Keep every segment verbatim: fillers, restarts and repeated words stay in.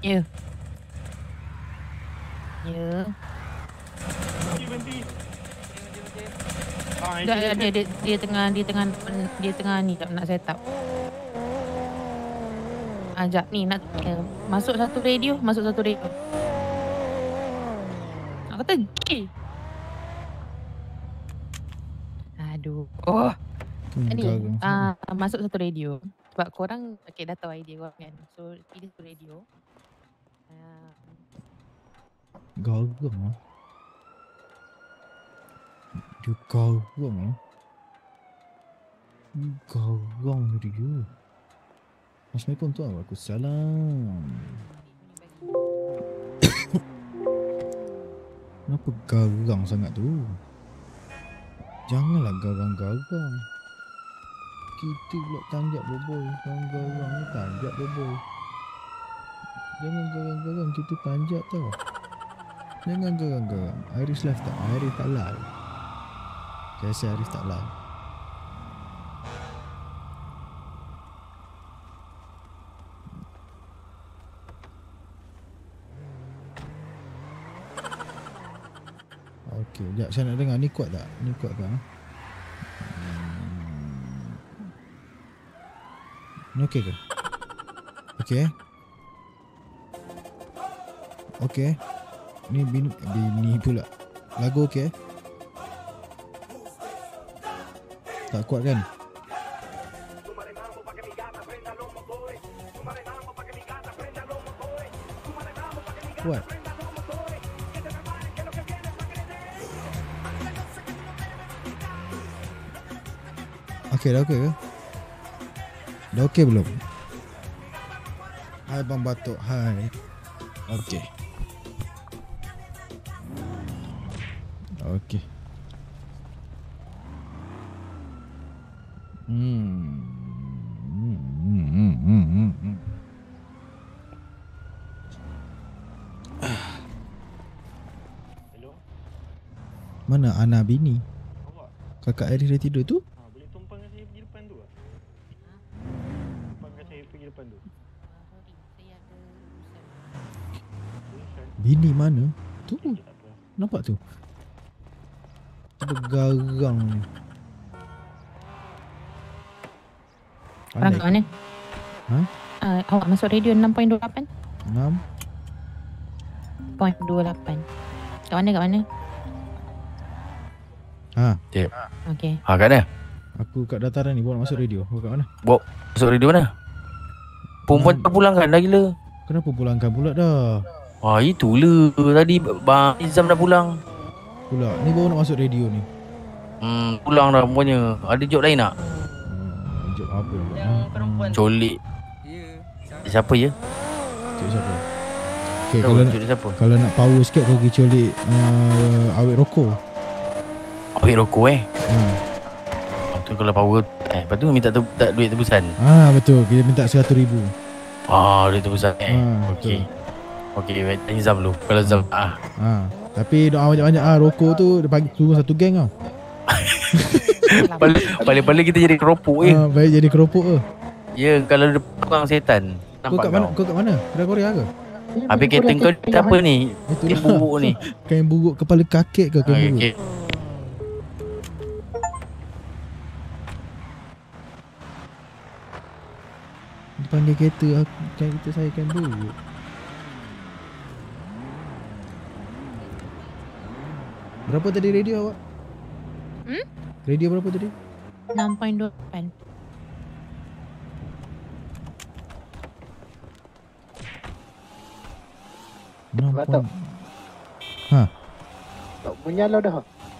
Ya. Ya. Berhenti. Ah, dia, dia, dia, dia tengah dia tengah dia tengah ni tak nak set up. Ajak ni nak uh, masuk satu radio, masuk satu radio. Aku kata G. Aduh. Oh. Ni uh, masuk satu radio. Sebab korang okay, dah tahu idea korang kan. So pilih satu radio. Uh, Garang lah. Dia garang lah. Garang dia. Assalamualaikum tuan. Waalaikumsalam. Kenapa garang sangat tu? Janganlah garang-garang. Kita pula tanjak boboy. Garang-garang ni tanjak boboy. Jangan garang-garang, kita tanjak tau. Jangan garang-garang. Iris live tak? Iris tak live. Biasa Iris tak live. Okey, sekejap saya nak dengar. Ni kuat tak? Ni kuat tak? Hmm. Ni okey ke? Okey. Okey. Ni bini, bini pula. Lagu okey? Tak kuat kan? Kuat. Okey dah okey ke? Dah okey belum? Hai Bang Batuk, hai. Okey. Okey. Hmm. Hmm, hmm, hmm, hmm, hmm. Hello. Mana Ana bini? Kakak Iris dah tidur tu? Ha, boleh tumpang dengan saya pergi depan tu tak? Tumpang dengan saya pergi depan tu. Bini mana? Tu. Nampak tu? Bergarang ni. Orang kat mana? Ha? Uh, awak masuk radio enam perpuluhan lapan? enam perpuluhan dua lapan. Kat mana kat mana? Ha. Cik. Okey. Ha, kat mana? Aku kat dataran ni bawa masuk radio. Kau kat mana? Bawa masuk radio mana? Perempuan tak pulang kan dah gila. Kenapa pulangkan pula dah? Wah, itulah tadi Bang Izam dah pulang. Pula ni baru nak masuk radio ni. Hmm, pulang dah rupanya. Ada job lain tak? Hmm, job apa pula? Yang perempuan Colik. Ya. Siapa ya? Cik siapa? Okay, Tahu kalau nak, colik siapa? kalau nak power sikit kau pergi colik uh, awet rokok. Awet rokok eh. Hmm. Lepas tu kalau power eh, lepas tu minta te- tak duit tebusan. Ah betul, kita minta seratus ribu. Ah, duit tebusan eh. Ah, Okey. Okey, tanya Zam dulu. Kalau Zam ah. Ah, tapi doa banyak-banyak ah rokok tu dia bagi turun satu geng tau. Paling-paling kita jadi keropok eh. Ah, baik jadi keropok ke. Ya, kalau dia pegang setan. Kau Nampak kat mana? kau. Kau kat mana? Kedai Korea ke? Habis kereta kau dia apa ni? Kain buruk ni. Kain buruk kepala kakek ke kain buruk? Okey. Dia panggil kereta aku, kereta saya kain buruk. Berapa tadi radio awak? Hmm? Radio berapa tadi? enam perpuluhan dua lapan. enam Batuk. Ha. Tak menyalau dah.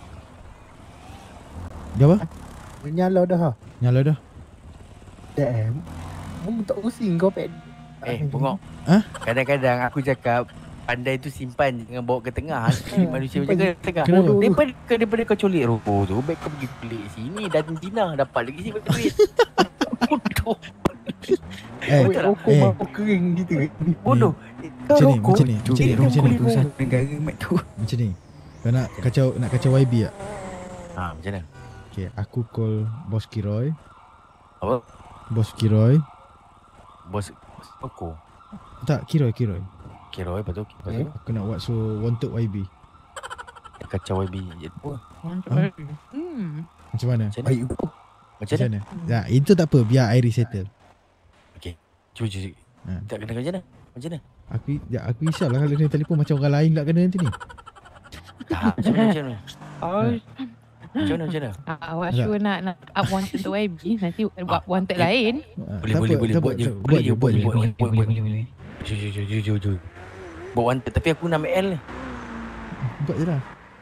Dia apa? Menyalau dah. Nyala dah. Damn. Kamu tak pusing kau pet. Eh, bengok. Hah? Kadang-kadang aku cakap pandai tu simpan, jangan bawa ke tengah. Asli manusia macam ke tengah. Kenapa? Daripada, daripada kau colik rokok tu, baik kau pergi colik sini dan Tina dapat lagi sini duit. Bodoh. Eh, Awet rokok eh. mampu kering gitu. Bodoh. Kau Macam ni, rokok, macam ni, macam ni, colik macam rokok ni. di luar negara mat tu. Macam ni. Kau nak kacau nak kacau Y B tak? Ha, macam mana? Okay, aku call Bos Kiroy. Apa? Bos Kiroy. Bos bos rokok. Tak, Kiroy, Kiroy. Okay Roy, lepas tu lepas Eh? tu Aku nak buat so wanted Y B. kacau Y B je tu. Huh? Hmm. Macam mana? Macam mana? Baik. Macam Macam mana? mana? Ya, itu tak apa. Biar Iris settle. Cuba cuba. Ha. Tak kena macam mana? Macam mana? Aku ya, aku risau lah kalau dia telefon macam orang lain tak kena nanti ni. Tak, macam mana macam mana? Oh, Macam mana macam mana? ah, awak Tak. sure nak nak up wanted to Y B, nanti buat wanted lain. Ha, Boleh tak boleh apa, boleh tak buat apa, je. tak- Boleh je je, buat je je. buat je. Buat boleh boleh. Jom jom jom jom jom. Buat wanted tapi aku nak L ni. Buat je lah.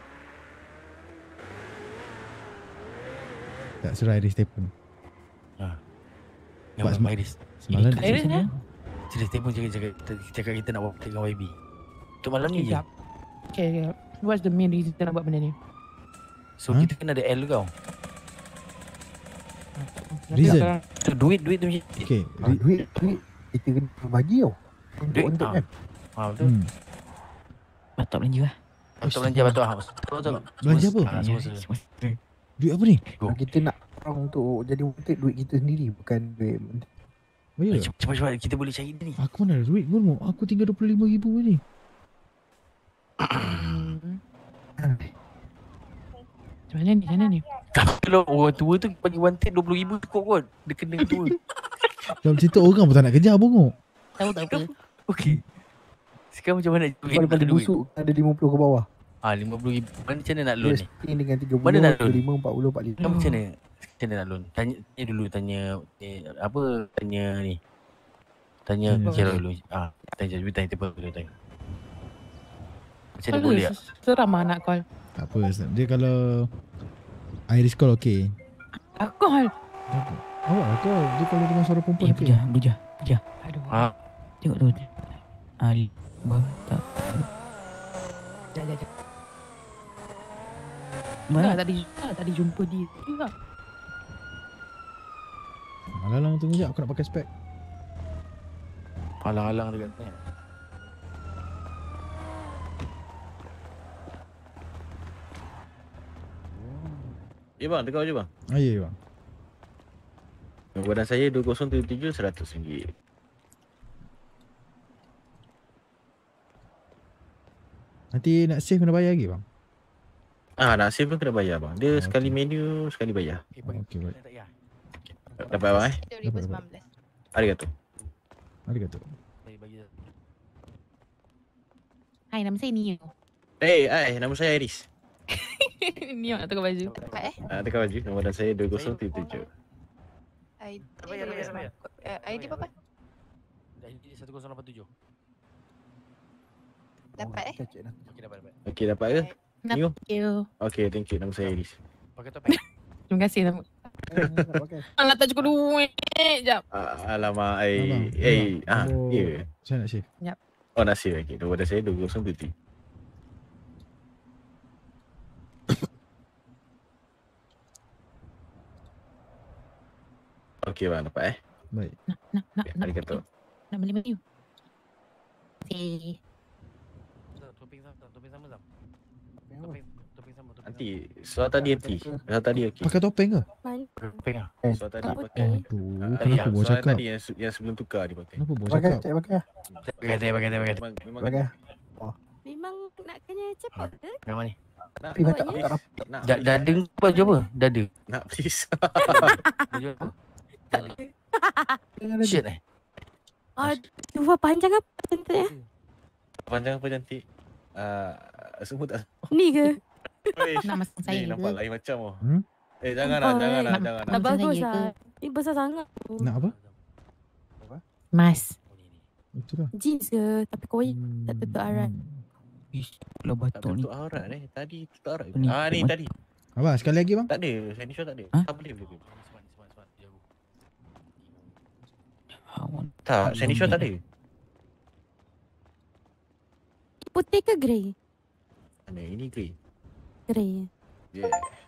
Tak suruh Iris telefon. Yang Buat buat Iris. Semalam Ini Iris ni? Cerita telefon cakap cakap cakap kita nak buat dengan Y B. Untuk malam ni je. Sekejap. Okay, okay. What's the main reason nak buat benda ni? So Ha? kita kena ada L kau. Reason? So duit duit tu macam Okay. Ah, Ri- duit, duit. Kita kena bagi tau. Untuk Duit, untuk ah. kan. Ha betul. Hmm. Batok belanja lah. Betul belanja betul ah. Betul betul. Belanja apa? Ah, semua semua. Duit apa ni? Go. Kalau kita nak orang untuk jadi wanted, duit kita sendiri. Bukan duit. Oh ya? Cepat cepat cepat kita boleh cari dia ni. Aku mana ada duit pun. Aku tinggal dua puluh lima ribu ni. Hmm. Macam mana ni? Macam mana ni? Tapi kalau orang tua tu bagi wanted dua puluh ribu cukup kot. Dia kena tua. Dalam cerita orang pun tak nak kerja bongok. Tahu tak apa? Okey. Sekarang macam mana duit? Kalau pada Ada duit. busuk ada lima puluh ke bawah. Ah lima puluh ribu. Mana macam mana nak loan Dia ni? spin dengan tiga Mana puluh, nak tiga puluh lima, empat puluh, empat puluh lima. Kan macam mana? Macam mana nak loan? Tanya, tanya dulu tanya eh, apa tanya ni. Tanya Tanya Kira siapa? dulu. Ah, tanya dulu tanya tiba dulu tanya. Macam mana Call boleh dia. tak? Seram lah nak call. Tak apa. Dia kalau Iris call okey. Aku call. Tak apa. Awak lah call. Dia kalau dengan suara perempuan Eh, okey. Puja, Puja, Puja. Aduh. Ha? Tengok tu. Ali. Batak. Jap, jap, jap. Tak, Mana? tadi, tak, tadi jumpa dia juga. Alang-alang tunggu sekejap. Aku nak pakai spek. Alang-alang dekat ni. Ya bang, tekau je bang. Ah, ya, bang. Badan saya dua kosong tujuh tujuh seratus ringgit. Nanti nak save kena bayar lagi, bang. Ah, nak save pun kena bayar bang. Dia Oh, sekali okey. menu, sekali bayar. Eh, bagi Okey, baik. tak payah. Dapat bang eh? dua ribu sembilan belas. Arigato. Arigato. Bagi bagi. Hai, nama saya Nio. Eh, hey, nama saya Iris. Nio nak tukar baju. Dapat eh? Ah, tekau baju. Nama badan saya dua kosong tujuh tujuh. I D Tak payah, tak payah, tak payah. Uh, I D berapa? Dah ini satu kosong lapan tujuh. Dapat eh? Kita check dah. Okey dapat dapat. Okey, dapat ke? Nio? Thank you. Okey, thank you. Nama saya Iris. Pakai topeng. Terima kasih. Nama. Eh, nak pakai. Alah, tak cukup duit. Sekejap. Ah, alamak, eh, Abang, eh, abang, ah, nombor- ya. Saya nak save. Oh, nak save lagi. Nama badan saya dua kosong tujuh. Okey bang, dapat eh. Baik. Nak, nak, nak. Okay, arigato. Nak beli menu. Si. Topeng sama, topeng sama sama. Yang apa? Topeng topeng sama topeng. Nanti, soal tadi nanti. Soal tadi okey. Pakai topeng ke? Mana? Topeng ah. Soal tadi Apa pakai. Aduh, Ah, kenapa yang bawa soal cakap? tadi yang, se- yang sebelum tukar dia pakai. Kenapa bawa Pakai, cakap? check pakai. Pakai teh pakai teh pakai teh. Memang, memang Pakai. Memang nak kena cepat ke? Memang ni. nak, Tapi macam Awaknya? tak rapat. nak, Da- Dada apa baju apa? Dada. nak please. Baju apa? Dada. Jangan ada. Shirt eh. Aduh, panjang apa cantiknya? Panjang apa cantik? Ah, semua tak. Ni ke? Eh, Nak masang saya ni nampak ke? lain macam oh. Hmm? Eh jangan lah, Oh, jangan lah, nak- jangan Tak lah. Macam bagus saya lah. Ni besar sangat. Nak apa? Mas. Itu lah. Jeans ke? Tapi koi tak tutup aurat. Hmm. Ish, kalau Tak batok ni. tutup aurat eh. Tadi tutup aurat. Ni, Ah ni tutup tadi. Abang, sekali lagi bang. Tak ada, Sandy Shaw tak ada. Ha? Tak boleh boleh. boleh. Semat semat semat. Jago. Awak Tak, Sandy Shaw tak ada. Putih ke grey? Mana ini grey. Grey. Yeah.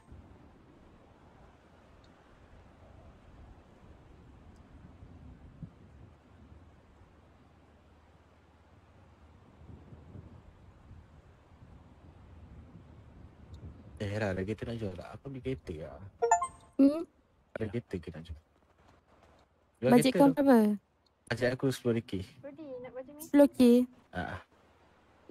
Eh, Hera, ada kereta nak jual tak? Aku beli kereta lah. Hmm? Ada kereta ke nak jual? Jual Bajet kereta kau tu. berapa? Bajet aku sepuluh ribu. sepuluh K. Ah,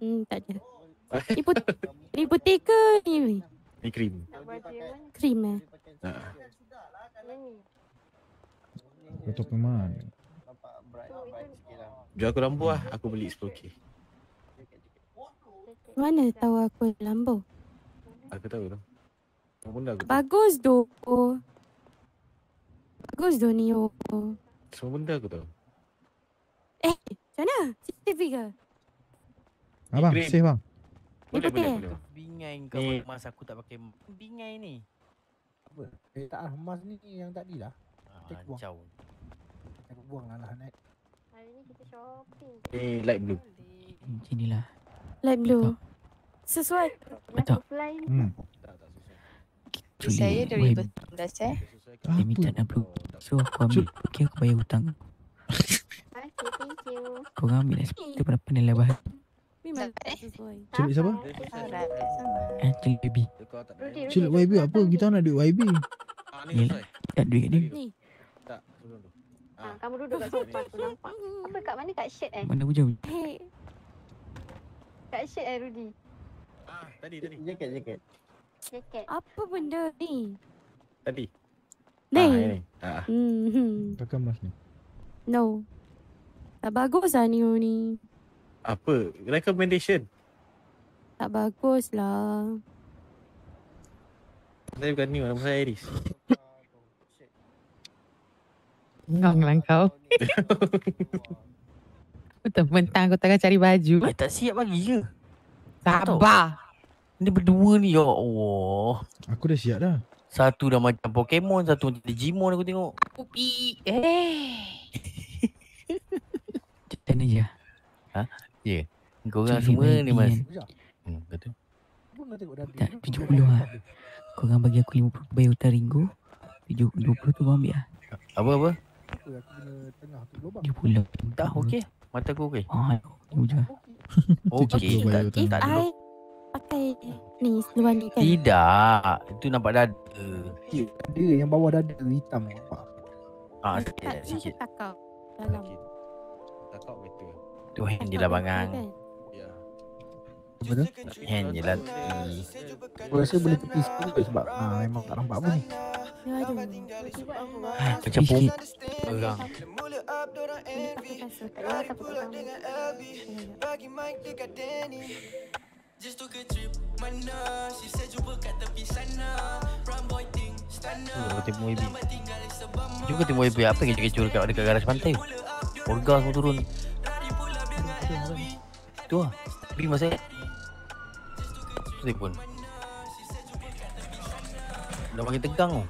Hmm, tak ada. Ni putih, ni putih ke ni? Ni krim. Krim eh? Ha. Kau tahu ke mana? Jual aku lampu lah. Aku beli sepuluh K. Mana tahu aku Lambo? Aku tahu tu. Apa benda aku tahu. Bagus doh. Bagus doh ni. Oh. Semua benda aku tahu. Eh, macam mana? C C T V ke? Abang, Krim. save bang. Boleh, putih. boleh, boleh. Bingai Ni. kau masa aku tak pakai bingai ni. Apa? Eh tak lah, emas ni yang tadi lah. Ah, buang. Hancau. Aku buang lah lah naik. Ni light blue. Macam ni lah. Light blue. Sesuai. Betul. Hmm. Tak, tak susah. Culi Saya dua ribu web sembilan belas eh. Apa? limited nak bro. So aku ambil. Okay, aku bayar hutang. Okay, thank you. Kau orang ambil lah. Kita pada pandai lah bahan. Memang Siapa, eh? sesuai. Culik siapa? Alright, sama. Eh, culi baby. Kau tak Rudy, payah. Culik Y B apa? Kita nak duit Y B. Ah, ni Ni selesai. tak duit kat dia. Ni. Tak, turun tu. Ah, kamu duduk kat sofa tu nampak. Apa kat mana kat shade eh? Mana aku jauh. Hey. Kat shade eh Rudy. Ah, tadi, tadi. Jaket, jaket. Jaket. Apa benda ni? Tadi. Ni. Ah, ini. Ah. Hmm. hmm. Pakai emas ni. No. Tak bagus lah ni ni. Apa? Recommendation. Tak bagus lah. Saya bukan ni, nama saya Iris. Ngong lah kau. Mentang-mentang aku tengah cari baju. Eh, tak siap lagi ke? Sabar. Ni berdua ni, ya Allah. Aku dah siap dah. Satu dah macam Pokemon, satu macam Digimon aku tengok. Aku pi. Eh. Macam je. Ya. Kau orang Cari semua baby ni mas. kan. Hmm, betul. Pun nak tengok dada. Tak, tujuh puluh lah. Kau orang bagi aku lima puluh bayar hutang Ringo. tujuh puluh tu kau ambil lah. Apa apa? Aku kena tengah tu lubang. tujuh puluh. Tak okey. Mata aku okey. Ah, tu je. Okey. Tujuh puluh bayar Tak, hutang. tak I dulu. pakai ni seluar ni kan? Tidak. Itu nampak dada. Dia yang bawah dada hitam nampak. Ah, Tak, sikit, ni sikit. takau dalam. Takau betul. Tu hand je lah bangang. Kan? Ya. Apa tu? Hand je lah. Aku rasa boleh tepi sikit sebab ah, memang tak nampak pun ni. Ya, aduh. Macam pom. Orang. Boleh pakai kasut. Tak ada tak pakai Kau tengok Y B. Juga tengok Y B. Apa yang kecoh dekat dekat garas pantai tu? Orga semua turun. Tu lah. Pergi masa telefon. Dah makin tegang tu.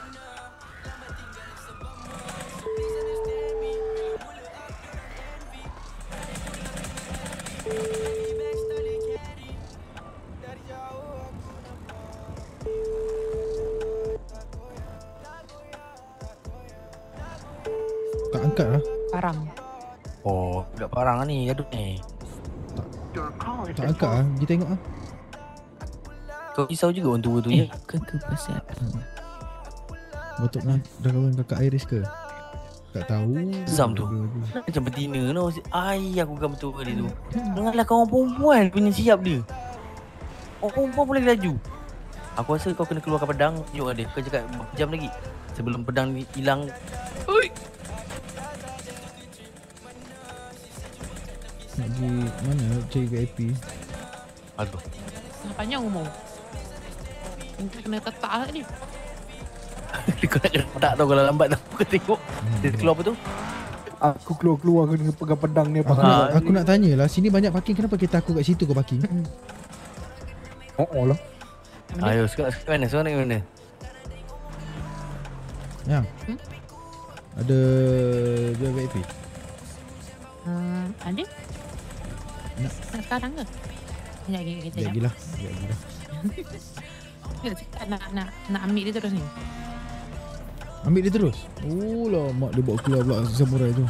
Tak angkat lah. Parang. Oh, budak parang ni gaduh ni. Tak angkat lah. Pergi tengok lah. Kau risau juga orang tua tu Eh, ya? ke ke pasal Betul kan? Dah kahwin kakak Iris ke? Tak tahu. Zam tu. Macam betina tau. Ai aku kan betul dia tu. Mengalahkan orang perempuan punya siap dia. Orang perempuan pun lagi laju. Aku rasa kau kena keluarkan pedang. Tunjuk dia. Kau cakap berapa jam lagi? Sebelum pedang ni hilang. Oi. Nak pergi mana? Cari V I P. Aduh. Panjang umur. Mungkin kena tetak lah ni. Kau nak kena tak tahu kalau lambat tau. Kau tengok. Dia keluar apa tu? Aku keluar-keluar kena pegang pedang ni. Aku, Aku nak, aku nak tanya lah. Sini banyak parking. Kenapa kita aku kat situ kau parking? oh, oh lah. Ayo sekarang sekarang mana? Sekarang nak mana? Yang Hmm? ada jual V I P. Uh, ada? Nak. Nak sekarang ke? Sekejap lagi, Sekejap kejap. lagi lah. Sekejap lagi lah. Dia cakap nak, nak, nak ambil dia terus ni. Ambil dia terus. Oh lah mak dia bawa keluar pula samurai tu.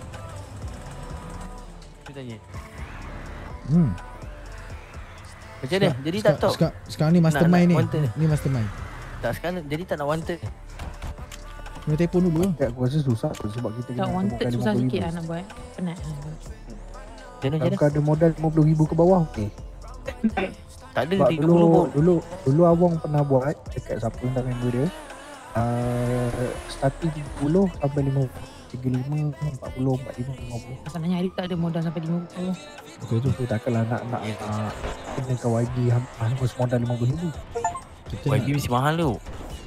Aku tanya. Hmm. Macam mana? Jadi tak tahu. Sekarang, sekarang ni mastermind nak ni. wanted. Ni mastermind. Tak sekarang jadi tak nak wanted. Kena telefon dulu lah. Ya, aku rasa susah tu sebab kita Tak kena wanted temukan susah lima puluh sikit ribu. lah nak buat. Penat. Macam mana, Kalau ada modal lima puluh ribu ke bawah, okey. Tak ada Sebab tiga puluh dulu, pun. dulu, dulu Awang pernah buat dekat siapa yang member dia. Uh, starting tiga puluh sampai lima puluh. tiga puluh lima, empat puluh, empat puluh lima, lima puluh. Masalahnya hari tak ada modal sampai lima puluh. Okey tu. Tu takkanlah nak nak nak kenakan Y B harus modal lima puluh ribu. Kita Y nak B mesti mahal tu.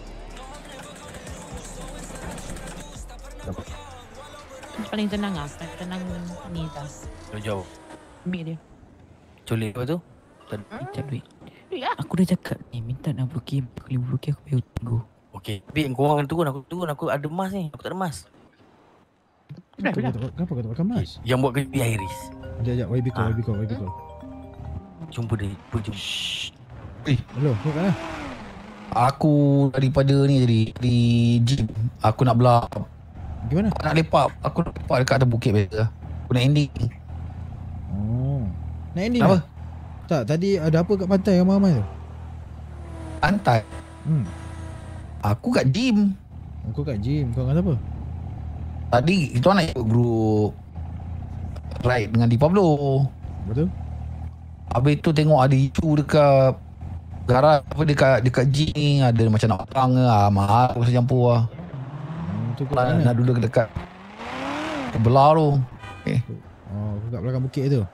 Paling tenang lah. Paling tenang ni dah. Jauh-jauh. Ambil dia. Colik apa tu? Minta duit. Duit lah. Aku dah cakap ni, minta enam puluh K, aku lima puluh K aku bayar hutang go. Okey. Bik, kau orang turun. Aku turun. Aku ada emas ni. Aku tak ada emas. Kenapa kau tak kenapa kau tak pakai emas? Yang buat kerja Iris. Sekejap, sekejap. Y B call, Ah. Y B call, Y B call. Jumpa dia. Jumpa, jumpa. Hello, kau kat mana? Aku daripada ni tadi, di gym. Aku nak belah. Gimana? Nak lepak. Aku nak lepak dekat atas bukit biasa. Aku nak ending. Oh. Nak ending Kenapa? tak? Tak, tadi ada apa kat pantai ramai-ramai tu? Pantai. Hmm. Aku kat gym. Oh, kau kat gym, kau dengan siapa? Tadi kita orang nak ikut group ride dengan Di Pablo. Betul? Habis tu tengok ada isu dekat garaj apa dekat dekat gym ni, ada macam nak perang ke. Ah, mahal aku rasa campur lah. Hmm, tu kau kat Nak, mana? nak duduk dekat Kebelah tu. Okay. Oh, kau kat belakang bukit tu?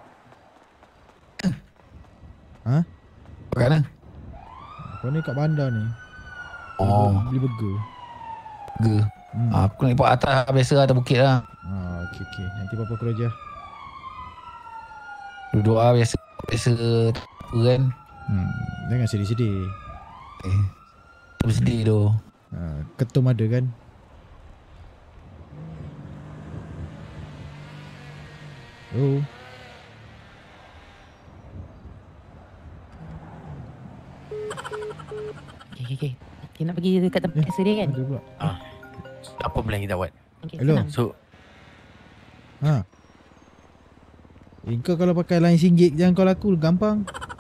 Ha? Kat mana? Kau ni kat bandar ni. Oh, Beli burger. ke. Hmm. Ah, aku nak lepak atas biasa atas bukit lah. Ah, okey okey. Nanti papa kerja. Duduk lah biasa. Biasa apa kan. Hmm, jangan sedih-sedih. Eh, sedih tu. Ah, ketum ada kan? Oh. Okay, okay, okay. Kita nak pergi dekat tempat biasa dia kan? Ada pula. Apa plan kita buat? Okay, Hello. senang. So, Ha. Eh, kau kalau pakai line singgit jangan kau laku gampang.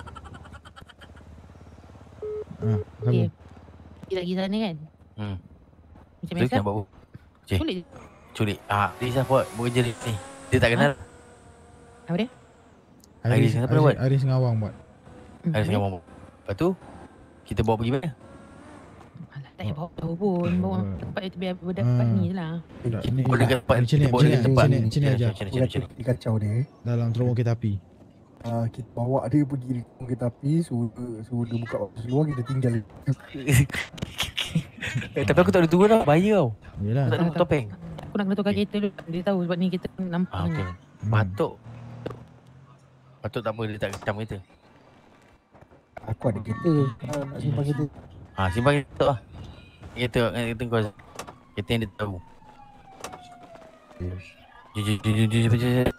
Ha, Okay. okay. Kita lagi sana kan? hmm. Macam Dia biasa? kena buat apa? Cik. Boleh. Culik. Ah, dia siapa buat bekerja ni? Dia tak kenal. Apa dia? Iris siapa dia buat? Iris dengan Awang buat. Hmm, Ada boleh. dengan mama. Lepas tu, kita bawa pergi mana? Alah, tak payah bawa tahu pun. Bawa Hmm. tempat itu biar budak Hmm. tempat ni je lah. Tak, ni Bawa dekat tempat. Macam ni, Bawa macam dekat ni, tempat. macam ni, macam ni aja. Macam ni, macam ni. Di kacau dia. Dalam terowong kereta api. Uh, kita bawa dia pergi ke tepi, suruh, suruh dia buka pintu seluar, kita tinggal. Eh, tapi aku tak boleh turun lah. Bahaya tau. Yalah. Aku tak ada topeng. Aku nak kena tukar kereta dulu. Dia tahu sebab ni kita nampak. Ah, okay. Hmm. Patut. Patut tak apa, dia tak kecam kereta. Aku ada kereta. Uh, nak simpan kereta. Ah, simpan kereta lah. Kereta, kereta kau. Kereta yang dia tahu. Jom, jom, jom, jom, jom, jom, jom.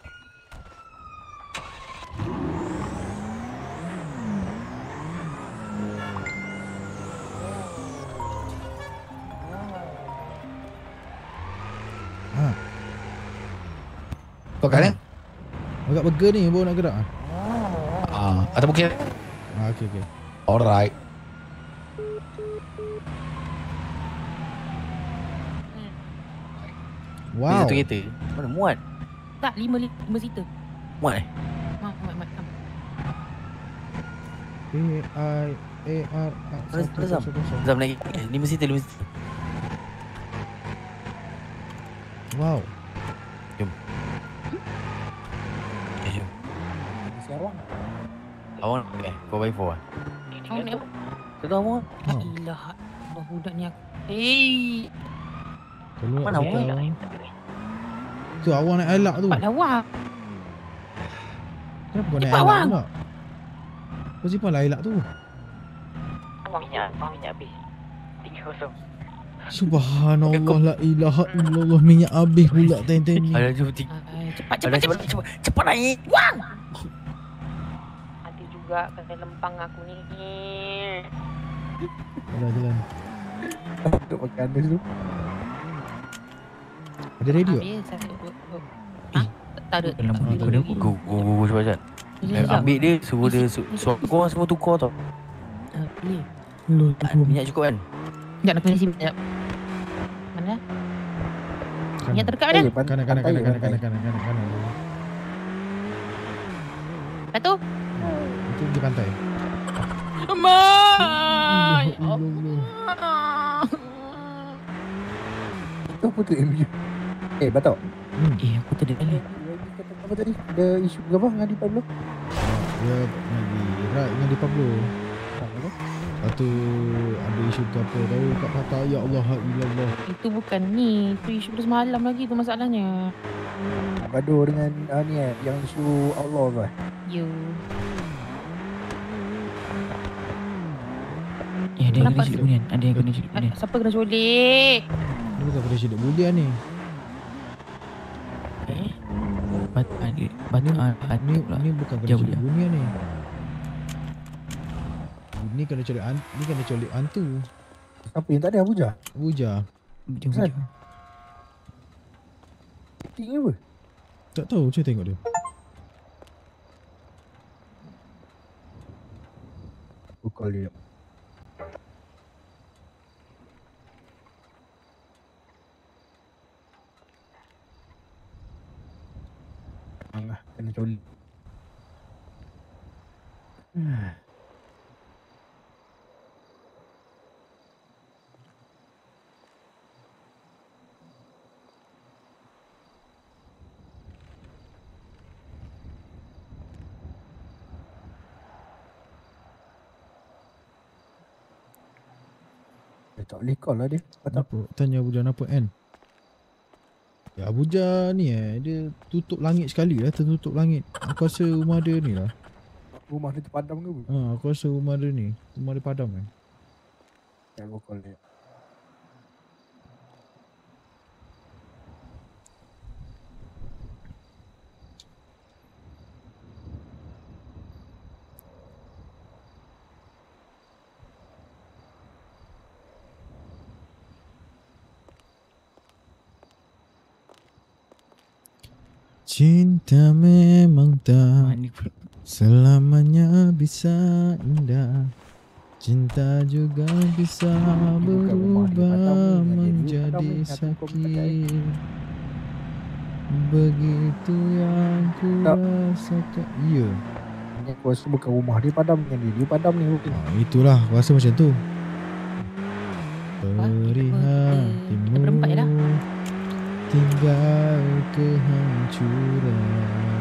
Ha. Kau kat mana? Agak burger ni baru nak gerak ah. Ah, atas bukit. Ah, okey okey. Alright. Dia Wow. satu kereta. Mana muat? Tak, lima, lima seater. Muat eh? Mak, mak, mak. mak. A I A R Mana Zam? Zam lagi. Lima seater, lima seater. Wow. Eh, jom. Si Awang. Awang eh, four by four lah. Awak ni apa? Kau tahu Awang? La ilaha illallah, budak ni aku. Hei, Kalau Mana nak awak? cerita- Tu Awang naik elak tu. cepat lawa. Kenapa kau naik Cepat, elak Awang. pula? Kau simpan lah elak tu. Minyak, minyak habis. Tiga kosong. Subhanallah, la ilaha illallah, minyak habis pula ten-ten ni. Ada jom tiga. Ay, cepat, Ada cepat, cepat, cepat. cepat, cepat naik. Wang! Ada juga kena lempang aku ni. Jalan jalan. Duduk pakai andes tu. Ada radio? Habis, saya... Ha? Tak ada. Dalam tak buku ada dia lagi. Go, go, go, go, cepat, cepat. Sekejap, Eh, sekejap. ambil dia, suruh dia, su- suruh kau orang semua tukar tau. Ah, boleh. Hello, Tak, minyak cukup kan? Sekejap, nak kena simpan. Sekejap. Mana? Minyak terdekat mana? Eh, pan- Kanan kanan pantai, kanan kanan pantai. kanan kanan kanan kanan. Lepas tu? Itu di pantai. Mak! Itu apa tu M U? Eh, Batok. Hmm. Eh, aku tak ada balik. Apa tadi? Ada isu ke apa dengan Adi Pablo? Dia lagi Rat dengan di Pablo. Lepas tu ada isu ke apa tahu kat patah. Ya Allah, ilallah. Itu bukan ni. Itu isu pada semalam lagi tu masalahnya. Gaduh dengan uh, ni eh, yang isu Allah tu eh. You. Eh, ada yang kena Kenapa? culik bunian. Ada yang kena culik bunian. Siapa kena culik? Ni bukan pada syeduk bulian ni. Eh? Bat, ada, batu, Ni, ah, ni, batu pula. ni bukan kena Jauh culik je. bulian ni. Ni kena culik an, ni kena culik hantu. Siapa yang tak ada Abuja? Abuja. Jom, Kan? jom. Tinggi apa? Tak tahu, saya tengok dia. Aku call dia. Angah, kena coli. Hmm. Dia tak boleh call lah dia. Batok. Kenapa? Tanya Abuja kenapa kan? Ya Abuja ni eh, dia tutup langit sekali lah, tertutup langit. Aku rasa rumah dia ni lah. Rumah dia terpadam ke apa? Ha, aku rasa rumah dia ni, rumah dia padam kan. Ya, aku call dia. Cinta memang tak Mana pula. selamanya bisa indah. Cinta juga bisa bukan rumah dia, berubah Batam ni, dia menjadi Batam ni, satu kau minta sakit. Begitu yang ku Tak. rasakan. Ya. Ni aku rasa bukan rumah dia padam dengan dia. Dia padam ni bukan. Ha, itulah aku rasa macam tu. Apa? Beri Kita ber- hatimu kita berempat je dah. tinggal kehancuran.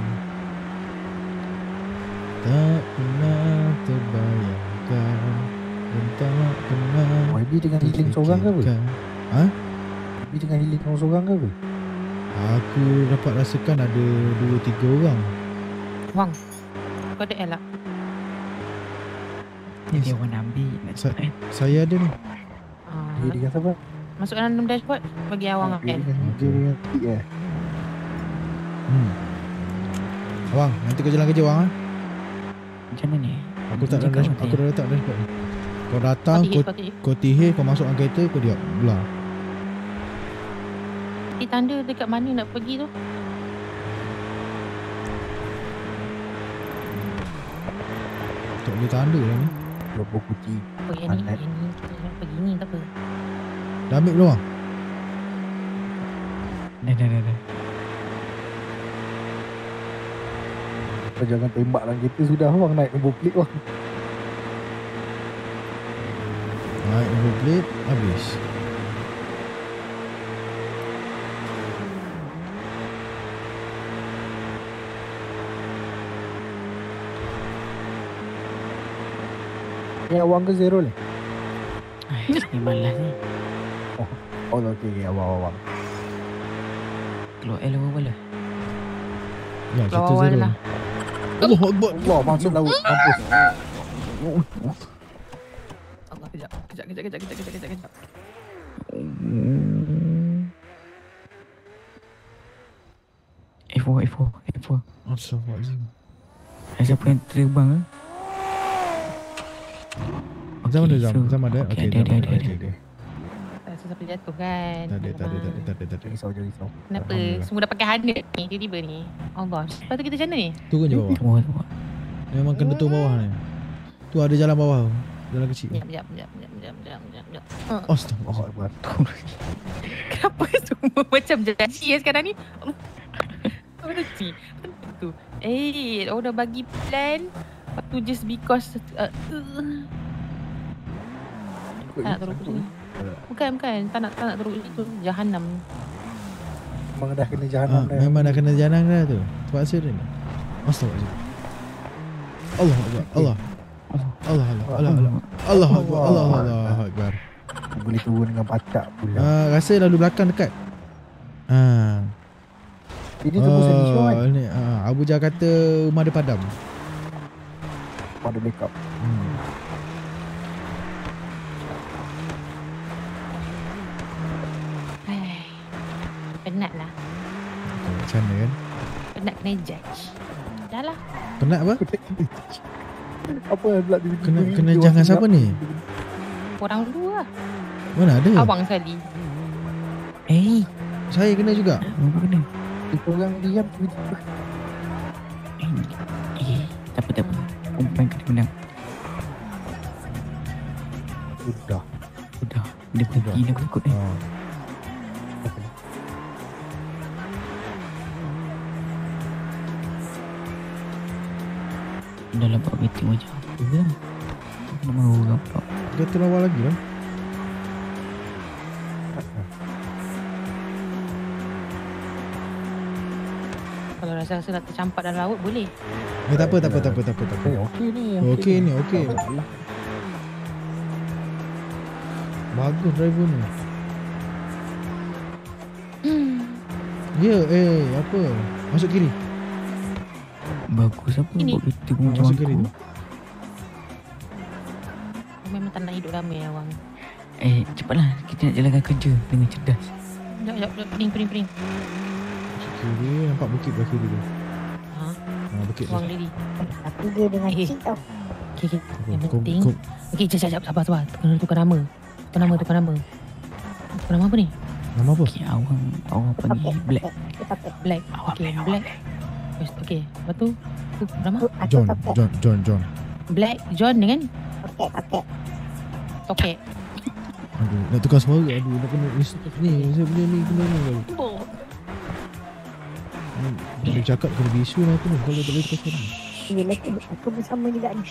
Tak pernah terbayangkan dan tak pernah Oh, Ibi dengan healing seorang ke apa? terfikirkan. Ha? Ibi dengan healing seorang ke apa? Aku dapat rasakan ada dua tiga orang. Wang. Kau ada elak. Ni dia orang nak ambil. Nak Sa- cepat kan. Saya ada ni. Ah, Dia dengan siapa? masuk dalam dashboard. Bagi awang Dia L. dengan dia dengan Tik eh. Hmm. Abang, nanti kau jalan kerja bang ha? Macam mana ni? Aku tak ada Cakap dash, apa aku ya? dah letak dashboard ni. Kau datang, Kau kau, tihir, kau tihir. kau tihir, kau masuk dalam kereta, kau diam. Belah. Di tanda dekat mana nak pergi tu? Tak boleh tanda lah ni. Lopo kucing. Apa yang ni? Alat. Yang ni kita nak pergi ni tak apa. Dah ambil belum bang? Dah, dah, dah, dah. Kau jangan tembak dalam kereta sudah bang. Naik nombor plate bang. Naik number plate, habis. Ni awang ke zero ni? Ai, ni malas ni. Oh okey okey awang awang. Keluar L apa lah. Ya, Keluar cerita awal zero. lah. Allah Akbar. Allah masuk laut. Mampus. Allah, kejap. Kejap, kejap, kejap, kejap, kejap, kejap, kejap. F four, F four, F four. Astagfirullahaladzim. Ada siapa yang terbang ke? Zam ada Okay, Zam? so- Zam ada? okay, Okey, ada, Zam ada, ada, Okey, ada. okey. Tak rasa sampai jatuh kan? Tak ada, tak ada, tak ada, tak ada, tak ada. Risau je risau. Kenapa? Alhamdulillah. Semua dah pakai harness ni, tiba-tiba ni. Allah. Lepas tu kita macam mana ni? Turun je bawah. Tunggu, tunggu. Memang kena turun bawah ni. Tu ada jalan bawah. Jalan kecil. Sekejap, sekejap, sekejap, sekejap, sekejap, sekejap, sekejap, sekejap. Astagfirullah. Allah Akbar. Kenapa semua macam janji ya sekarang ni? Apa tu? Tu. Eh, orang dah bagi plan. Lepas tu just because uh, uh, tak nak teruk sini. Bukan, bukan. Tak nak, tak nak teruk situ. Jahanam. Memang dah kena jahanam Ah, dah. memang dah kena jahanam dah tu. Terpaksa dia ni. Astagfirullahaladzim. Allah Akbar. Allah. Allah Allah Allah Allah. Allah Akbar. Allah Allah Akbar. Boleh turun dengan batak pula. Ah, rasa lalu belakang dekat. Ah. Ini tembus oh, Nisho kan? Ni, ah, Abu Jah kata rumah dia padam. Ada backup. Hmm. Hai. Penat lah. Macam mana kan? Penat kena judge. Dah lah. Penat apa? Apa yang pula tiba-tiba Kena, ni? kena Dia jangan orang siapa nak- ni? Korang dulu lah. Mana ada? Abang sekali. Eh, Saya kena juga. apa kena? Kita orang diam tiba-tiba. Eh, eh, tak apa, tak apa. Perempuan kena menang. Sudah. Sudah. Dia pergi dah ikut ni. Oh. Dah nampak meeting macam apa lah. Tak nak mahu orang pula. Dia turun awal lagi lah. Kalau rasa-rasa nak tercampak dalam laut, boleh. Eh, tak apa, tak apa, tak apa, tak apa. Tak apa. Eh, okey ni. Okey ni, okey. Tak masalah. Bagus driver ni. Hmm. Ya, eh, apa? Masuk kiri. Bagus apa Ini. buat kereta pun macam Masuk kiri aku. tu. Memang tak nak hidup ramai awang. Eh, cepatlah. Kita nak jalankan kerja dengan cerdas. Sekejap, sekejap. Pening, pening, pening. Masuk kiri, nampak bukit belah kiri tu. Ha? Ha, bukit tu. Buang diri. Tapi dia dengan Eh. cik tau. Okay, okay. Yang Kau- penting. kau- Okay, sekejap, sekejap. Sabar, sabar. Tukar, tukar nama. Tukar nama, tukar nama. Tukar nama apa ni? Nama apa? Okay, awang, awang panggil Black. Black. Awang Okay, Black, awang Black. Black. Yes, okay. Lepas tu, tu nama? John, John, John, John. Black John dengan Okey, okey. Tokek. Aduh, nak tukar suara. Aduh, nak kena ni, ni saya punya ni kena ni. Ni, Dia cakap kena bisu lah aku ni. Kalau tak boleh tukar suara. Bila aku, aku bersama juga ni.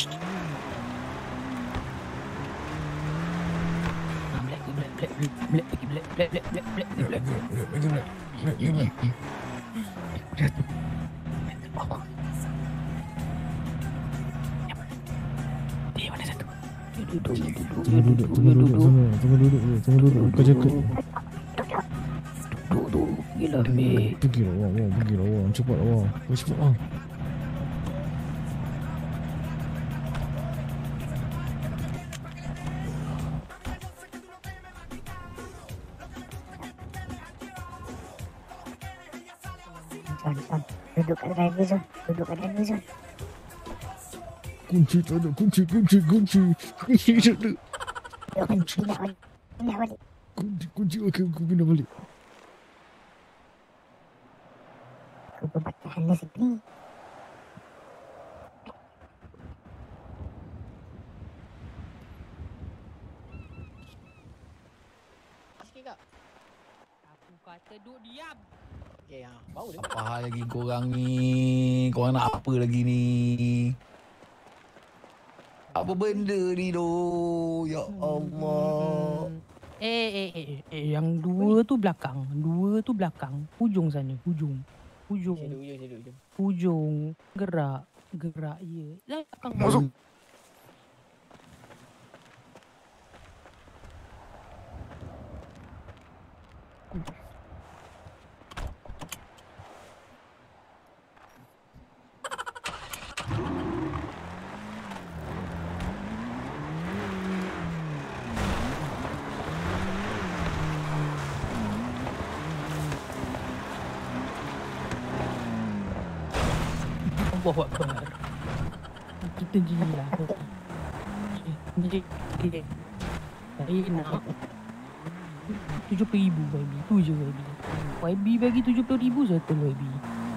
Ah, Black, Black, Black, Black, Black, Black, Black, Black, Black, Black, Black, Black. Dia mana satu? Duduk, duduk, Tunggu duduk, tunggu duduk sana. Tunggu duduk dulu, tunggu duduk. Kau cakap. duduk. Gila, Black. Pergi lah, wah, wah, pergi lah, wah. Cepat lah, wah. Kau cepat lah. John, John. Duduk kat driver zone. Duduk kat driver zone. Kunci tak ada, kunci, kunci, kunci. Kunci tak ada. Duduk balik. Pindah balik. Pindah balik. Kunci, kunci. Okey, aku pindah balik. Aku berbatahan nasib ni. Aku kata duduk diam. Okay, ha. Bau dia. Apa hal lagi korang ni? Korang nak apa lagi ni? Apa benda ni doh? Ya Allah. Eh, eh, eh, eh, yang dua tu belakang. Dua tu belakang. Hujung sana, hujung. Hujung. Saya duduk, saya duduk. Hujung. Gerak. Gerak, ya. Dah belakang. Masuk. Allahu Akbar. Kita je lah. Jadi, eh, saya nak tujuh puluh ribu Y B. Tu je Y B. Y B bagi tujuh puluh ribu settle Y B.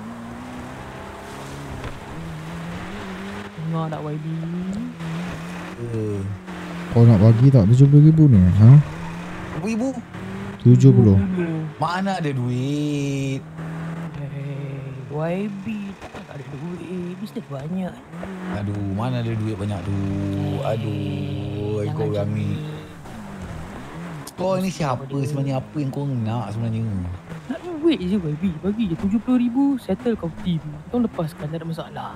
Dengar tak Y B? Eh, Kau nak bagi tak tujuh puluh ribu ni? Ha? Berapa ibu? tujuh puluh. Mana ada duit? Eh, Y B tak ada duit, bisnes banyak. Aduh, mana ada duit banyak tu. Aduh, Jangan kau orang ni. macam Kau ni siapa sebenarnya? Apa yang kau nak sebenarnya? Nak duit je baby. Bagi je tujuh puluh ribu, settle kau team. Kau lepaskan, tak ada masalah.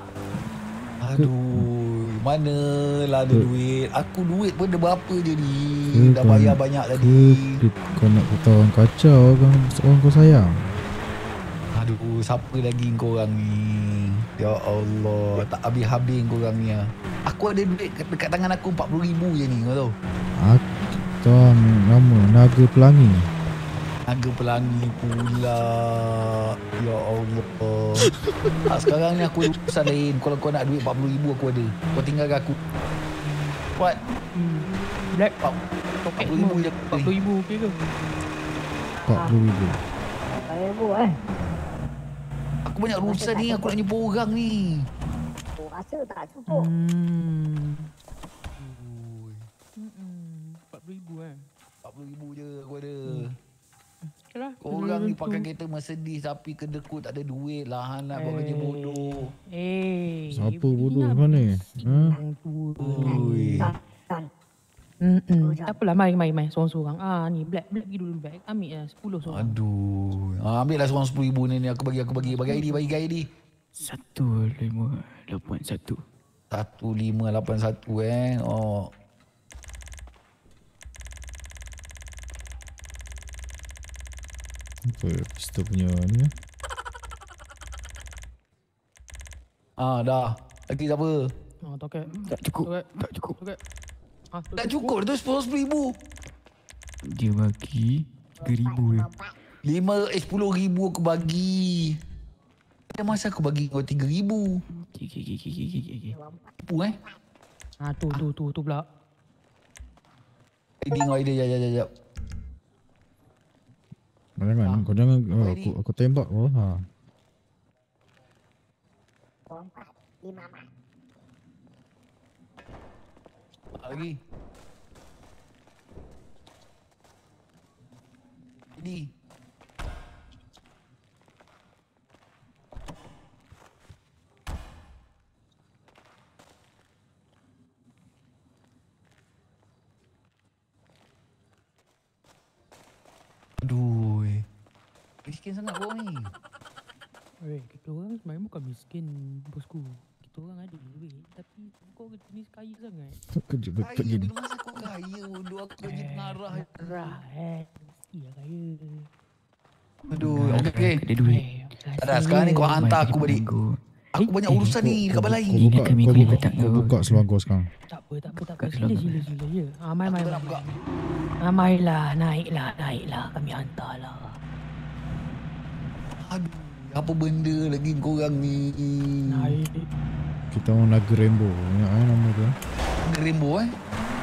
Aduh, manalah ada duit. Aku duit pun dah berapa je ni. Ke Dah kau bayar nak- banyak Ke tadi. dia- kau nak kata orang kacau orang, orang kau sayang? Aduh, siapa lagi kau orang ni? Ya Allah, tak habis-habis kau orang ni. ah. Aku ada duit kat- dekat tangan aku empat puluh ribu je ni, kau tahu. Aku nama Naga Pelangi. Naga Pelangi pula. Ya Allah. Tak, sekarang ni aku ada urusan lain. Kalau kau nak duit empat puluh ribu aku ada. Kau tinggalkan aku. Kuat. Hmm. Black Empat poket puluh ribu semua. je. empat puluh ribu okey ke? empat puluh ribu. Saya bu eh. Aku banyak urusan ni. Aku nak jumpa orang ni. Aku rasa tak cukup. Hmm. Ui, Hmm. empat puluh ribu eh. empat puluh ribu je aku ada. Okay lah. Korang ni pakai kereta Mercedes tapi kedekut tak ada duit lah. Nak buat kerja bodoh. Eh. Siapa bodoh mana? Ha? Ui. Tan. Hmm. Tak apalah, mari mari mari seorang-seorang. Ah ni black black pergi dulu black. Ambil lah sepuluh seorang. Aduh. Ah, ambil lah seorang sepuluh ribu ni, ni. Aku bagi, aku bagi. Bagi I D, bagi I D. Satu lima lapan satu. Satu lima lapan satu eh. Oh. Apa pistol punya ni? eh? Ah, dah. Lagi siapa? Ah toket. Tak cukup. Toket. Tak cukup. Toket. Ah Tak cukup tu sepuluh ribu. Dia bagi tiga ribu je. Lima, eh sepuluh ribu aku bagi. Ada masa aku bagi kau tiga ribu. Okey, okey, okey, okey, okey, okey. Tipu eh. Ah tu tu tu tu pula. I D kau, I D. Jap, jap, jap, jap. Kau jangan, kau jangan. Oh, aku, aku tembak kau. Ha. Empat. Lima mak. Ah, lagi. I D. Aduh. Miskin sangat kau ni. Eh, kita orang sebenarnya bukan miskin, bosku. Kita orang ada duit, tapi kau jenis kaya sangat. Kejut betul Kaya gini. bila masa kau kaya bodoh aku kerja pengarah. Merah eh. Mesti lah kaya. Aduh, okey okey. Ada duit. Eh, Tak ada, sekarang ni kau hantar aku balik. Aku banyak urusan ni dekat balai. Kau Ingat buka, kami kau kulit buka, petang kau kau. buka seluar kau sekarang. Tak apa, tak apa, tak apa. Kat Sila, sebelah sila, sila. Ya. Ah, mai, mai, Aku mai. nak buka. Ah, mailah, naiklah, naiklah. Kami hantarlah. Aduh, apa benda lagi korang ni? Naik. Kita orang Naga Rainbow. Ingat eh nama tu. eh? Rainbow eh?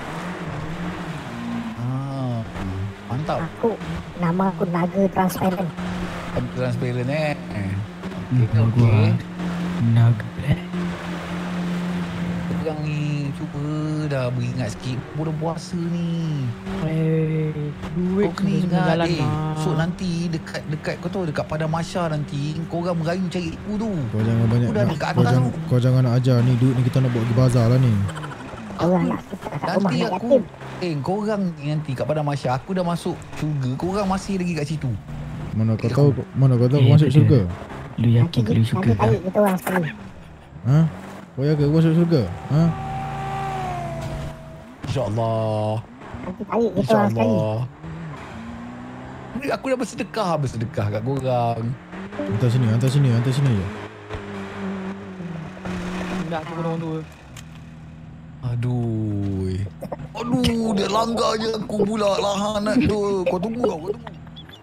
Ah, mantap. Aku. Nama aku Naga Transparent. Ada transparent eh. Hmm, Okey, okey. gua Naga Black. Korang ni cuba dah beringat sikit. Bulan puasa ni. Eh, duit Kau kena semua ingat jalan eh. lah. So nanti dekat dekat kau tahu dekat Padang Masyar nanti korang merayu cari aku tu. Kau jangan banyak Udah nak, dekat kau atas jangan, tu. kau jangan nak ajar ni. Duit ni kita nak buat pergi bazar lah ni. Orang nak kita kat rumah Nanti anak aku yatim. Eh korang ni nanti kat Padang Masyar aku dah masuk syurga. Korang masih lagi kat situ. Mana kau Eh, tahu, mana kau tahu Eh, kau masuk betul. syurga? Lu yakin Nanti, kalau suka nanti tak? tarik kita orang sekali. Ha? Kau yakin kau masuk syurga? Ha? InsyaAllah. Nanti tarik kita orang sekali. InsyaAllah. Ni aku dah bersedekah Bersedekah kat korang. Hantar sini, hantar sini, hantar sini je. Dah, tu orang tu. Aduh. Aduh, dia langgar je aku pula lahanat tu. Kau tunggu kau, kau tunggu.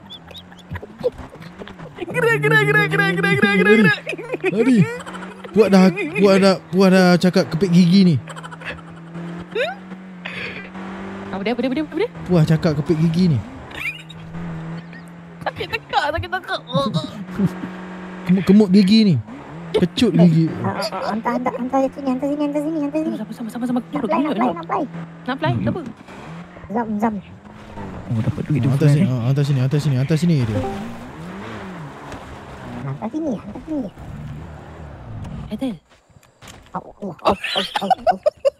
Gerak, gerak, gerak, gerak, gerak, gerak, gerak, gerak. Lari. Puak dah, puak dah, puak dah cakap kepit gigi ni. Apa dia, apa dia, apa dia, apa dia? Puak cakap kepit gigi ni. Sakit tekak, sakit tekak. Kemuk-kemuk gigi ni. Kecut gigi. Ah, ah, Hantar, hantar, hantar sini, hantar sini, hantar sini, hantar sini. Sama, sama, sama, sama. Nak Duduk, apply, nak duduk, apply, duduk. nak apply. Nak apply, tak apa. Zam, zam. Oh, dapat duit tu Hantar bukan sini, eh? ah, hantar sini, hantar sini, hantar sini dia. Hantar sini, hantar sini. Kata. Oh, oh, oh, oh, oh, oh.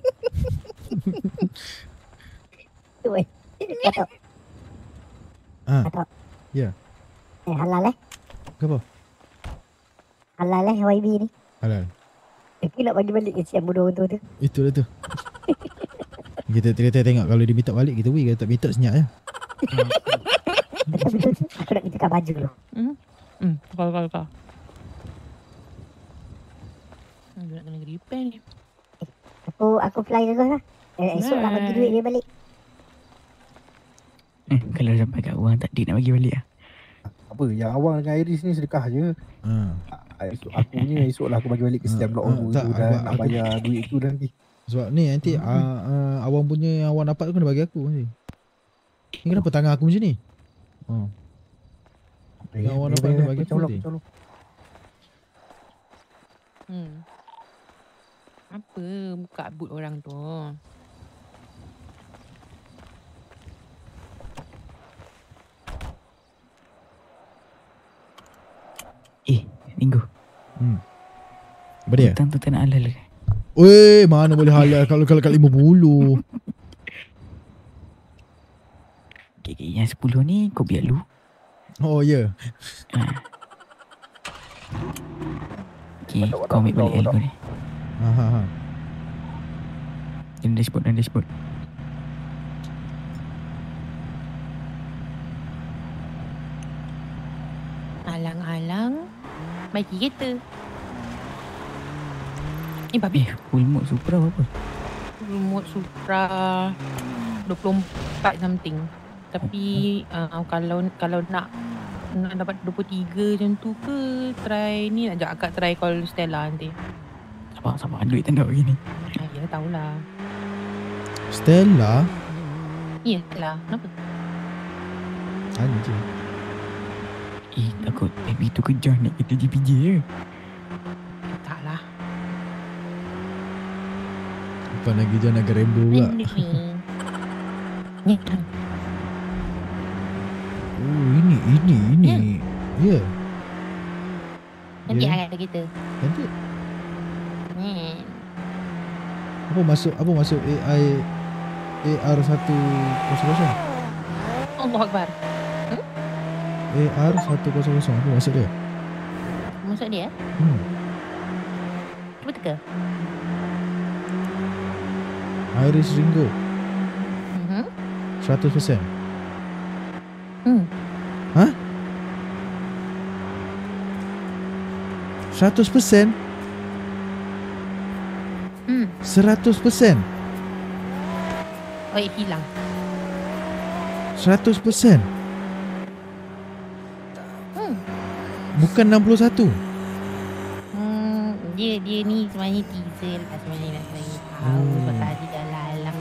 Tu eh. Kata. Ah, Kata. ya. Eh, halal eh. Kenapa? Halal eh Y B ni. Halal. Aku nak bagi balik kesian bodoh tu tu. Itulah tu. Kita kita tengok kalau dia minta balik kita bagi, kalau tak minta senyap je. Betul-betul aku nak minta baju dulu. Hmm. Hmm, kau kau kau. Hmm, dia nak kena repair ni. Aku aku fly ke kau lah. Eh, esok lah bagi duit dia balik. Eh, kalau sampai kat orang tak dia nak bagi balik lah. Apa, yang awal dengan Iris ni sedekah je. Ha. Ah, Esok aku punya esok lah aku bagi balik ke setiap blok Ah, aku tak, tu dan aku- nak aku- bayar duit tu nanti. Sebab ni nanti uh, uh, awang punya yang awang dapat tu kena bagi aku nanti. Ni kenapa tangan aku macam ni? Oh. Yang awang dapat kena bagi aku Colok, nanti. colok. Hmm. Apa buka boot orang tu? Eh, Ringo. Hmm. Apa dia? Hutang tu tak nak halal ke? Weh, mana boleh halal kalau kalau kat lima puluh. Okay, okay, yang sepuluh ni kau biar lu. Oh ya. Ha. Okay, kau ambil balik L kau ni. Ha ha ha. Dalam dashboard, dalam dashboard. Alang-alang bagi kereta. Eh, babi. Eh, full mode Supra apa? Remote Supra dua puluh empat something. Tapi uh, kalau kalau nak nak dapat dua puluh tiga macam tu ke, try ni nak ajak akak try call Stella nanti. Sabar, sabar. Duit tak nak begini. Ah, ya tahulah. Stella. Ya lah. Kenapa? Tanya je. Eh, takut baby tu kejar naik kereta J P J je. Tak lah. Lepas lagi je nak Rambo pula. Ni. Oh, ini ini ini. Ya. Nanti Ya. akan ada kita. Nanti Hmm. apa masuk apa masuk A I A R seratus. Allah Akbar. A R seratus apa masuk dia? Maksud dia? Hmm. Cuba teka. Iris Ringo Mhm. seratus peratus. Hmm. Ha? seratus peratus? Hmm. seratus peratus? Oh, eh, hilang. seratus peratus? Hmm. Bukan enam puluh satu? Hmm, dia dia ni sebenarnya teaser lah sebenarnya nak bagi tahu Hmm. sebab tadi dah lalang.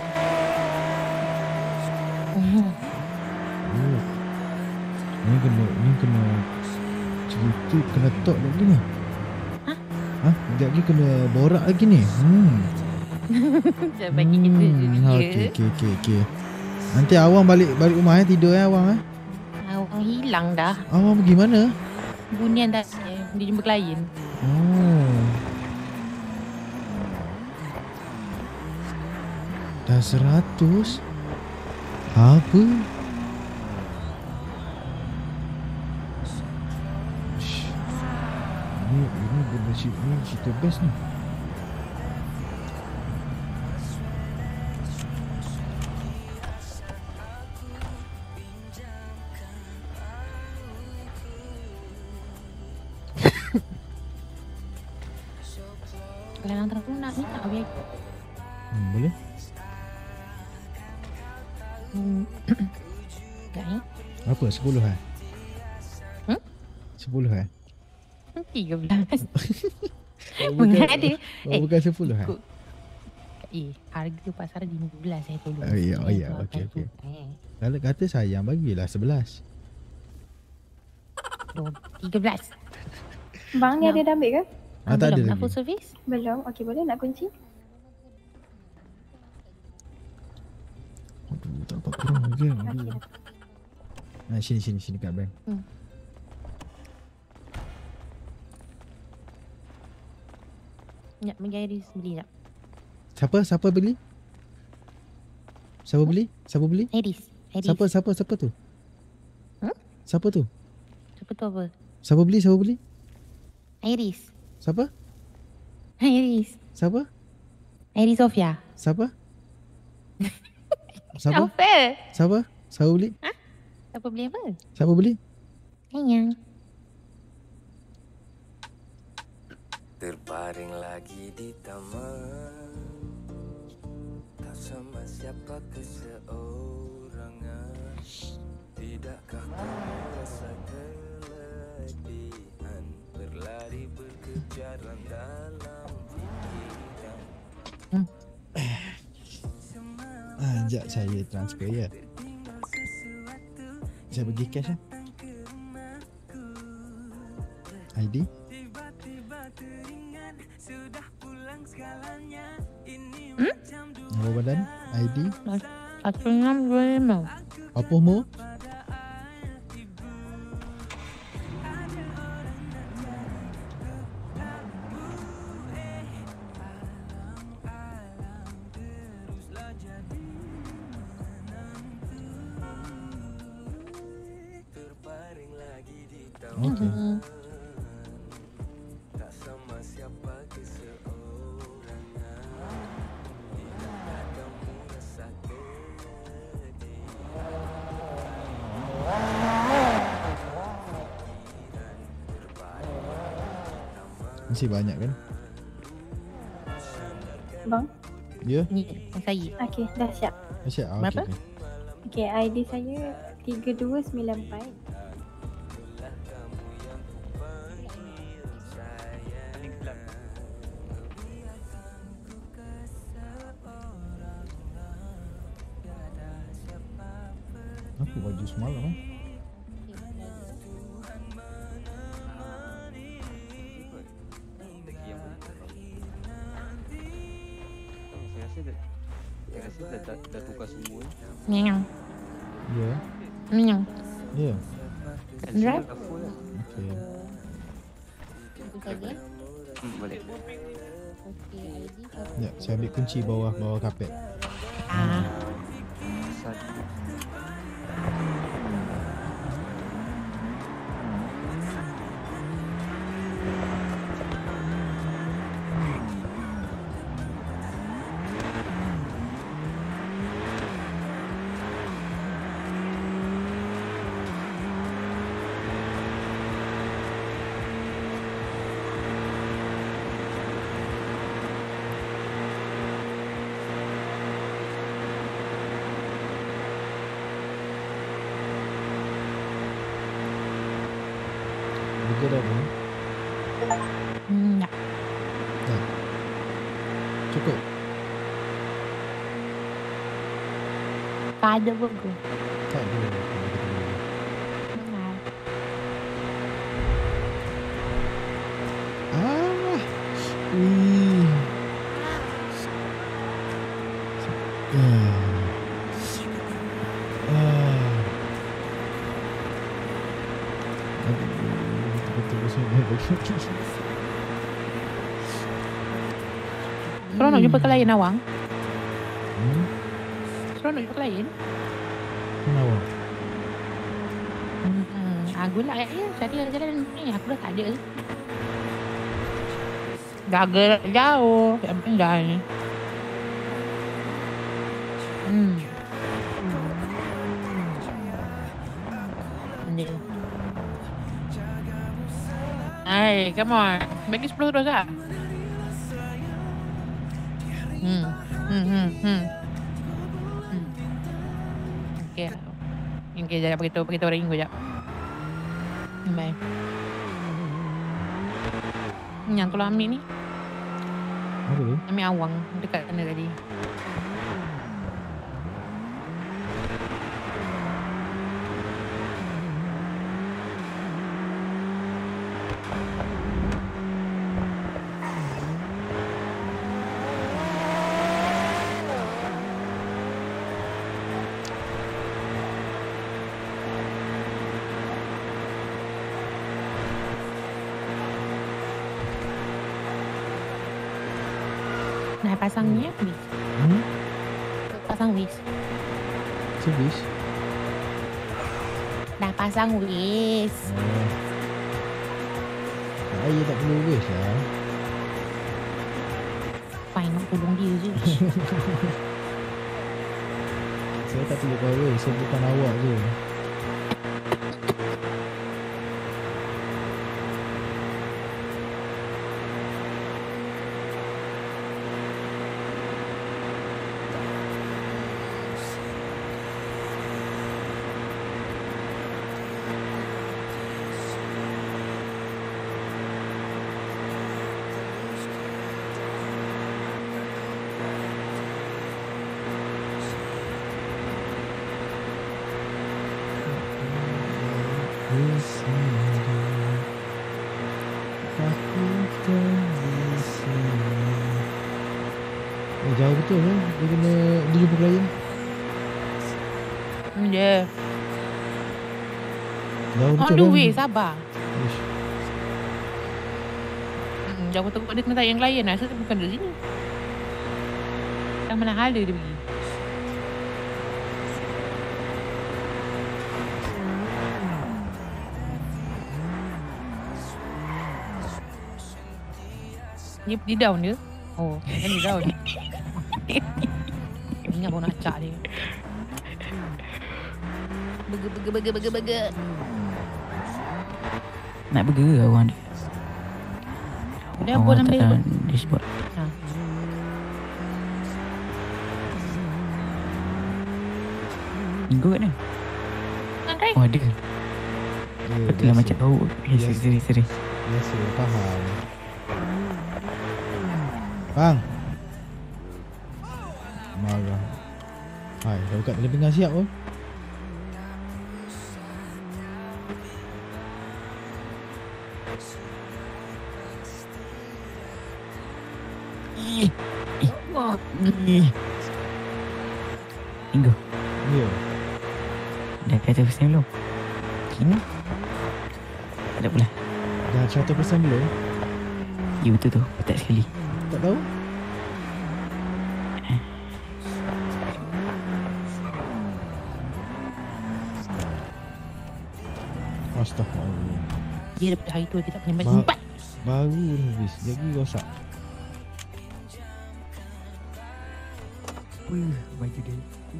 Hmm. Oh. Ni kena ni kena cerita kena talk lagi ni. Hah? Ha? Sekejap lagi kena borak lagi ni. Hmm. Saya bagi kita je Hmm, dia. Okey okey okey okey. Nanti awang balik balik rumah eh, tidur eh awang eh. Awang hilang dah. Awang pergi mana? Bunian dah eh, dia jumpa klien. Oh. Dah seratus? Apa? Shh. Ini ini benda cerita ni cerita best ni. Kalau nak terus nak ni tak habis. Hmm, boleh? Hmm. Tak ni. Apa? Sepuluh eh? Hmm? Sepuluh eh? Tiga belas. Oh, Mengada. Oh, bukan sepuluh eh? ikut. Eh, harga pasar lima belas saya tolong. Oh, ya, oh, ya. Saya Okey, tu, okey. eh. Kalau kata sayang, bagilah sebelas. Dua- Tiga belas. Bang ni Ya. ada dah ambil ke? Ah, tak ada Belum, nak lagi. full service? Belum. Okey, boleh nak kunci? Aduh, tak dapat kurang lagi. Okey. Aduh. Nah, sini, sini, sini kat bank. Hmm. Sekejap, bagi Iris beli sekejap. Siapa? Siapa beli? Siapa beli? Siapa beli? Iris. Iris. Siapa? Siapa? Siapa tu? Hmm? Siapa tu? Siapa tu apa? Siapa beli? Siapa beli? Iris. Siapa? Iris. Siapa? Iris Sofia. Siapa? Siapa? Apa? Siapa? Siapa beli? Siapa beli apa? Siapa beli? Sayang. Terbaring lagi di taman, tak sama siapa keseorangan. Tidakkah kau rasa keledihan, berlari berkejaran dalam pikiran. Hmm. Ah, sekejap saya transfer ya. Saya bagi cash lah. I D? Hmm? Nama badan? I D? satu enam dua lima. Apa mu? Okay. Tak sama siapa keseorangan, tidakkah kamu rasa keledihan. Masih banyak kan? Bang? Ya? Ni, saya. Okey, dah siap. Dah siap? Ah, Berapa? okay, Okey, okay. I D saya tiga dua sembilan empat. Apa baju semalam eh? Saya rasa dah, saya rasa dah, dah, dah tukar semua. Nyang. Ya. Nyang. Ya. Drive. Okay. Itu saja. Hmm, boleh. Okey, I D. Ya, saya ambil kunci bawah bawah kapet. Ah. Satu. Burger dah pun. Hmm, tak. Dah. Cukup. Tak ada burger. Tak ada. Benar. Ah. Ui. Ah. Ah. Aduh, betul-betul semua bagi. Seronok jumpa klien awang. Hmm? Seronok jumpa klien. Kenapa? Hmm, aku lah ya. Tadi jalan ni aku dah tak ada. Jaga jauh. Yang pindah ni. Hmm. Ni. Hai, come on. Bagi sepuluh terus lah. Hmm. Hmm, hmm, hmm. Hmm. Okay. Okay, sekejap. Beritahu, beritahu orang Inggu sekejap. Bye. Yang tolong ambil ni. Apa tu? Ambil awang dekat sana tadi. Dah pasang ni habis. Hmm? Pasang wis. Servis? Dah pasang wis. Oh. Saya tak perlu wis lah. Fine, nak tolong dia je. Saya tak perlu kau wis, saya bukan awak je. Eh, jauh betul kan? Dia kena dia jumpa klien. Hmm, dia. Jauh On betul the kan? way, sabar. Ish. Hmm, jauh betul dia kena tayang klien lah. Saya bukan dari sini. Tak mana hala dia pergi. Dia, dia down dia. Oh, kan dia down. Ingat baru nak acak dia. Burger, burger, burger, burger, burger. Nak burger ke orang dia? Dia pun ambil tak apa? dashboard. Ha. Minggu kat ni? Santai. Oh ada. Ya, Betul lah biasa. macam tahu. Eh, Biasa. seri, seri. Biasa, faham. Bang. Marah. Hai, dah buka tali pinggang siap pun. Ih. Ih. Ih. Minggu. Ya. Dah kata persen belum? Kini? Tak ada pula. Dah seratus peratus belum? Ya betul tu. Tak sekali. Tak tahu? Astaghfirullah. Dia daripada hari tu dia tak boleh Ba- sempat. Baru ni habis. Lagi rosak. Wih, baju dia.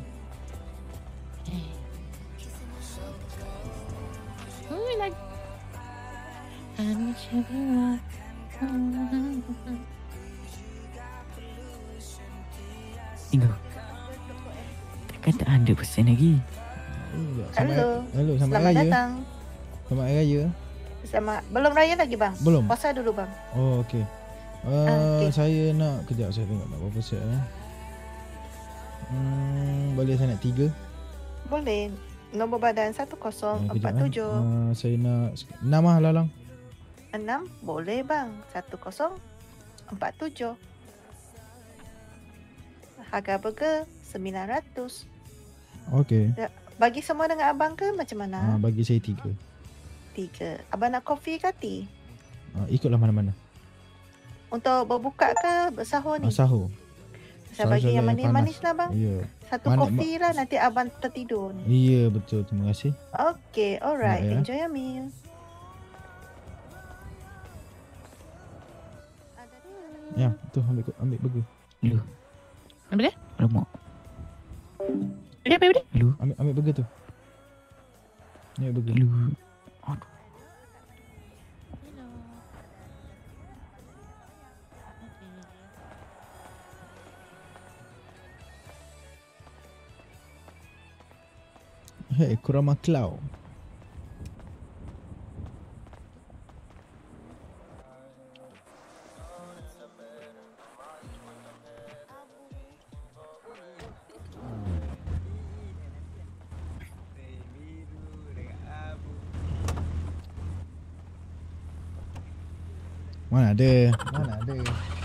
Hmm, lagi. I'm sure. Minggu. Takkan tak one hundred percent lagi. Oh, selamat, Halo. Halo, selamat, Selamat raya. datang. Selamat Hari Raya. Selamat. Belum raya lagi bang? Belum. Puasa dulu bang. Oh, okey. Uh, Ah, okey. Saya nak kejap saya tengok nak berapa set eh. Hmm, boleh saya nak tiga. Boleh. Nombor badan satu kosong Uh, empat kejap eh. tujuh. Uh, saya nak sek- enam lah lalang. Enam boleh bang. Satu kosong empat tujuh. Harga burger sembilan ratus. Okey. Ya, bagi semua dengan abang ke macam Uh, mana? bagi saya tiga. Tiga. Abang nak kopi ke tea? Uh, ikutlah mana-mana. Untuk berbuka ke bersahur ni? Uh, sahur. Saya bagi yang Sahur-sahur yang manis-manis panas. lah bang. Ya. Satu Mana- kopi lah nanti abang tertidur ni. Ya, betul. Terima kasih. Okay, alright. Ya, ya. Enjoy your meal. Ya, tu ambil ambil burger. Lu. Apa dia? Lemak. Dia apa dia? Lu. Ambil ambil burger tu. Ni ambil burger. Lu. Aduh. Hey, Kurama Cloud. Mana ada? Mana ada?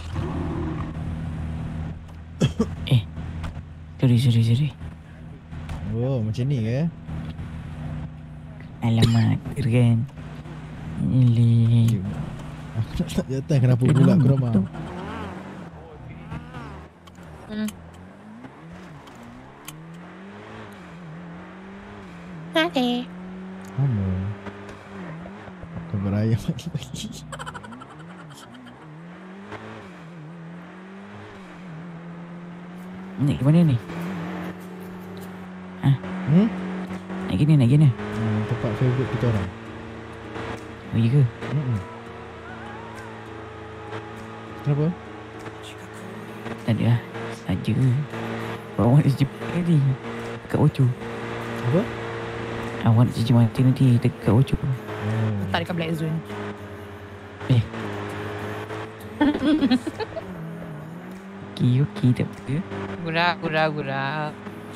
Eh. Sorry, sorry, sorry. Oh, macam ni ke? Alamak, kan. Ini. Aku nak tak jatuh kenapa pula Kurama? Hmm. Nanti. Mana? Kabar ayam lagi. Naik ke mana ni? Ha? Hmm? Naik gini, naik gini. Hmm, tempat favourite kita orang. Oh, iya ke? Hmm. Kenapa? Tak ada lah. Saja. Awak nak jumpa tadi. Dekat Ocho. Apa? Awak nak cuci mata nanti dekat Ocho. Oh. Tak dekat Black Zone. Eh. Okey, okey. Tak apa. Gurau, gurau, gurau.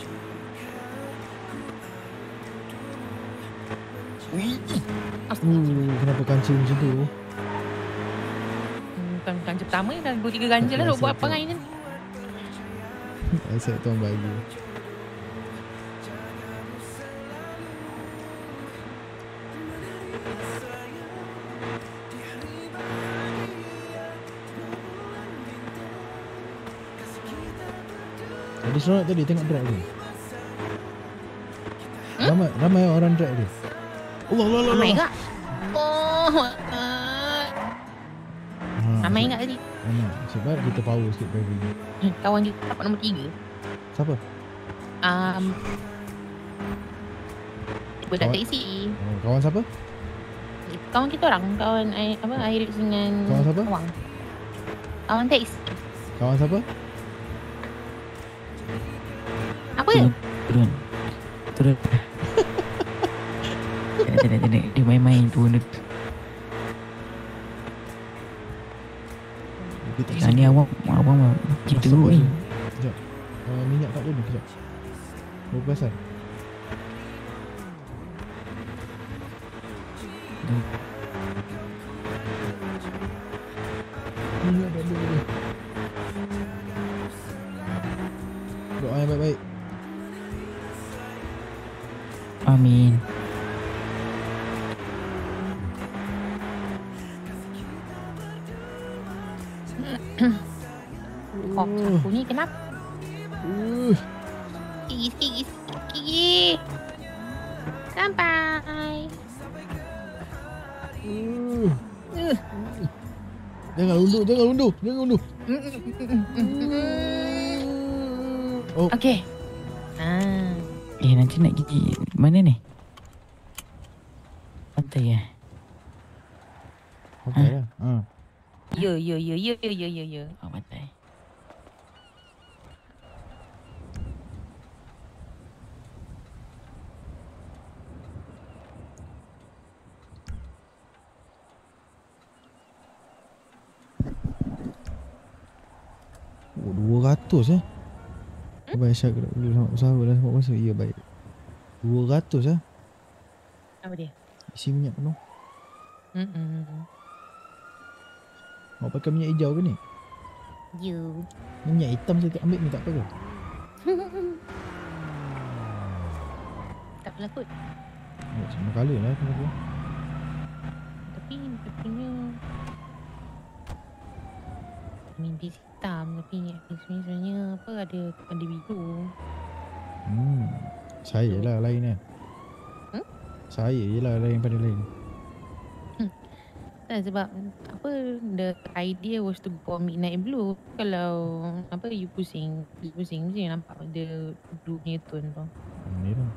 Wih. Uh, kenapa kancil macam tu? Hmm, bukan kancil pertama ni dah dua tiga kancil lah. Duk buat apa dengan ni? Asyik tuan bagi. Ada seronok tadi tengok drag tu. Hmm? Ramai ramai orang drag tu. Allah Allah Allah. Ramai tak? Oh. Ha, Ramai ingat tadi. Ramai. Sebab kita power sikit driving. Kawan kita dapat nombor tiga. Siapa? Um, budak Kawan- taksi. Oh, kawan siapa? Kawan kita orang. Kawan I- apa Iris dengan Kawan siapa? Awang. Kawan taksi. Kawan siapa? Apa? Turun. Turun. Tak tak tak tak. Dia main-main turun. Yang ni awak awak mau cerita dulu ni. Sekejap. Uh, minyak tak dulu kejap. Berapa perasan? Minyak tak dulu. Doa yang baik-baik. Amin. Kok aku ni kenapa? Uh. Gigi, gigi, gigi. Sampai. Uh. Jangan undur, jangan undur, jangan undur. Oh. Okey. Ah. Eh, nanti nak gigi mana ni? Pantai ya? Pantai lah. Ha. Ya, ya, ya, ya, ya, ya, ya, ya. Oh, pantai. Oh, dua ratus eh. Abang Aisyah kena dulu sama usaha dah sama masa. Ya baik. dua ratus eh. Apa dia? Isi minyak penuh. Hmm. Mau pakai minyak hijau ke ni? You. Minyak hitam saya tak ambil ni tak apa ke? Tak apalah kot. Oh, sama colour lah kenapa? Tapi dia punya mimpi hitam tapi ni sebenarnya apa ada ada biru. Hmm. Saya lah lain kan. Hmm? Saya je lah lain pada lain. Tak sebab apa the idea was to go midnight blue. Kalau apa you pusing, you pusing mesti nampak ada blue punya tone tu. Hmm, ni lah.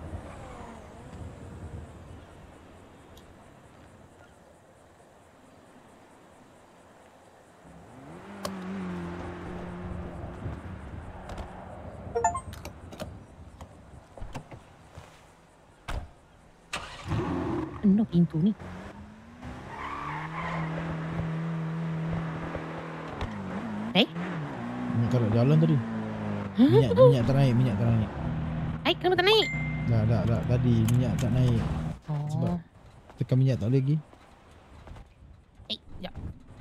Penuh pintu ni. Eh? Minyak kat jalan tadi. Minyak minyak tak naik, minyak tak naik. Aik kenapa tak naik? Dah dah dah tadi minyak tak naik. Oh. Sebab tekan minyak tak boleh lagi. Eh, jap.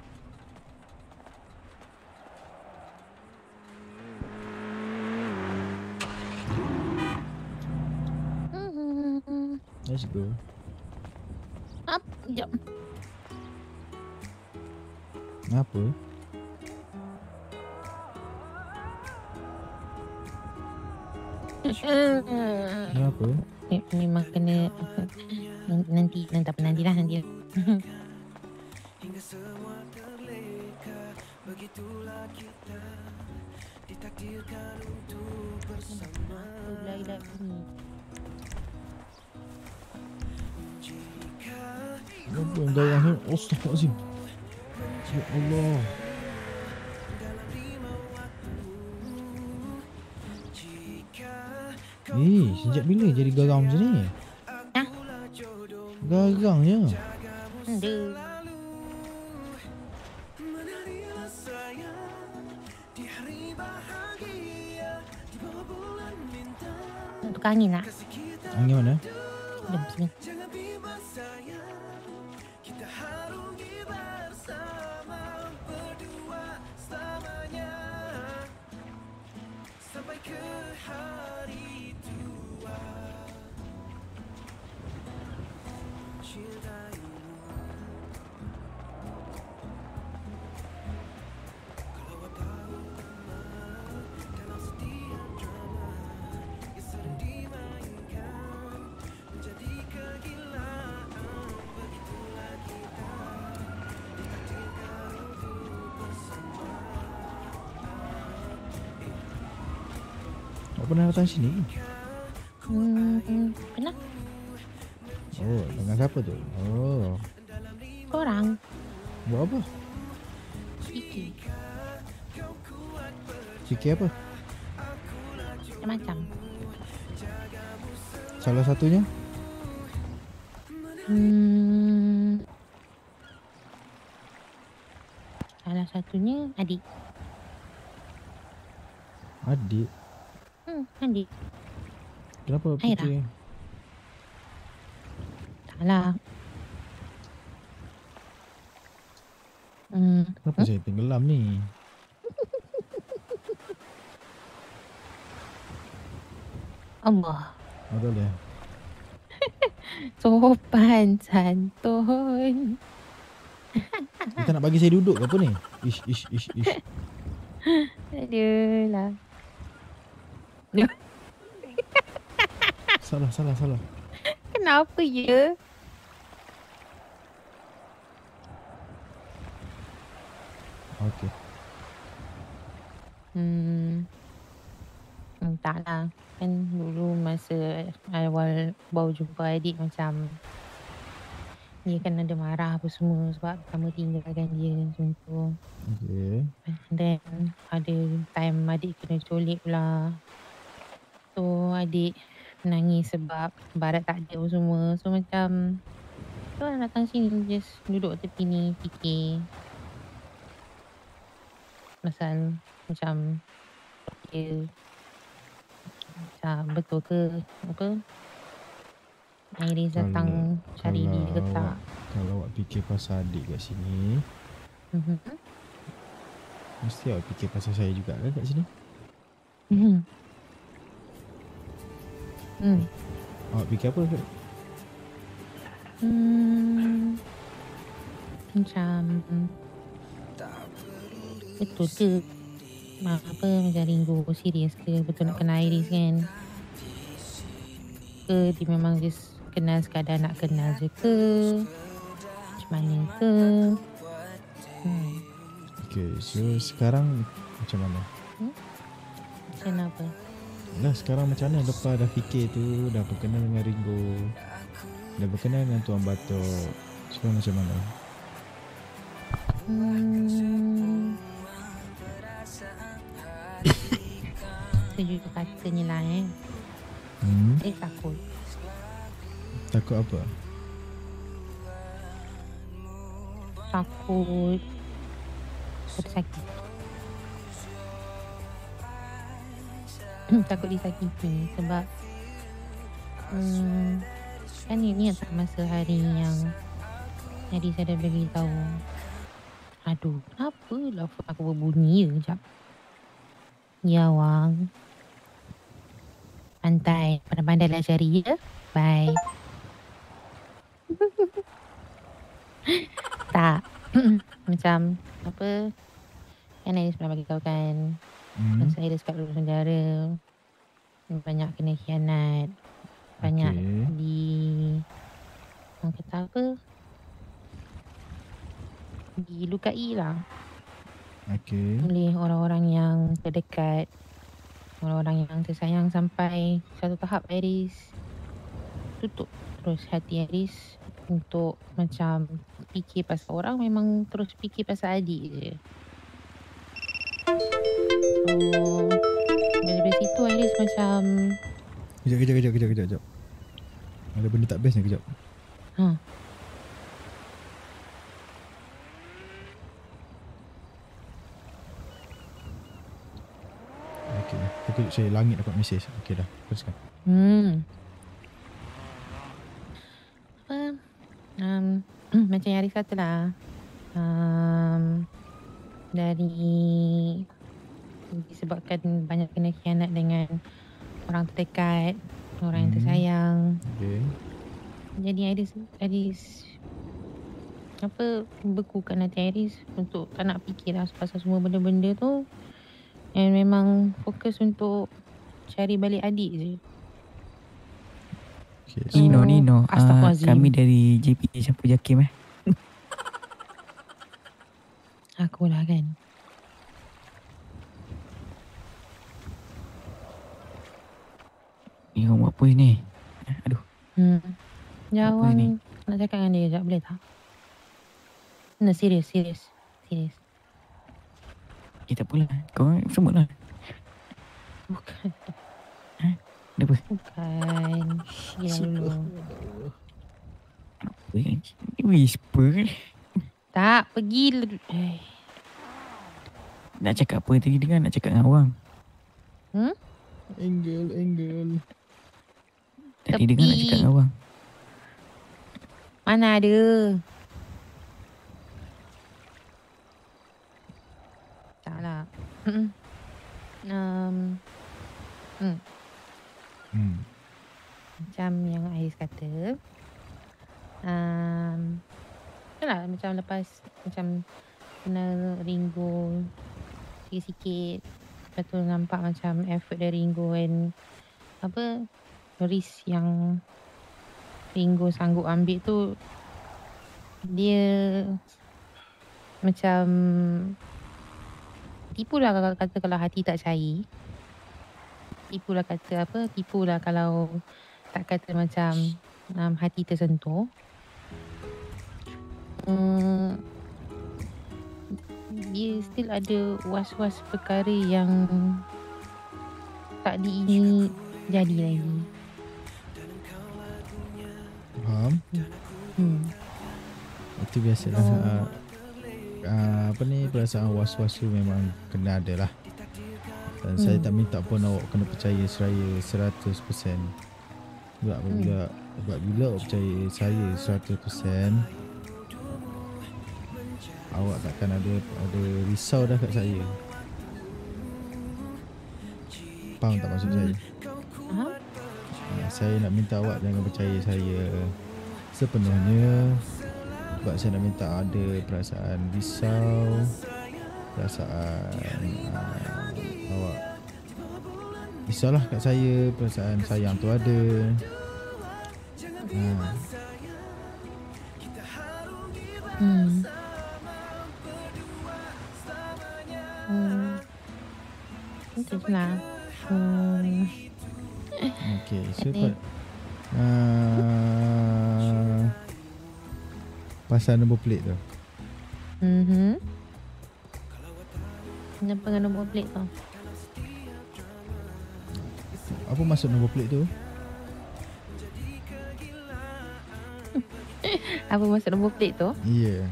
Let's go. Up, jap. Apa? Kenapa? Memang kena nanti nanti apa nanti lah nanti. Hingga semua terleka, begitulah kita ditakdirkan untuk bersama. Lagi Apa yang garang ni? Astaghfirullahaladzim. Ya Allah. Eh, sejak bila jadi garang macam ni? Hah? Garangnya. Ada. Untuk angin tak? Angin mana? Jom sini. Awak pernah datang sini? Hmm, pernah? Oh, dengan siapa tu? Oh, Korang. buat apa? Fikir. Fikir apa? Macam-macam. Salah satunya? Hmm. Salah satunya adik. Adik? Hmm, adik. Kenapa Aira. fikir? Taklah. Hmm. Kenapa saya tenggelam ni? Allah. Oh, tak boleh. Sopan santun. Dia tak nak bagi saya duduk ke apa ni? Ish, ish, ish, ish. Aduh lah. Salah, salah, salah. Kenapa ya? Okey. Hmm. Hmm, taklah. Kan dulu masa awal baru jumpa adik macam dia kan ada marah apa semua sebab kamu tinggalkan dia macam tu. Okey. And then ada time adik kena culik pula. So adik menangis sebab barat tak ada apa semua. So macam tu lah datang sini just duduk tepi ni fikir. Pasal macam dia macam betul ke apa Iris datang cari dia ke tak. awak, kalau awak fikir pasal adik kat sini, Mhm. mesti awak fikir pasal saya juga kan kat sini? Mhm. Hmm. Awak fikir apa? Hmm. Macam betul ke Ma, apa macam Ringo serius ke betul nak kenal Iris kan, ke dia memang just kenal sekadar nak kenal je ke macam mana ke. Hmm. Okay, so sekarang macam mana? Hmm? Macam apa? Dah sekarang macam mana lepas dah fikir tu, dah berkenal dengan Ringo, dah berkenal dengan Tuan Batok, sekarang macam mana? Hmm. Sejujur katanya lah eh. Hmm? Saya takut. Takut apa? Takut tersakit. Takut disakiti sebab hmm, kan ini tak masa hari yang jadi saya dah beritahu. Aduh, kenapa lah aku berbunyi je sekejap. Ya Wang. Pantai, pandai-pandai lah cari ya. Bye. Tak. Macam apa, kan Iris pernah bagi tahu kan, Hmm? masa Iris kat lulus negara banyak kena khianat, banyak Okey. di orang kata apa, dilukai lah Okey. oleh orang-orang yang terdekat, orang-orang yang tersayang, sampai satu tahap Iris tutup terus hati Iris untuk macam fikir pasal orang, memang terus fikir pasal adik je. So dari situ Iris macam Kejap, kejap, kejap, kejap, kejap, kejap. Ada benda tak best ni, kejap. ha, Okey. Aku saya langit dapat mesej. Okey dah. Teruskan. Hmm. Apa? Um, macam yang Haris kata lah. Um, dari disebabkan banyak kena khianat dengan orang terdekat, orang yang Hmm. tersayang. Okey. Jadi Iris, Iris apa, bekukan hati Iris untuk tak nak fikir lah pasal semua benda-benda tu. And memang fokus untuk cari balik adik je. Okay, so- Nino, Nino. Uh, Astaghfirullahalazim. kami dari J P Syampur Jakim eh. Akulah kan. Ni orang buat apa ni? Eh, Aduh. Hmm. Apa Jawang ni? nak cakap dengan dia sekejap, boleh tak? No, serius, serius. Serius. Eh tak apalah. Kau semut lah. Bukan. Ada apa? Bukan. Ya Allah. Apa yang ni whisper? Tak, pergi. le- Eh. Nak cakap apa tadi dengar? Nak cakap dengan orang. Hmm? Angle, angle. Tadi dengar nak cakap dengan orang. Mana ada. Tak lah. Mm-mm. um, hmm. Hmm. Macam yang Ais kata. Um, Itulah macam lepas macam kena Ringo sikit-sikit. Lepas tu nampak macam effort dari Ringo and apa, risk yang Ringo sanggup ambil tu, dia macam tipulah kalau kata kalau hati tak cair. Tipulah kata apa, tipulah kalau tak kata macam um, hati tersentuh. Hmm, dia still ada was-was perkara yang tak diingini jadi lagi. Faham? Hmm. Itu biasalah. Oh. Uh, uh, apa ni, perasaan was-was tu memang kena ada lah. Dan Hmm. saya tak minta pun awak kena percaya seraya seratus peratus. Sebab apabila sebab bila awak percaya saya seratus peratus, awak takkan ada ada risau dah kat saya. Faham tak maksud saya? Faham? Uh, saya nak minta awak jangan percaya saya sepenuhnya. Sebab saya nak minta ada perasaan risau, perasaan uh, awak risaulah kat saya, perasaan sayang tu ada. uh, Hmm. Hmm. Itu je lah. Hmm. Okay, so Eh. pa- uh, pasal nombor plate tu. Mhm. Kenapa dengan nombor plate tu? Apa maksud nombor plate tu? Apa maksud nombor plate tu? Ya. Yeah.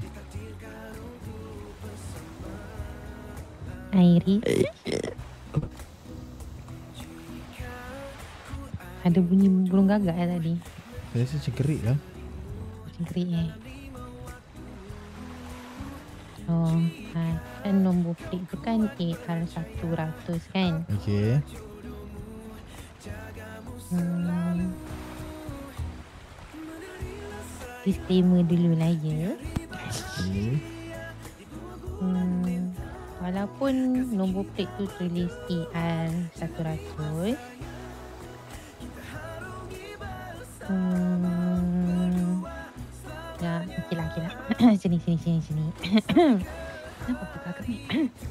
Iris. Ada bunyi burung gagak ya tadi. Saya rasa macam kerik lah. Macam kerik eh. Oh, ha, kan nombor plate tu kan A R seratus kan? Okay. Hmm. Disclaimer dulu lah ya. Okay. Hmm. Walaupun nombor plate tu tulis A R seratus, Hmm. Ya, okey lah, okey lah. Sini, sini, sini, sini. Kenapa aku takut ni?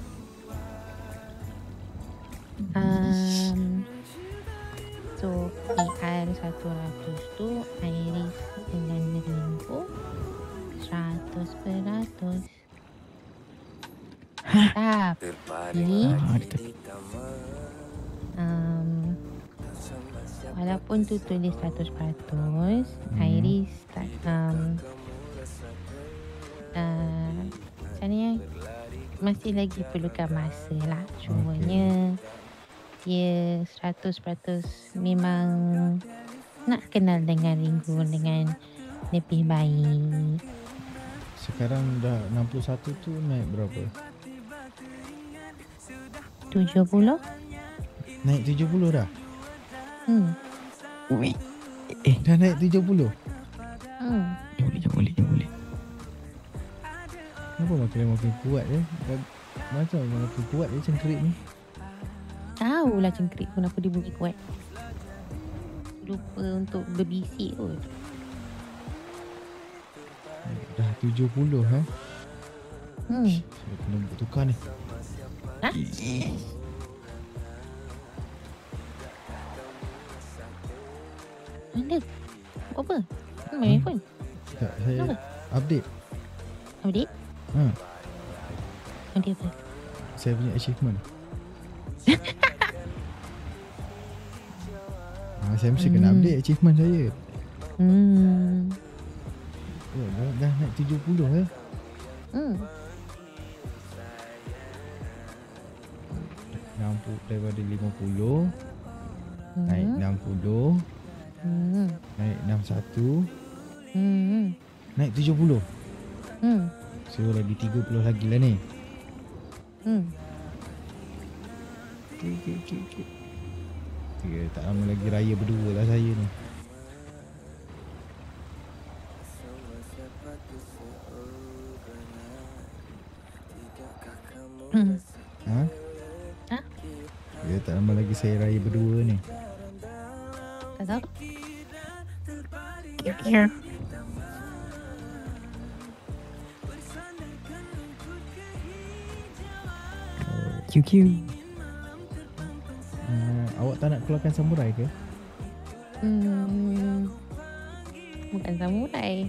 um, so, I R seratus tu Iris dengan Ringo seratus peratus. Tapi um, walaupun tu tulis seratus peratus, Iris tak um, uh, macam ni eh, masih lagi perlukan masa lah. Cumanya dia seratus peratus memang nak kenal dengan Ringo dengan lebih baik. Sekarang dah enam puluh satu tu naik berapa? tujuh puluh? Naik tujuh puluh dah? Hmm. Ui. Eh, dah naik tujuh puluh? Hmm. Dia boleh, dia boleh, dia boleh. Kenapa makin makin kuat je? Macam makin kuat je cengkerik ni? Tahulah cengkerik kenapa dia boleh kuat. Lupa untuk berbisik kot. Dah tujuh puluh ha? Hmm. Saya kena tukar ni. Ha? Mana? Buat apa? Hmm, main Hmm. phone. Tak, saya Kenapa? update. Update? Ha, Update apa? saya punya achievement. ha, saya mesti kena Hmm. update achievement saya. Hmm. Oh, dah, dah naik tujuh puluh eh. Hmm. enam puluh daripada lima puluh. Hmm. Naik enam puluh. Hmm. Naik enam puluh satu. Hmm. Naik tujuh puluh. Hmm. So lagi tiga puluh lagi lah ni. Hmm. Okay, okay, okay, okay. Okay, tak lama lagi raya berdua lah saya ni. Hmm. Ha? Ha? Ya, tak lama lagi saya raya berdua ni. Tak tahu. Ya. Q Q. Uh, awak tak nak keluarkan samurai ke? Hmm. Bukan samurai.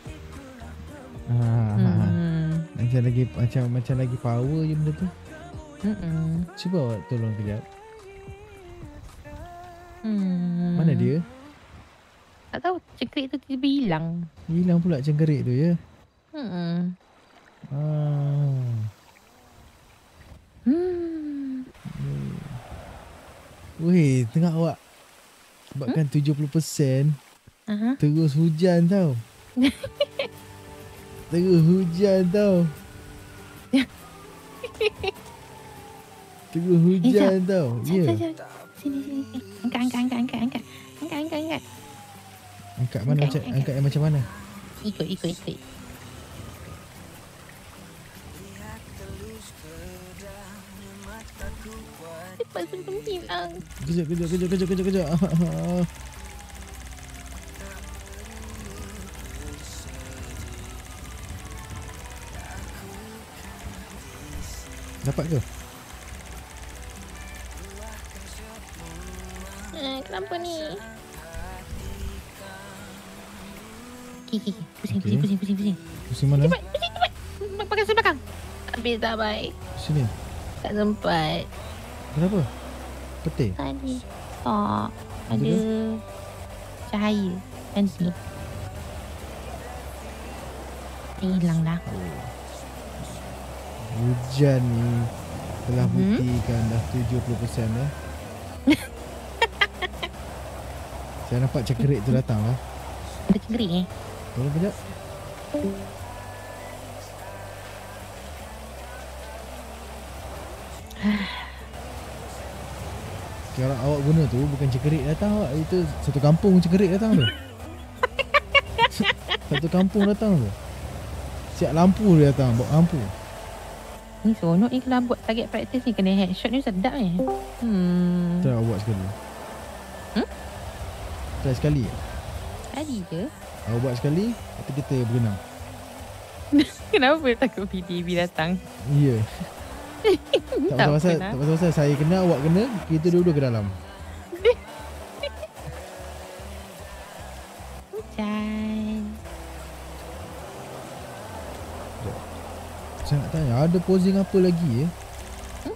Ha, ha, ha. Hmm. Macam lagi macam macam lagi power je benda tu. Hmm. Cuba awak tolong kejap. Hmm. Mana dia? Tak tahu, cengkerik tu tiba-tiba hilang. Hilang pula cengkerik tu ya. Hmm. Ah. Hmm. Weh, tengok awak sebabkan hmm? tujuh puluh peratus Aha. terus hujan tau. Terus hujan tau. Terus hujan eh, tau. Ya. Yeah. Sini, sini, sini. Angkat, angkat, angkat, angkat, angkat. Angkat, angkat, angkat. Angkat mana Angkat, macam angkat. angkat yang macam mana? Ikut, ikut, ikut. Cepat sebelum hilang. Kejap, kejap, kejap, kejap, kejap, kejap. Dapat ke? Eh, kenapa ni? Okay, okay, okay. Pusing, Okay. pusing, pusing, pusing, pusing. Pusing mana? Cepat, pusing, cepat. Pakai sebelah belakang. Habis tak baik. Sini. Tak sempat. Kenapa? Petir? Tadi. Tak. Ada Ada cahaya. Nanti. Dia hilang dah. Hujan ni telah Mhm. buktikan dah tujuh puluh peratus eh. Saya nampak cengkerik tu datang lah. Ada cengkerik eh. Tolong kejap. Sekarang awak guna tu bukan cengkerik datang awak. Itu satu kampung cengkerik datang tu. Satu kampung datang tu. Siap lampu dia datang, bawa lampu. Ni seronok ni kalau buat target practice ni kena headshot ni sedap ni. Hmm. Try awak buat sekali. Hmm? Try sekali. Tadi je. Awak buat sekali, lepas tu kita berenang. Kenapa takut P D B datang? Ya. Tak pasal-pasal, pernah. tak pasal-pasal saya kena, awak kena, kita dua-dua ke dalam. Hujan. Saya nak tanya, ada posing apa lagi ya? Hmm?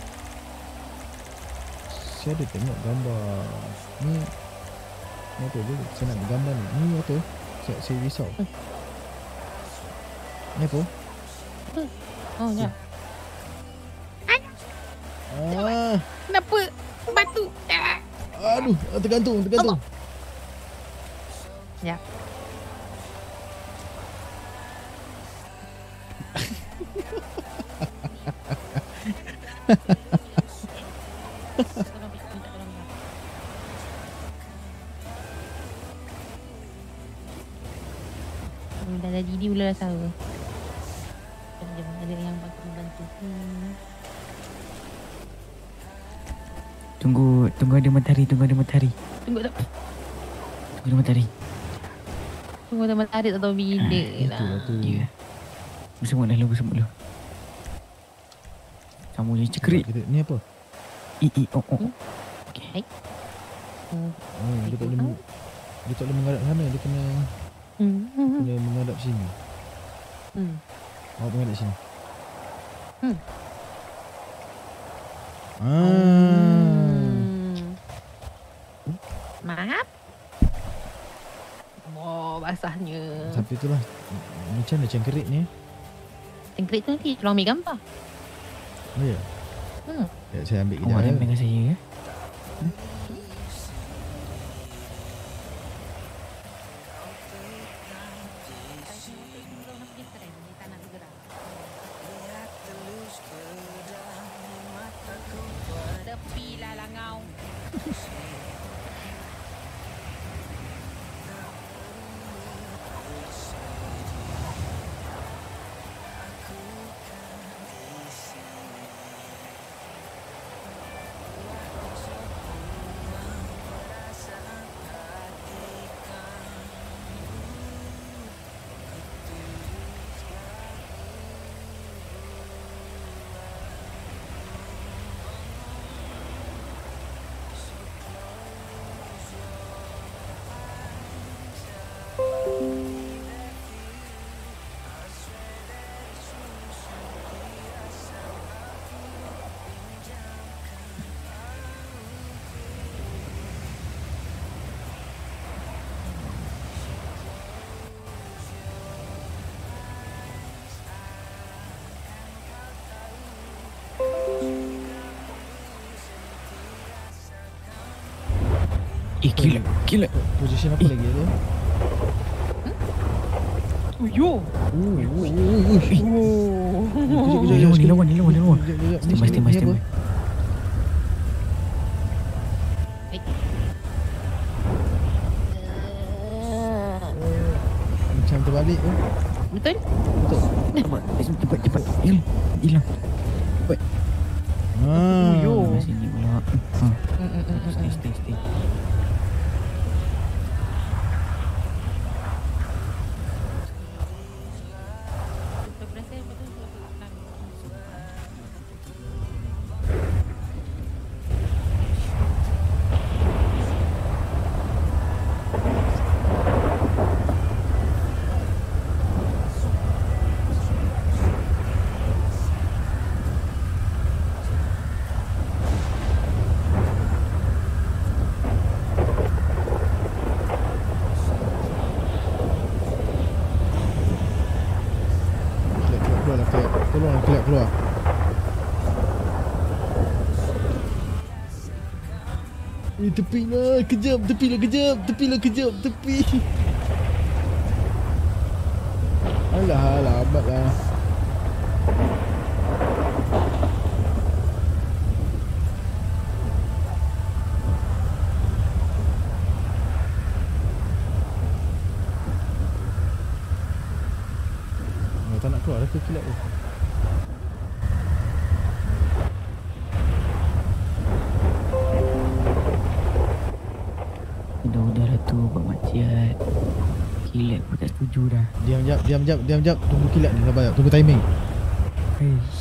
Saya ada tengok gambar. Ni, ni apa je? Saya nak gambar ni. Ni apa? Saya, saya risau. Hmm. Ni apa? Oh, ya. Ah, Kenapa? Batu. aduh, tergantung, tergantung. Ya. Dah jadi ni mula dah tahu. Jom ada yang bantu bantu. Hmm. Tunggu, tunggu ada matahari, tunggu ada matahari. Tunggu tak. Tunggu ada matahari. Tunggu teman tarik tak tahu bila lah. Itulah tu. Ya. Bersemut dulu, bersemut dulu. Sama je cekerik. Kita, ni apa? I, i, oh, oh. Okay. Hmm. Oh, dia tak boleh, dia tak boleh menghadap sana, dia kena Hmm. kena menghadap sini. Hmm. Awak menghadap sini. Hmm. Ah. Hmm. Maaf. Oh, basahnya. Tapi itulah. Macam mana cengkerik ni? Cengkerik tu nanti tolong ambil gambar. Oh ya. Hmm. Ya, saya ambil kejap. Awak ya. dah dengan saya ya? Tepilah lah ngau. Eh, gila, gila. Position apa Eh. lagi ada? Oh, yo. Oh, oh, oh, oh. Oh. Ni lawan, ni lawan, ni lawan, ni lawan. Sekejap, sekejap. Ni Standby, standby, ni apa? standby. Macam terbalik tu. Betul? Betul. Cepat, cepat, cepat. Hilang, hilang. Cepat. Ah. yo. Sini pula. Ha. Hmm, hmm, hmm, hmm, Stay, hmm. stay, stay. Keluar, keluar, keluar lah, keluar. Tolonglah keluar, keluar. Eh, tepi lah, kejap, tepi lah, kejap, tepi lah, kejap, tepi. Alah, alah, amat lah. Oh, tak nak keluar dah ke kilat tu. Dah dah tu buat maksiat. Kilat pun tak setuju dah. Diam jap, diam jap, diam jap. Tunggu kilat ni sabar jap. Tunggu timing. Eish.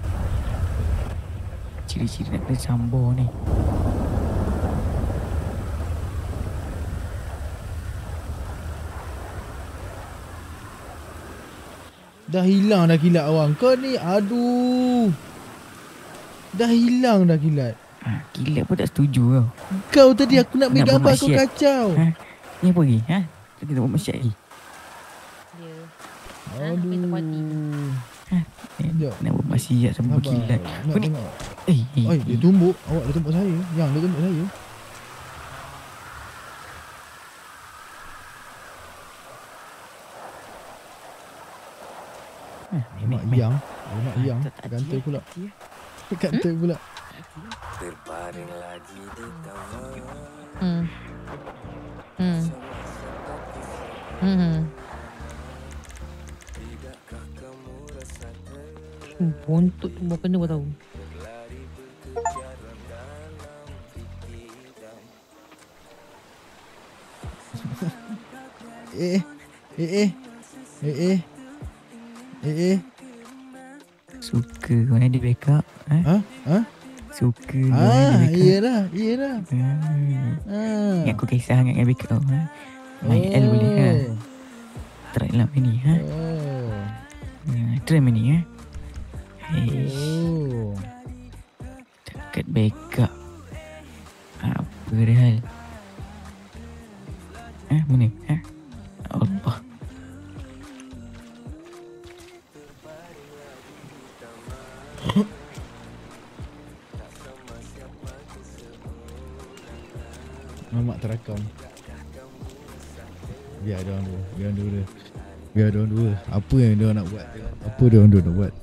Ciri-ciri nak kena sambor ni. Dah hilang dah kilat orang. Kau ni aduh. Dah hilang dah kilat. Ha, kilat pun tak setuju kau. Kau tadi aku nak ambil Nak gambar kau bermaksiat. kacau. Ha? Ni apa lagi? Ha? Kita nak buat maksiat lagi. Aduh. Ha? Ni, nak buat maksiat sampai Sabar. kilat. Nak Kau ni. tengok. Eh, eh, Oi, dia tumbuk. Awak dia tumbuk saya. Yang dia tumbuk saya. Mak yang. Mak yang. Gantai pula. Gantai pula. Terbaring lagi di kamar. Hmm. Hmm. Hmm. Hmm, bontot tu mau kena apa tahu. Eh, eh, eh, eh, eh, eh, eh. Suka kau yang di backup. Ha? Ha? Ha? Suka kau yang di Ah, backup. iyalah, iyalah. Hmm. Ah. Ingat aku kisah sangat dengan backup. Ha? Main L boleh ha? Try lah main ni. Ha? Oh. Ha, try main ni. Ha? Hey. Oh. Dekat backup. Apa dia hal? Ha? Mana? Ha? Allah. Mamak terakam. Biar dia orang dua. Biar dia dua. Biar dia orang dua. Apa yang dia orang nak buat? Apa dia orang dua nak buat?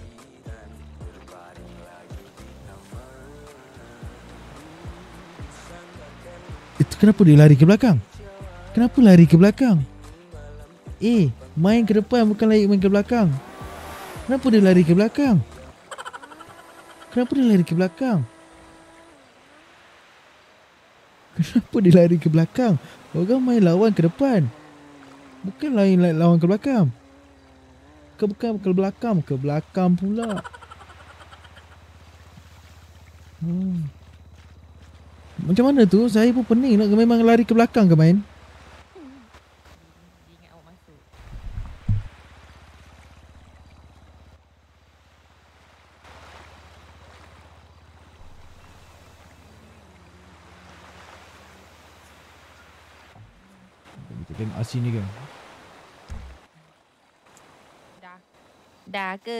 Itu kenapa dia lari ke belakang? Kenapa lari ke belakang? Eh, main ke depan bukan lari main ke belakang. Kenapa dia lari ke belakang? Kenapa dia lari ke belakang? Kenapa dia lari ke belakang? Orang main lawan ke depan. Bukan lain lawan ke belakang. Ke bukan ke belakang, ke belakang pula. Hmm. Macam mana tu? Saya pun pening nak memang lari ke belakang ke main? Kita tengok asin ni kan. Dah. Dah ke?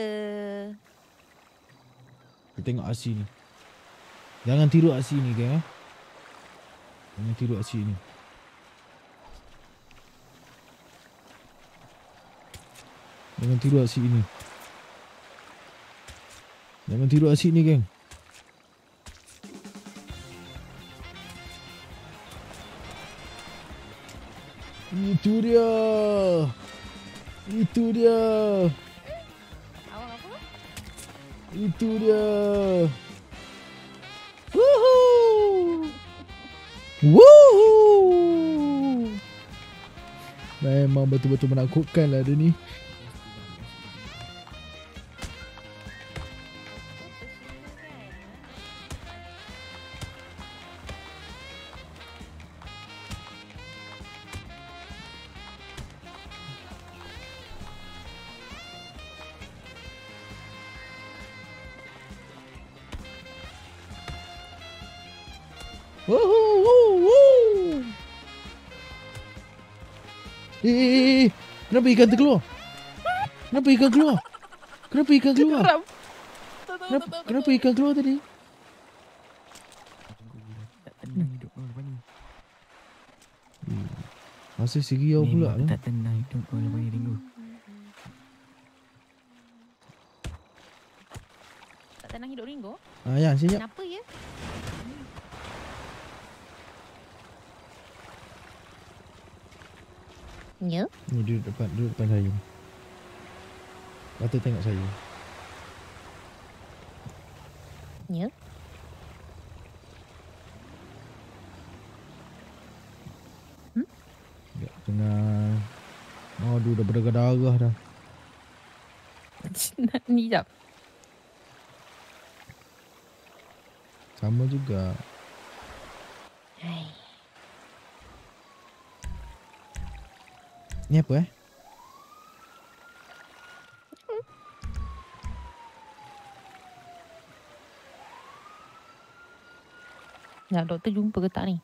Kita tengok asin ni. Jangan tiru asin ni kan. Eh? Jangan tiru asin ni. Jangan tiru asin ni. Jangan tiru asin ni geng. Itu dia. Itu dia. Awak apa? Itu dia. Woohoo. Woohoo. Memang betul-betul menakutkan lah dia ni. Woohoo, woo, woo. Eh, eh, eh, kenapa ikan terkeluar? Kenapa ikan keluar? Kenapa ikan keluar? Kenapa, kenapa ikan keluar tadi? Tak tenang hidup kau lepas ni. Masa seriau pula Memang lah. tak tenang hidup kau lepas ni Ringo. Tak tenang hidup Ringo? Ah, ya, senyap. Kenapa ya? Ya? Ni duduk depan, duduk depan saya. Mata tengok saya. Ya? Sekejap tengah. Aduh dah berdarah-darah dah. Ni jap. Sama juga. Ni apa eh? Ya, doktor jumpa ke tak ni?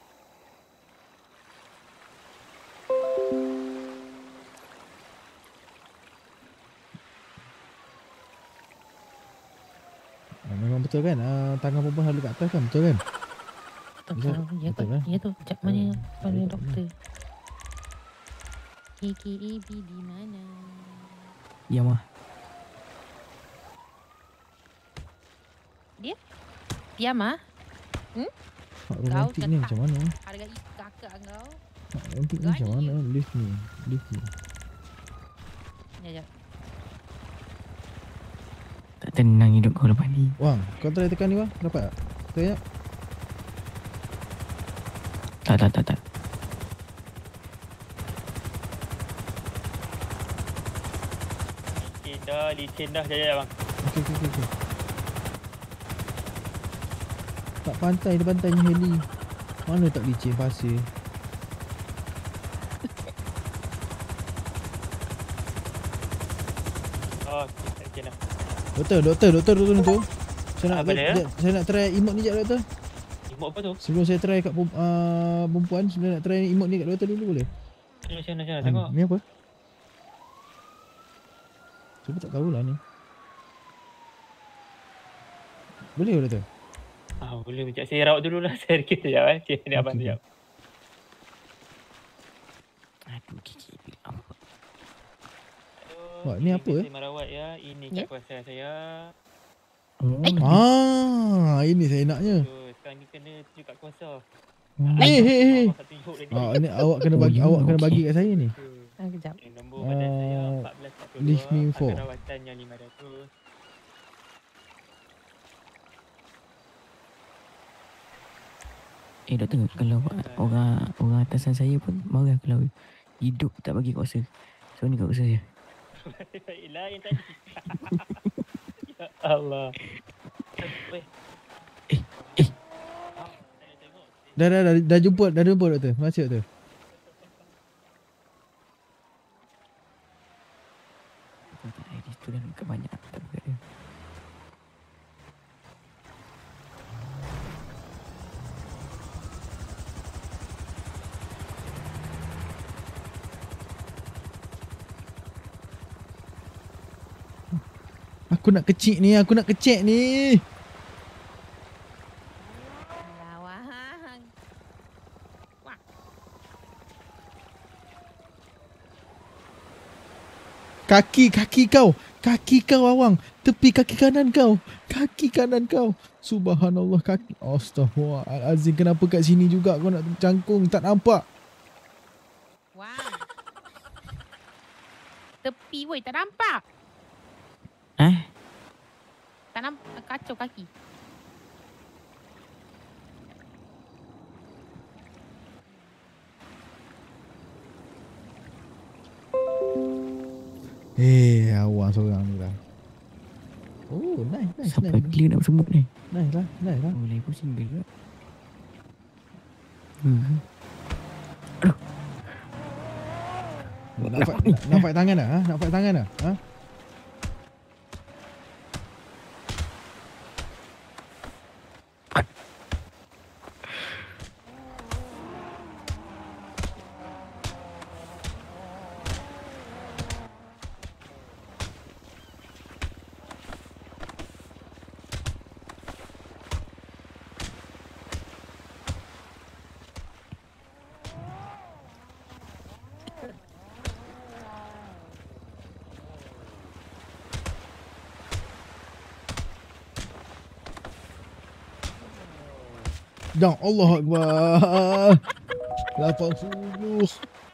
Ah, memang betul kan? Ah, tangan perempuan selalu kat atas kan? Betul kan? Tak Betul, tahu. Ya betul tu. eh? Ya tu. Jap mana Hmm. mana Betul, doktor? K K A B di mana? Ya mah. Dia? Diam ah. Hmm? Hak Kau romantik ni cetak macam mana? hargai kakak kau. Hak romantik ni macam mana? Lift ni. Lift ni. Ya, jap. Tak tenang hidup kau lepas ni. Wang, kau try tekan ni Wang. Dapat tak? Try tak? Tak, tak, tak, tak. Licin dah, licin dah. Jaya bang. Okey, okey, okey. Okay. Tak pantai, dia pantainya heli. Mana tak licin pasir. Oh, licin dah. Doktor, doktor, doktor, doktor tu. Saya nak Apa dia? dia, saya nak try emote ni jap doktor. Emote apa tu? Sebelum saya try kat uh, perempuan, saya nak try emote ni kat doktor dulu boleh? Macam mana, macam mana? Ah, Tengok. ni apa? Saya tak tahulah ni. Boleh ke doktor? Ah, boleh. Sekejap saya rawat dulu lah. Saya rikit sekejap eh. Okay, ni abang sekejap. Aduh, gigi bilik apa? Wah, ni apa eh? Saya merawat ya. Ini kat kuasa saya. Oh. Ah, ini saya naknya. So, sekarang ni kena tunjuk kat kuasa. Eh, eh, eh. Abang tak tunjuk lagi. Ah, ni awak kena bagi, Oh, awak kena okey. bagi kat saya ni. Ah, kejap. Okay, nombor badan saya Ah, empat belas empat puluh dua. leave me info. Harga rawatan yang lima ratus. Eh doktor, kalau orang orang atasan saya pun marah kalau hidup tak bagi kuasa. So ni kuasa saya. Baiklah yang tadi. Ya Allah. Weh. Dah, dah, dah, dah jumpa, dah jumpa doktor. Terima kasih doktor. Tak tak, Iris tu dah dekat banyak. Tak buka dia. Aku nak kecik ni, aku nak kecek ni. Lawang. Wah. Kaki, kaki kau. Kaki kau awang. Tepi kaki kanan kau. Kaki kanan kau. Subhanallah kaki. Astaghfirullahalazim. Kenapa kat sini juga kau nak cangkung? Tak nampak. Wah. Tepi woi, tak nampak. Eh? Tak nampak kacau kaki. Eh, awang seorang ni lah. Oh, nice, nice, Sampai nice. gila nak bersembuk ni. Nice lah, nice lah. Oh, lagi pusing juga. Hmm. Nak fight, nak, nak fight tangan dah? Ha? Nak fight tangan dah? Ha? Ya Allah Akbar. lapan puluh.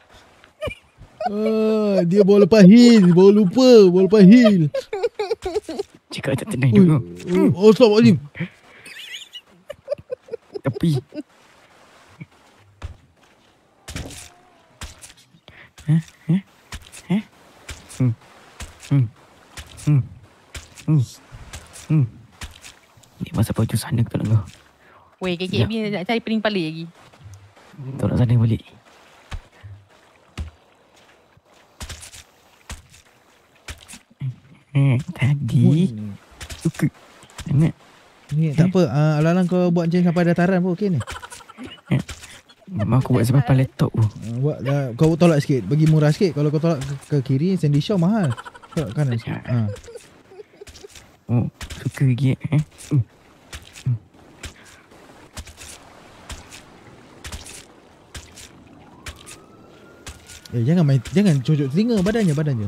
Ah, dia bawa lepas hill. Bawa lupa. Bawa lepas hill. Cakap tak tenang dulu. Oh, Astagfirullahaladzim. Tapi Hah? Hah? Hah? Hmm. Hmm. Hmm. Hmm. Hmm. Ni masa baju sana ke tak kau? Weh, K K B nak cari pening kepala lagi. Tolak sana balik. Eh, tadi suka. Nak. Ni tak apa, uh, alang-alang kau buat macam sampai dataran pun okey ni. Memang aku buat sampai laptop tu. Uh, buat uh, kau tolak sikit, bagi murah sikit. Kalau kau tolak ke, ke kiri, Sandy Shaw mahal. Tolak kanan sikit. Ha. Oh, suka lagi eh. Hmm. Eh jangan main, jangan cocok telinga badannya, badannya.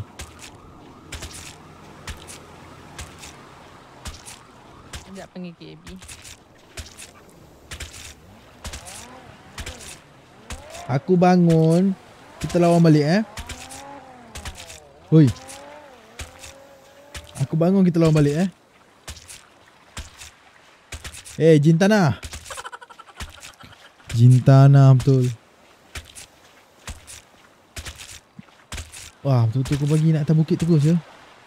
Sekejap panggil K B. Aku bangun, kita lawan balik eh. Oi. Aku bangun, kita lawan balik eh. Eh, jin tanah. Jin tanah betul. Wah, betul-betul kau bagi nak atas bukit terus ya.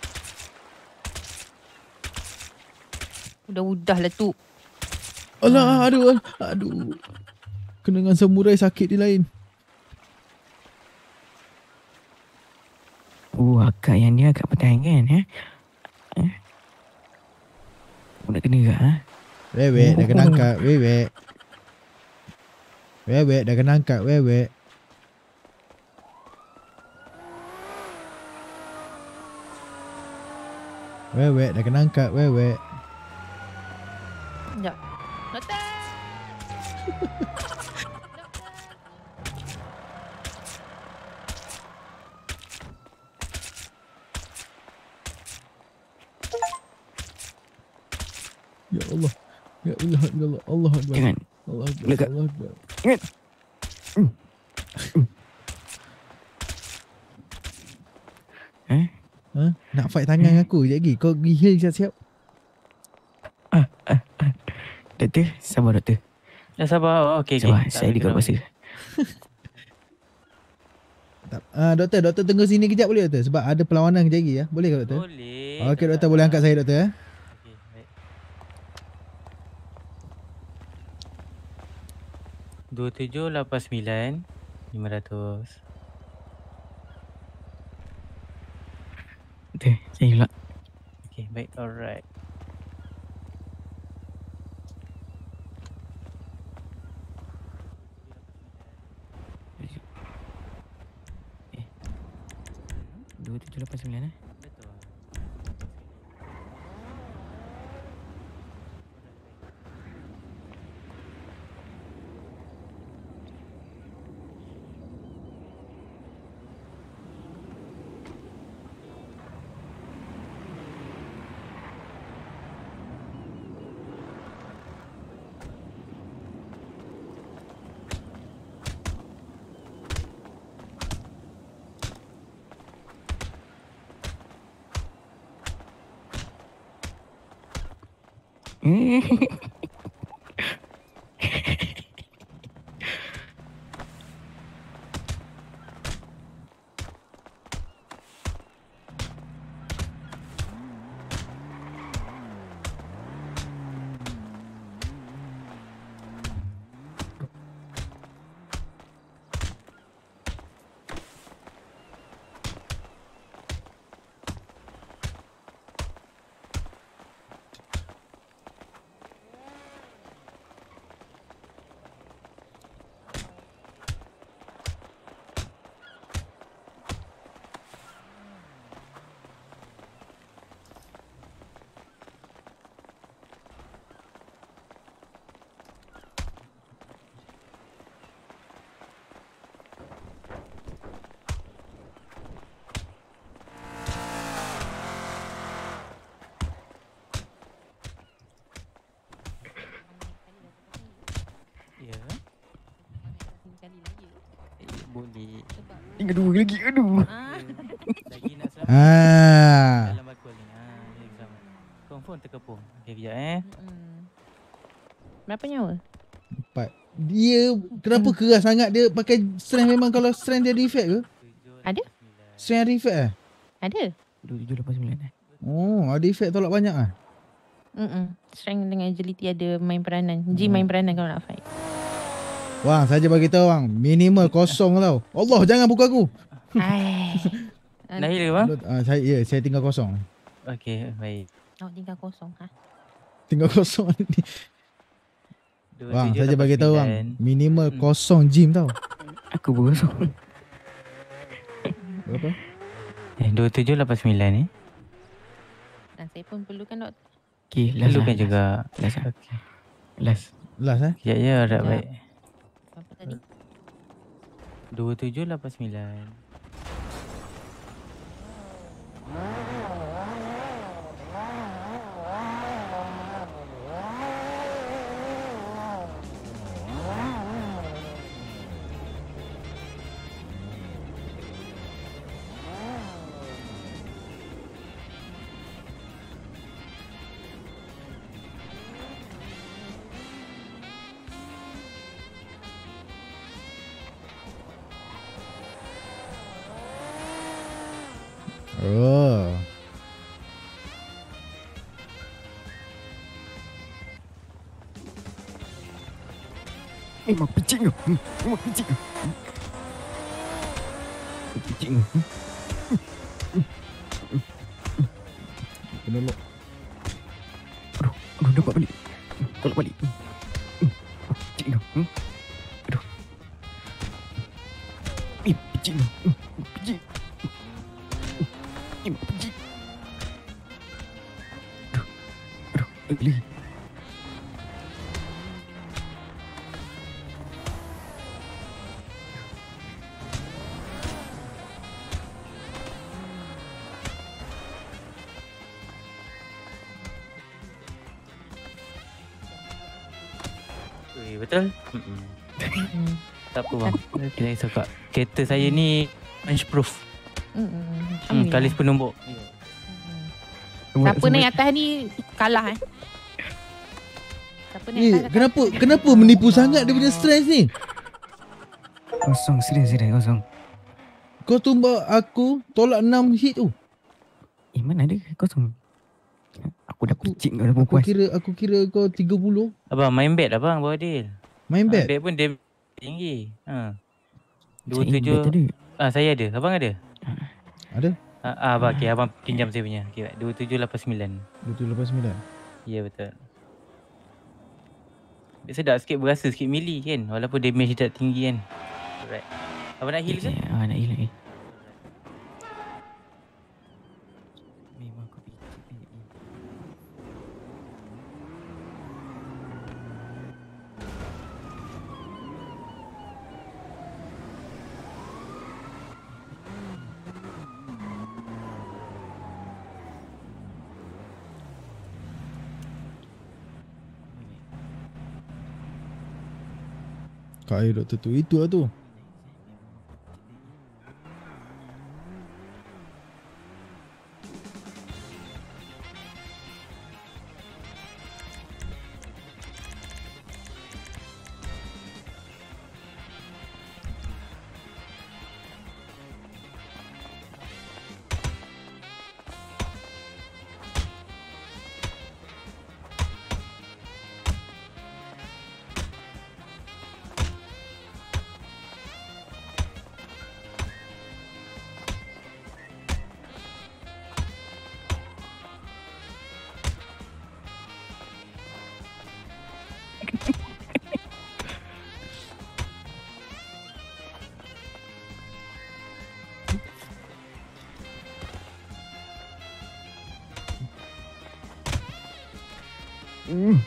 Udah-udah lah tu. Alah, aduh, aduh. Kena dengan samurai sakit dia lain. Oh, akak yang ni agak pertahankan eh. Eh? Aku nak kena tak ha? Wewek dah kena angkat, wewek. Wewek dah kena angkat, wewek. Wewek dah kena angkat, wewek. Sekejap. Doktor! Ya Allah. Ya Allah, ya Allah, Allah Akbar. Jangan. Allah Akbar. Dekat. Allah Akbar. Jangan. Hmm. Eh? Ha? Nak fight tangan dengan aku sekejap lagi. Kau pergi heal siap-siap. Ah, ah, ah. Doktor, sabar doktor. Ya sabar. Okey okey. Sabar, saya dekat pasal. Ah, doktor, doktor tunggu sini kejap boleh doktor? Sebab ada perlawanan kejap lagi ya. Boleh ke doktor? Boleh. Okey doktor, boleh angkat saya doktor eh? Okey, baik. dua tujuh lapan sembilan lima ratus. Doktor, saya pula. Okey, baik. Alright. dua tujuh lapan sembilan eh? Betul. Ya. Boleh. Tinggal dua lagi. Aduh. Lagi nak selamat. Ah. Dalam bakul ni. Ah, lagi selamat. Confirm terkepung. Okey kejap eh. Berapa nyawa? Empat. Dia kenapa keras sangat dia pakai strength, memang kalau strength dia ada effect ke? Ada? Strength ada effect eh? Ada. dua tujuh lapan sembilan eh. Oh, ada effect tolak banyak ah. Mm-mm. Strength dengan agility ada main peranan. G main peranan kalau nak fight. Wang, saja bagi tahu Wang, minimal kosong tau. Allah, jangan buka aku. Hai. Dah heal ke bang? Ah, saya ya, saya tinggal kosong. Okey, baik. Oh, tinggal kosong ha. Tinggal kosong ni. Dua, Wang, tujuh, saja lapan, bagi tahu sembilan. Wang, minimal kosong gym tau. Aku pun kosong. Berapa? Eh, dua tujuh lapan sembilan ni. Dan saya pun perlukan doktor. Okay, last Perlukan lah, juga. Last lah. Okey. Last. Last eh? Ya, ya, dah Sekejap. baik. Berapa tadi? dua tujuh lapan sembilan. Oh. Eh, mak picik kau. Hmm, mak picik kau. Hmm. Picik kau. Hmm. Kena lock. Aduh, aduh, dapat balik. Hmm, tolak balik. Hmm. Hmm. Mak picik kau. Hmm. Aduh. Eh, picik kau. Hmm. Picik. Eh, mak picik. Aduh. Aduh, ugly. Ui, betul? Mm-mm. Tak apa bang. Kita risau kak. Kereta saya ni punch proof. Hmm, kalis penumbuk. Siapa naik atas ni kalah eh. Siapa naik Eh, atas kenapa kenapa menipu sangat dia punya stress ni? Kosong, serius, serius, kosong. Kau tumbak aku tolak enam hit tu. Eh, mana ada kosong? Aku dah picik kau dah Aku puas. kira aku kira kau tiga puluh. Abang main bet abang, bawa deal. Main bet? Bet pun dia tinggi. Ha. Saya dua tujuh. bet ada. Ah, saya ada. Abang ada? Ada? Ah, ah abang, okey, abang pinjam saya punya. Okey, dua tujuh lapan sembilan. dua tujuh lapan sembilan. Ya, betul. Dia sedap sikit, berasa sikit melee kan, walaupun damage dia tak tinggi kan. Alright. Abang nak heal ke? Ah, nak heal lagi. Memang kau picik ni. Kak air doktor tu. Itu lah tu. Hmm.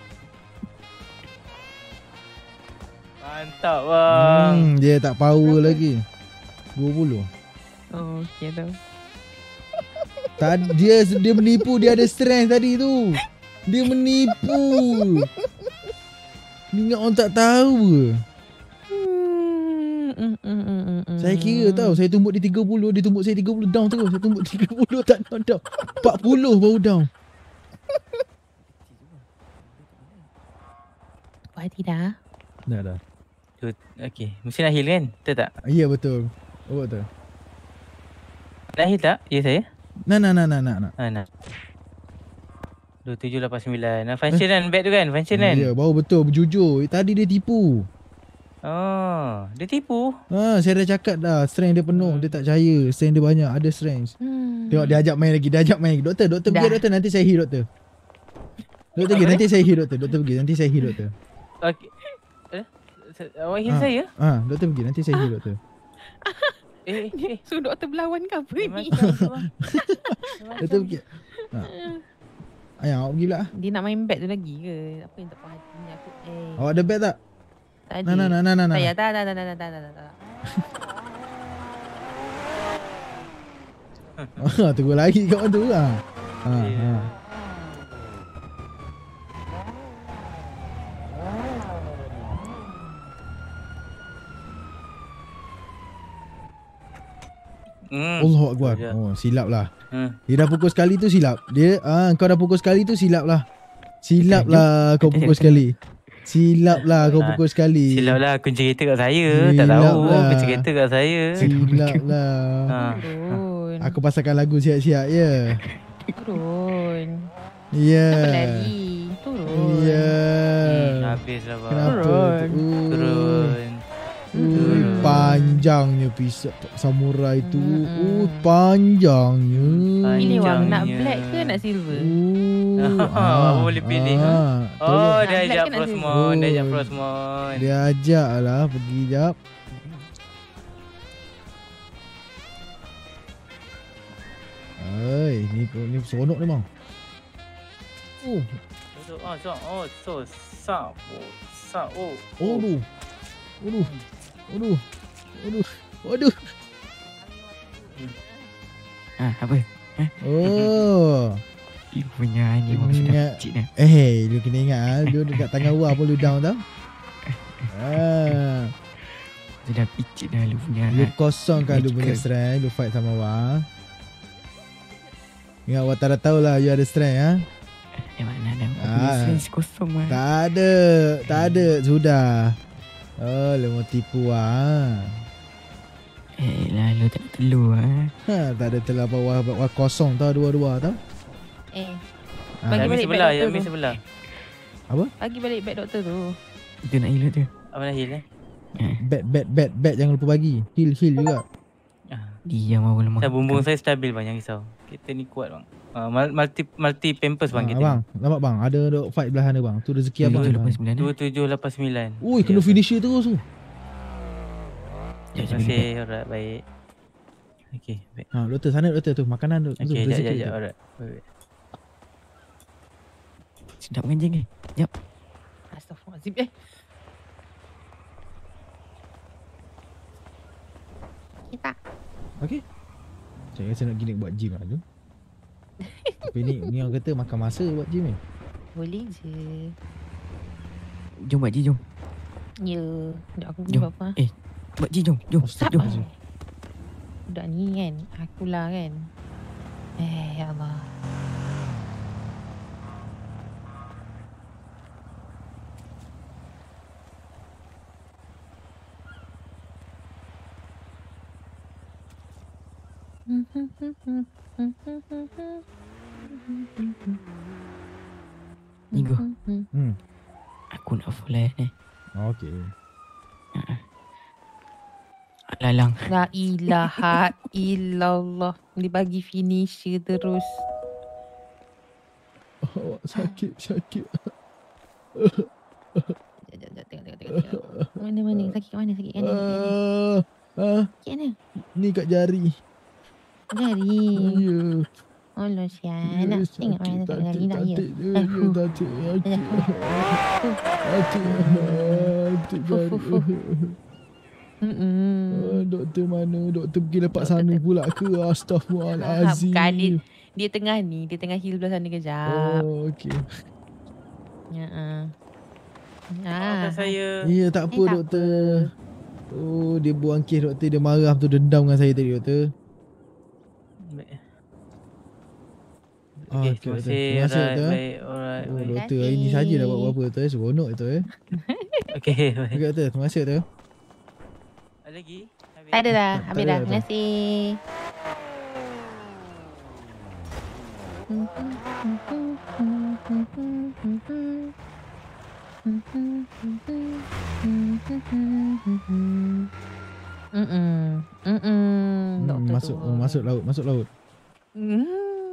Mantap bang. Hmm, dia tak power lagi. dua puluh. Oh, okey tu. Tadi dia dia menipu, dia ada strength tadi tu. Dia menipu. Ni ingat orang tak tahu ke? Hmm, mm, mm, mm, mm, mm. Saya kira tau, saya tumbuk dia tiga puluh, dia tumbuk saya tiga puluh down terus. Saya tumbuk tiga puluh tak down down. empat puluh baru down. Puas hati dah. Dah dah. Okey, mesti nak heal kan? Betul tak? Ya betul. Oh betul. Nak hit tak? Ya saya? Nak, nak, nak, nak, nak. nak. Ha, nak. dua tujuh lapan sembilan. Ah, function kan bag tu kan? Function kan? Ya, baru betul. Berjujur. Eh, tadi dia tipu. Oh, dia tipu. Ha, saya dah cakap dah. Strength dia penuh. Dia tak percaya. Strength dia banyak. Ada strength. Hmm. Tengok dia ajak main lagi. Dia ajak main lagi. Doktor, doktor pergi doktor. Nanti saya hit doktor. Doktor pergi. Nanti saya hit doktor. Doktor pergi. Nanti saya hit doktor. Okey. Eh? Awak hit saya? Ha, doktor pergi. Nanti saya hit doktor. Eh, eh. So doktor berlawan ke apa ni? Doktor pergi. Ha. Ayah, awak pergi pula. Dia nak main bet tu lagi ke? Apa yang tak puas hati ni aku? Eh. Awak ada bet tak? Tak ada. Nah, nah, nah, nah, nah. Tak payah, tak, tak, tak, tak, tak, tak, tak. Ha, tunggu lagi kat tu lah. Ha, ha. Hmm. Allahu Akbar. Oh, silap lah. Hmm. Dia dah pukul sekali tu silap. Dia, ah, kau dah pukul sekali tu silap lah. Silap lah kau pukul sekali. Silap lah kau pukul sekali. Silap lah kunci kereta kat saya. Tak tahu lah. kunci kereta kat saya. Silap lah. Ha. Aku pasangkan lagu siap-siap ya. Turun. Ya. Apa lagi? Turun. Ya. Hmm, habis lah bang. Kenapa? Turun. Uh. Turun. Uh, panjangnya pisau samurai tu. Uh, panjangnya. Pilih warna nak black ke nak silver? Uh, ah, boleh pilih. ah, Oh, tolong. dia Black ajak ke nak Prosmon. Dia ajak Oh, Prosmon. Dia ajak lah pergi jap. Hai, ni ni seronok ni bang. Oh, So, oh, so, oh, so, sa, oh, sa, oh. aduh. Aduh. Aduh. Aduh. Aduh. Ah, apa? Eh? Oh. You punya ni orang sudah Ingat. picit dah. Eh, lu kena ingat ah, lu dekat tangan luar pun lu down tau. Ah. Sudah picit dah lu punya. Lu kosongkan lu Magical. punya strength, lu fight sama Wah. Ingat Wah tak dah tahu lah you ada strength ah. Eh mana ada Ah. stress kosong mah. Tak ada, tak ada, sudah. Oh, lu mau tipu ah. Eh lah lu tak ada telur ah. Ha, tak ada telah bawah Wah kosong tau dua-dua tau. Eh. Ah. Bagi Yang balik sebelah, beg yang doktor tu. sebelah. Apa? Bagi balik beg doktor tu. Itu nak hilang tu. Apa nak heal eh? Bet, bet, bet, bet jangan lupa bagi. Heal, heal juga. Dia mau lemah. Saya bumbung saya stabil bang, jangan risau. Kita ni kuat bang. Ah, multi multi pampers bang Ah, kita. abang, nampak bang, ada dok fight belah sana bang. Tu rezeki abang. dua tujuh lapan sembilan. Ui, kena finisher terus tu. Terima kasih. Alright, baik. Okey, baik. Ha, doktor sana doktor tu makanan tu. tu, Okey, jap rezeki jap tu. jap. Alright. Baik. Sedap kan jeng eh. Jap. Astaghfirullahaladzim. Eh. Kita. Okey. Saya rasa nak gini buat gym lah tu. Tapi ni, ni orang kata makan masa buat gym ni. Boleh je. Jom buat je jom. Ya. Dah aku Jom. buat apa? Eh, buat je jom. Jom. Jom. Budak ni kan. Akulah kan. Eh, ya Allah. Minggu. Hmm. Aku nak follow ni. Okey. Lalang. La ilaha illallah. Dia bagi finisher terus. Oh, sakit, sakit. Sekejap, sekejap, tengok, tengok, tengok, tengok. Mana, mana? Sakit kat mana? Sakit kat mana? Ah, ah, Sakit mana? ni kat jari. Jari. Ya. Allah sianak. Tengok mana sakit jari nak ya. Ya, tatik, sakit. Tatik, tatik jari. Mm-mm. Ah, doktor mana? Doktor pergi lepak sana pula ke? Astaghfirullahalazim. Bukan dia, dia tengah ni. Dia tengah heal belah sana kejap. Oh, okey. Ya. Uh. Maafkan saya. Ya, tak apa Eh, tak doktor. Oh, dia buang kes doktor. Dia marah tu dendam dengan saya tadi doktor. Ah, Okey, okey, terima doktor. kasih. Terima kasih Alright, doktor. baik. Alright, Oh, baik. doktor hari ni saja dah buat apa-apa doktor. Seronok doktor eh. Okey, baik. Okey doktor, terima kasih doktor. Ada lagi? Tak ada dah. Tak Habis ada dah. dah. Terima kasih. Mm-mm. Mm-mm. Hmm, Doktor masuk tu. oh, masuk laut, masuk laut. Hmm.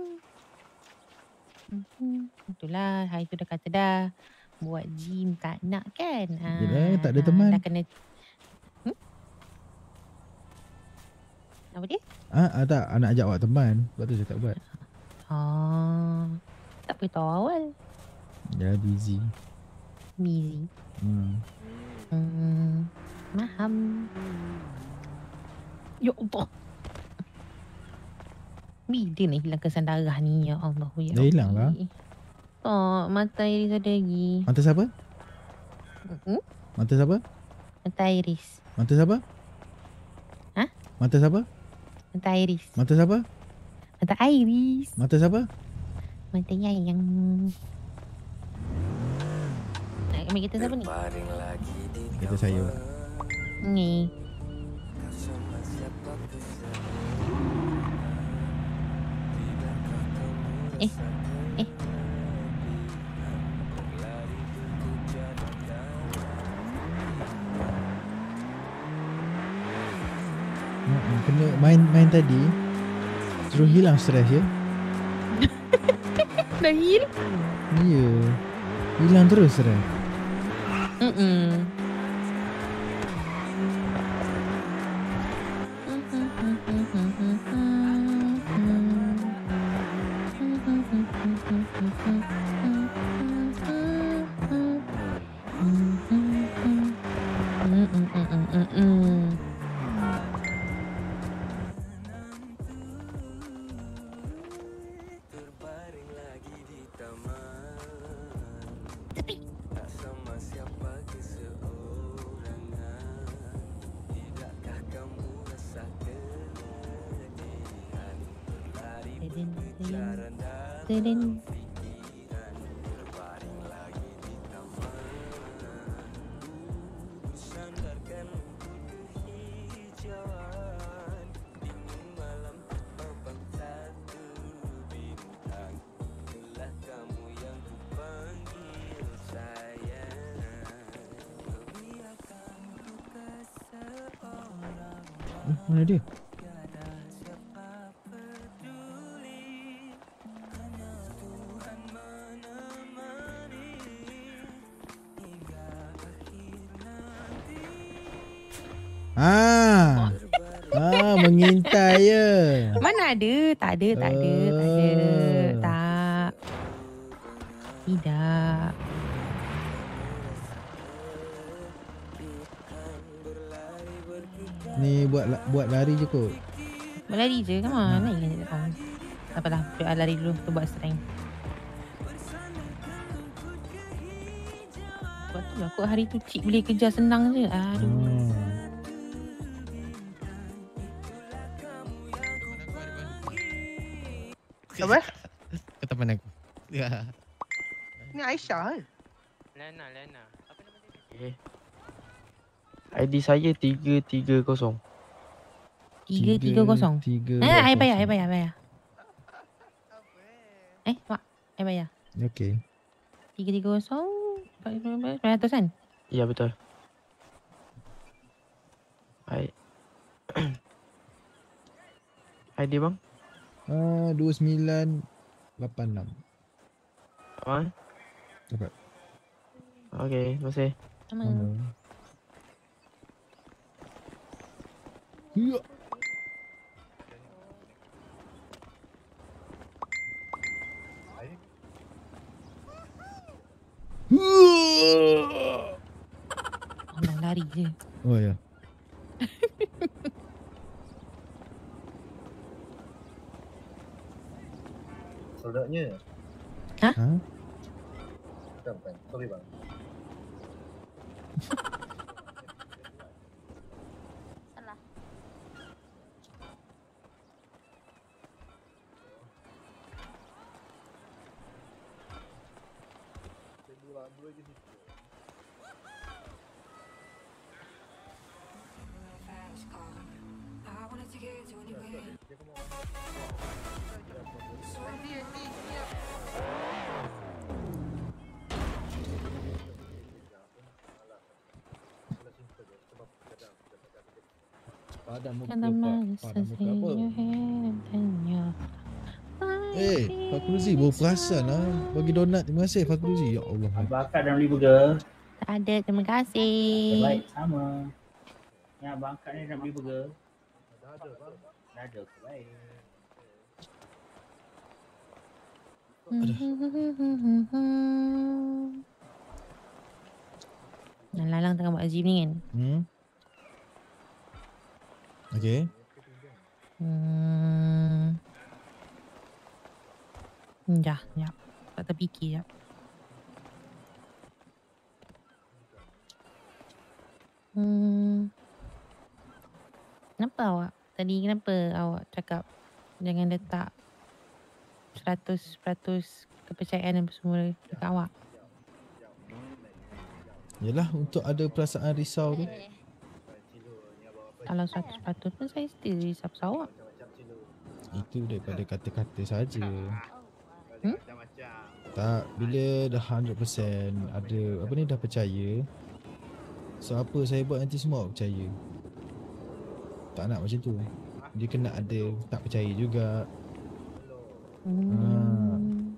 Hmm. Itulah hari tu dah kata dah buat gym tak nak kan. Ha, Yelah, tak ada ha, teman. Dah kena. Hmm? Apa dia? Ah, ah tak, anak ajak awak teman. Sebab tu saya tak buat. Oh, tak beritahu awal. Ya, busy. Busy. Hmm. Hmm. Faham. Ya Allah. Bila nak hilang kesan darah ni? Ya Allah. Ya Dah hilang lah. Oh, mata iris ada lagi. Mata siapa? Hmm? Mata siapa? Mata iris. Mata siapa? Ha? Mata siapa? Mata iris. Mata siapa? Mata iris. Mata siapa? Mata yang. Nak ambil kita siapa ni? Kata saya. Ni. Eh. Eh. Hmm, kena main main tadi. Terus hilang stres ya. Dah hilang? Ya. Hilang terus stres. Mm-mm. Tadin. Eh, mana dia? Ah. Ah, mengintai ya. Mana ada? Tak ada, tak ada, tak ada. Tak. Tidak. Ni buat buat lari je kot. Berlari je kan mana ingat tak tahu. Tak apalah, doa lari dulu tu buat strength. Sebab tu aku hari tu cik boleh kerja senang je. Aduh. Hmm. Apa? Kata mana aku? Ya. Ni Aisyah ke? Lena, Lena. Apa nama dia? Eh. I D saya tiga tiga kosong. Tiga tiga kosong. Tiga. Eh, I bayar, I bayar, I bayar. Eh, mak, I bayar. Okey. Tiga tiga kosong. Sembilan ratus kan? Ya betul. I I D bang? Ah, dua sembilan lapan enam. Apa? Dapat. Okey, terima kasih. Sama. Ya. Allah lari je. Oh ya. Produknya. Ha? Ha? Bukan, bukan. Sorry bang. Salah. Padan muka Kena pak. masa Padan muka apa? saya tanya. Eh, Fakruzi berperasan lah. Bagi donat. Terima kasih Fakruzi. Ya Allah. Bakar dan beli burger. Tak ada, terima kasih. Baik, sama. Ya, Abang Kak ni nak beli burger. Dah ada, bang. Dah ada, okey, baik. Nah, Lalang tengah buat gym ni kan. Hmm. Okay. Hmm. Sekejap, sekejap. Tak terfikir sekejap. Hmm. Kenapa awak? Tadi kenapa awak cakap jangan letak seratus peratus kepercayaan apa semua dekat awak? Yalah, untuk ada perasaan risau tu. Kalau seratus peratus pun saya still risau pasal awak. Itu daripada kata-kata saja. Hmm? Tak, bila dah one hundred percent ada apa ni dah percaya. So apa saya buat nanti semua awak percaya. Tak nak macam tu. Dia kena ada tak percaya juga. Hmm.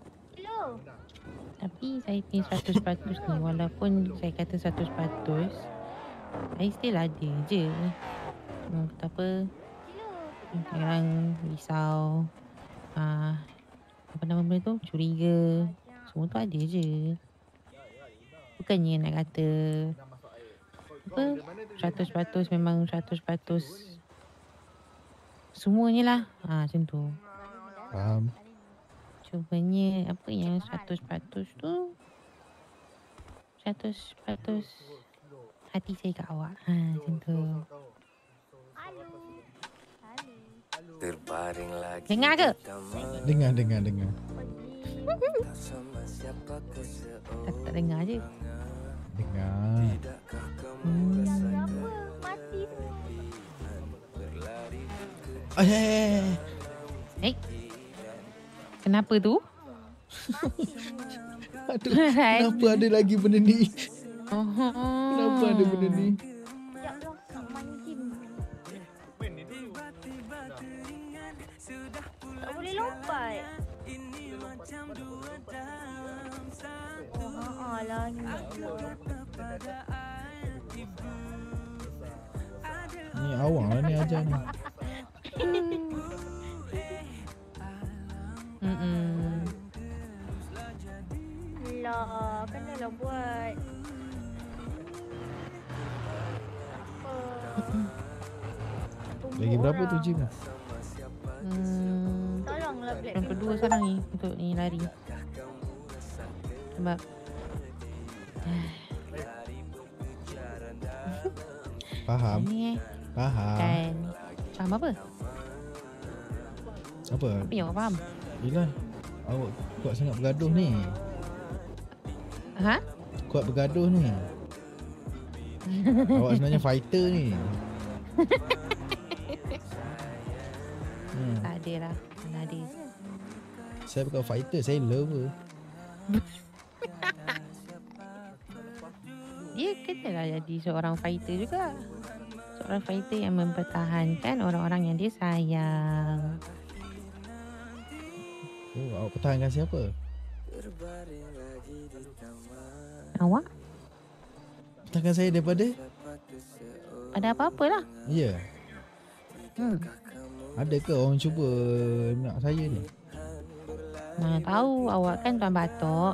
Tapi saya punya seratus peratus ni, walaupun saya kata seratus peratus, saya still ada je. Hmm, kata apa, kadang risau, ah, apa nama benda tu, curiga, semua tu ada je. Bukannya nak kata apa, seratus peratus memang seratus peratus semuanya lah, ha, macam tu. Faham. Cumanya apa yang seratus peratus tu, seratus peratus hati saya kat awak. Ha, macam tu. Terbaring lagi. Dengar ke? Dengar, dengar, dengar. Tak, tak dengar je. Dengar. Hmm. Oh, hey. Eh? Kenapa tu? Aduh, kenapa ada lagi benda ni? Oh. Kenapa ada benda ni? Tak boleh lompat. Oh, haa lah ni. Ni awang lah ni ajar ni. Mm-mm. Lah, kenalah buat. Apa? Lagi berapa tu Jim? Hmm. Tolonglah Black Yang kedua sekarang ni untuk ni lari. Sebab Faham. ni eh Faham. kan faham apa? Apa? Apa yang awak faham? Yelah, awak kuat sangat bergaduh ni. Ha? Kuat bergaduh ni. Awak sebenarnya fighter ni. Hmm. Tak ada lah. Mana ada. Saya bukan fighter, saya lover. Dia kenalah jadi seorang fighter juga. Seorang fighter yang mempertahankan orang-orang yang dia sayang. Oh, awak pertahankan siapa? Awak? Pertahankan saya daripada? Ada apa-apalah. Ya. Hmm. Ada ke orang cuba nak saya ni? Mana tahu, awak kan tuan batok.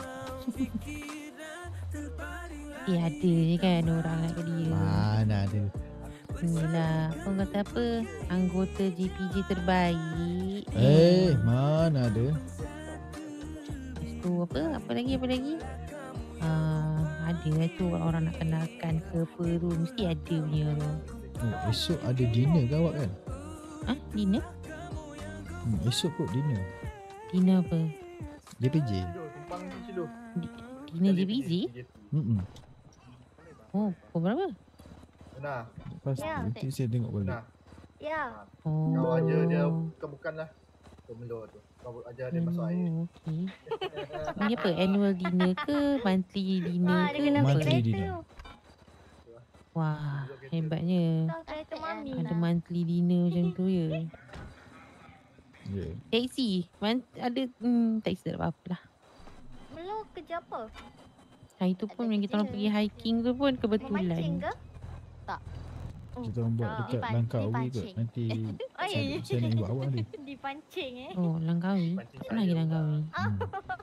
Eh, ada je kan orang nak ke dia. Mana ada. Inilah, orang kata apa, anggota J P J terbaik. Eh, mana ada. Lepas tu apa, apa lagi, apa lagi? Uh, ada lah tu orang nak kenalkan ke apa tu, mesti ada punya tu. Oh, esok ada dinner ke awak kan? Ah, dinner? Hmm, esok kot dinner. Dinner apa? J P J. Di, dinner J P J? Hmm. Oh, pukul berapa? Nah. Lepas Ya. nanti saya tengok balik. Nah. Ya. Oh. Kawan je dia bukan-bukan lah. Untuk Melo tu. Kau ajar dia masuk air. Oh, okey. Ni apa? Annual dinner ke? Monthly dinner Ah, ke? dia kena Apa? Monthly kereta dinner. tu. Wah, hebatnya. Tahu kereta mami Ada lah. monthly dinner macam tu ya. Ya. Taxi. Man, ada hmm, taxi tak ada apa-apa lah. Melo kerja apa? Hari tu pun yang kita orang pergi hiking tu pun Memancing kebetulan. ke? Tak. Kita orang buat tak. dekat Dipan- Langkawi kot. dipancing. Nanti Oi. saya, saya nak buat awak ni. Dipancing eh. Oh, Langkawi. Apa lagi Langkawi? Hmm.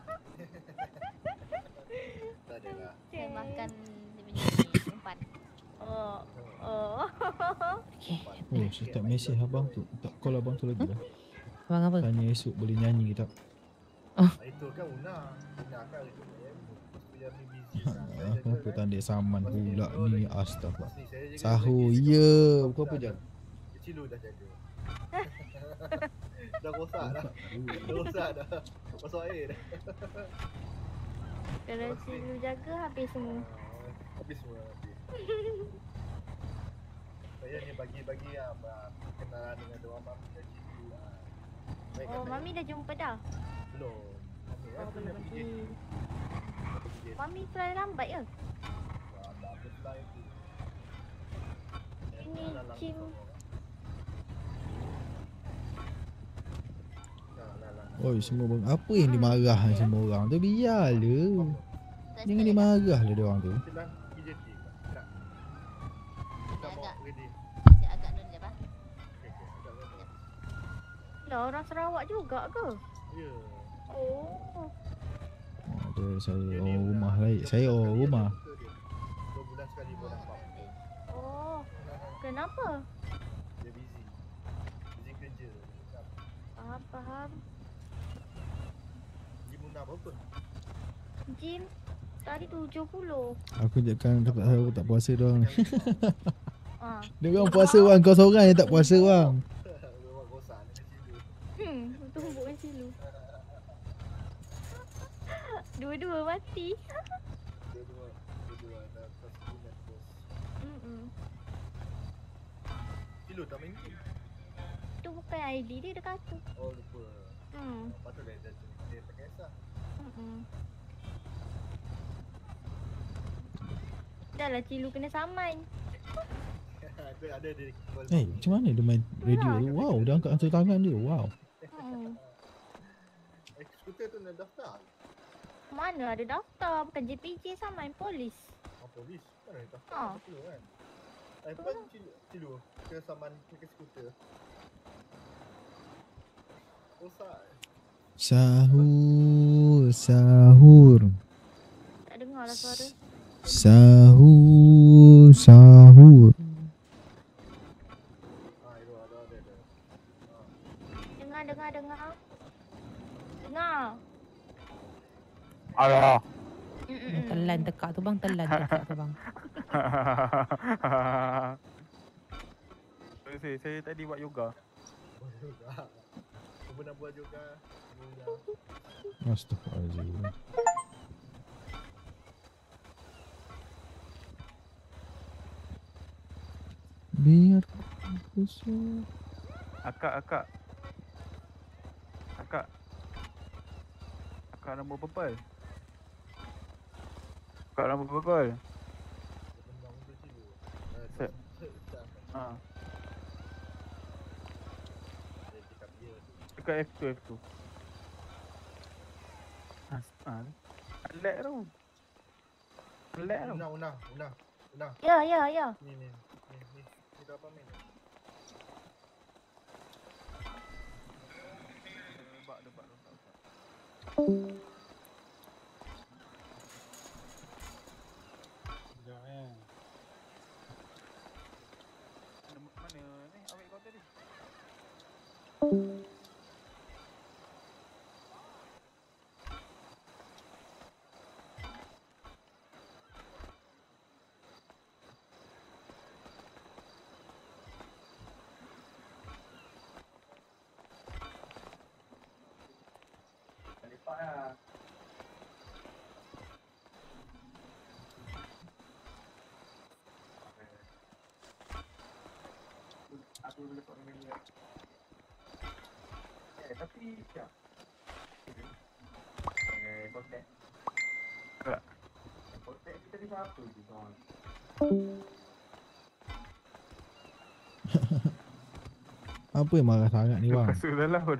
Tak ada lah. Saya makan dia punya umpan. Oh. Oh. Okay. Oh, saya tak mesej abang tu. Tak call abang tu lagi lah. Abang apa? Tanya esok boleh nyanyi ke tak. Itu kan Una. Una kan itu. Apa tanda saman pula ni, astagfirullah. Sahur, ya. Pukul apa jam? Cilu dah jaga. Dah rosak dah. Dah rosak dah. Masuk air dah. Kalau Cilu jaga habis semua. Habis semua habis. Saya ni bagi-bagi apa kenalan dengan dua mami dan Cilu lah. Oh, mami dah jumpa dah? Belum. Oh, belum lagi. Mami fly lambat ke? Ini Jim. Oi, semua bang. Apa yang dimarah semua orang tu? Biarlah. Jangan dimarah lah dia orang tu. Lah, orang Sarawak juga ke? Ya. Oh. Ada saya orang rumah lain. Saya orang rumah. Dua bulan sekali pun nampak. Oh. Kenapa? Dia busy. Busy kerja. Faham, faham. Jim Una berapa? Jim tadi tujuh puluh. Aku jangan kata aku tak puasa doang. Ah. Dia orang puasa bang, kau seorang yang tak puasa bang. Hmm, tumbuk dengan Cilu. Dua-dua mati. Dua-dua. Dua-dua dah tersunat bos. Hmm. Cilu tak main game. Tu bukan I D dia, dia kata. Oh lupa. Hmm. Patut dia dia dia pakai sah. Hmm. Dah lah Cilu kena saman. Aku ada dia. Eh, macam mana dia main radio tu? Wow, dia angkat satu tangan dia. Wow. Hmm. Eh, skuter tu nak daftar. Mana ada daftar, bukan J P J saman polis. Oh, polis. Mana ada daftar? Ha. Betul kan? Eh, kan Cilu, Cilu ke saman pakai skuter. Rosak. Sahur, sahur. Tak dengar lah suara. Sahur, sahur. Dengar, dengar, dengar. Dengar. Alah. Mm-mm. Telan tekak tu bang, telan tekak tu bang. Saya, saya tadi buat yoga. Buat yoga. Kau pernah buat yoga? Astagfirullahaladzim. Biar kusuk. Akak, akak. Akak. Akak rambut purple. Akak rambut purple. Se ha. Dekat F two, F two. Ah, lag tu. Lag tu. Una, Una, Una, Una. Ya, ya, ya. Ni, ni, ni, ni. Ni berapa minit? Debak, debak, debak. Sekejap eh. Mana ni? Awak kau tadi. Lepak lah. Aku boleh lepak dengan dia. Eh, tapi siap. Eh, kontak. Tak. Kontak kita ni siapa je kawan? Apa yang marah sangat ni bang? Masuk dalam tu.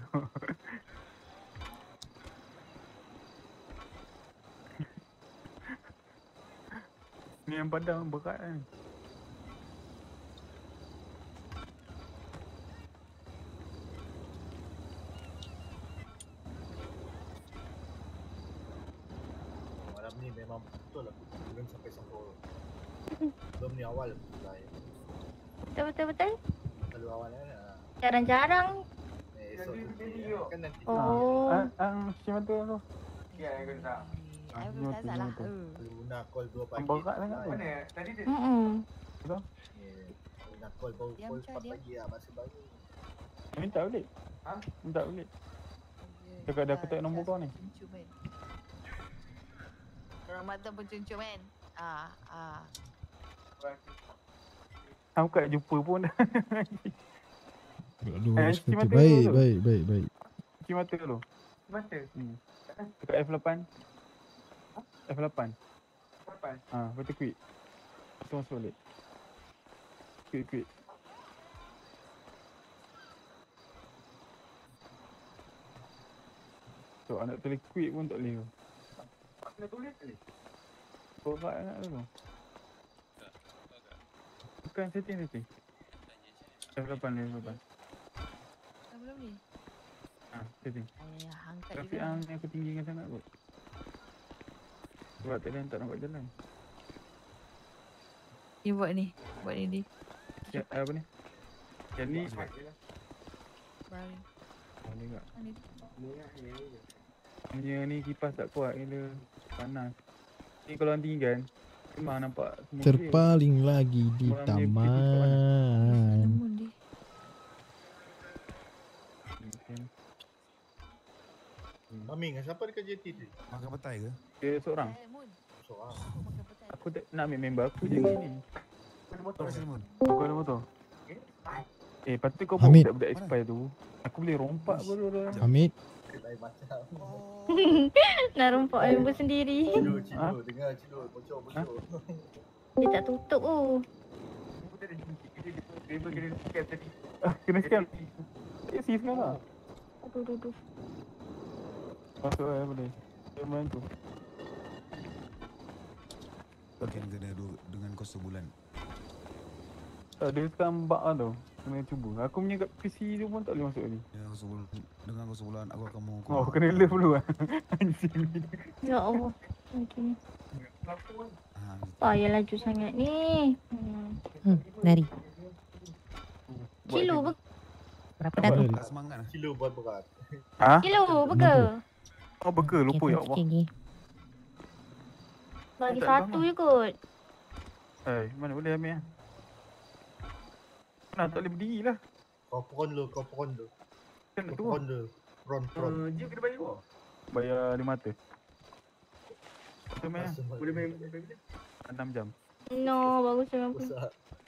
Ni yang padang berat kan. Malam ni memang betul aku turun sampai Singapura. Belum ni awal mulai. Betul betul betul. Kalau awal kan. ah, Jarang-jarang. Eh, esok tu kan nanti. Oh. Ah, ah, macam tu tu. Ya, yang kena. Ah, macam tu, macam tu. Luna call dua pagi. Berat sangat tu. Mana? Tadi dia. Hmm. Betul? Eh, Luna call baru call empat pagi lah masa baru. Minta balik. Ha? Minta balik. Cakap dia aku tak nombor kau ni. Ramadan pencuncun kan? Ah, ah. Aku kat jumpa pun dah. Aduh, Eh, seperti mata baik, dulu. baik, baik, baik. Cuci mata dulu. Mata. Hmm. Dekat F lapan. F lapan. Apa? Ha, betul quick. Masuk masuk balik. Quick quick. So anak tulis quick pun tak boleh. Kena tulis tadi. Berat anak tu. Bukan setting setting. F lapan F lapan. Belum ni. Ha, setting. Ayah, angkat Tapi juga. ang ni aku tinggikan sangat kot. Sebab tadi tak nampak jalan. Ni buat ni. Buat ni ni. Ya, apa ni? Yang ni. Baru. Boleh tak? Ni. Punya ni kipas tak kuat gila. Panas. Ni kalau orang tinggi kan, memang nampak semua clear. Terpaling lagi di Orang punya taman. Mami dengan siapa dekat J T tu? Makan petai ke? Dia seorang. Seorang. Aku tak nak ambil member aku je ni. Ada motor. Aku ada motor. Eh, patut kau bawa Hamid. budak-budak expire tu. Aku boleh rompak pun dulu. Hamid. Lain macam. Nak rompak member sendiri. Cilu, cilu. Dengar cilu. Bocor, bocor. Dia tak tutup oh. Member kena scam tadi. Ah, kena scam. Eh, si scam lah. Aduh, aduh, aduh. Masuk lah boleh. Dia main tu. Pakai kena du- dengan kos sebulan. Tak, dia sekarang bug lah tau. Kena cuba. Aku punya kat P C tu pun tak boleh masuk ni. Ya, kos sebulan. Dengan kos sebulan aku akan mau. Oh, kena love dulu lah. Anjing. Ya Allah. Okay. Ha, Payah laju sangat ni. Hmm. Hmm, lari. Kilo ber... Berapa dah tu? tak semangat lah. Kilo buat berat. Ha? Kilo burger. Oh, burger. Lupa ya Allah. Sikit lagi. Bagi Tak satu je kot. Eh, mana boleh ambil lah. Mana tak boleh berdiri lah. Kau peron dulu, kau peron dulu. Kan nak Kau turun. peron dulu. Peron, peron. Uh, Jim kena bayar kau. Bayar lima ratus. Betul main lah. Boleh bayar sampai bila? enam jam. No, bagus sembilan puluh. Besar.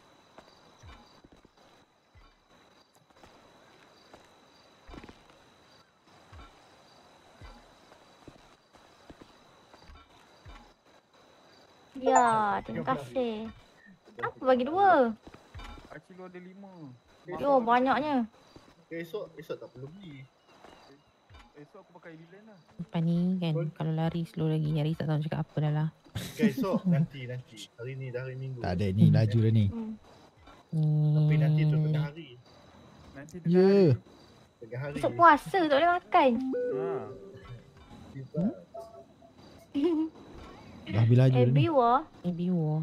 Ya, terima kasih. Apa bagi dua? Acik lu ada lima. Yo, banyaknya. Esok, esok tak perlu beli. Esok aku pakai Villain lah. Lepas ni kan, kalau lari slow lagi, Hari tak tahu cakap apa dah lah. Okay, esok nanti, nanti. Hari ni dah hari Minggu. Tak ada ni, laju dah ni. Hmm. Tapi nanti tu tengah hari. Nanti Ya. Yeah. Tengah hari. Esok puasa tak boleh makan. Ha. Hmm? Dah habis laju dah ni. Abby wah. Maybe war.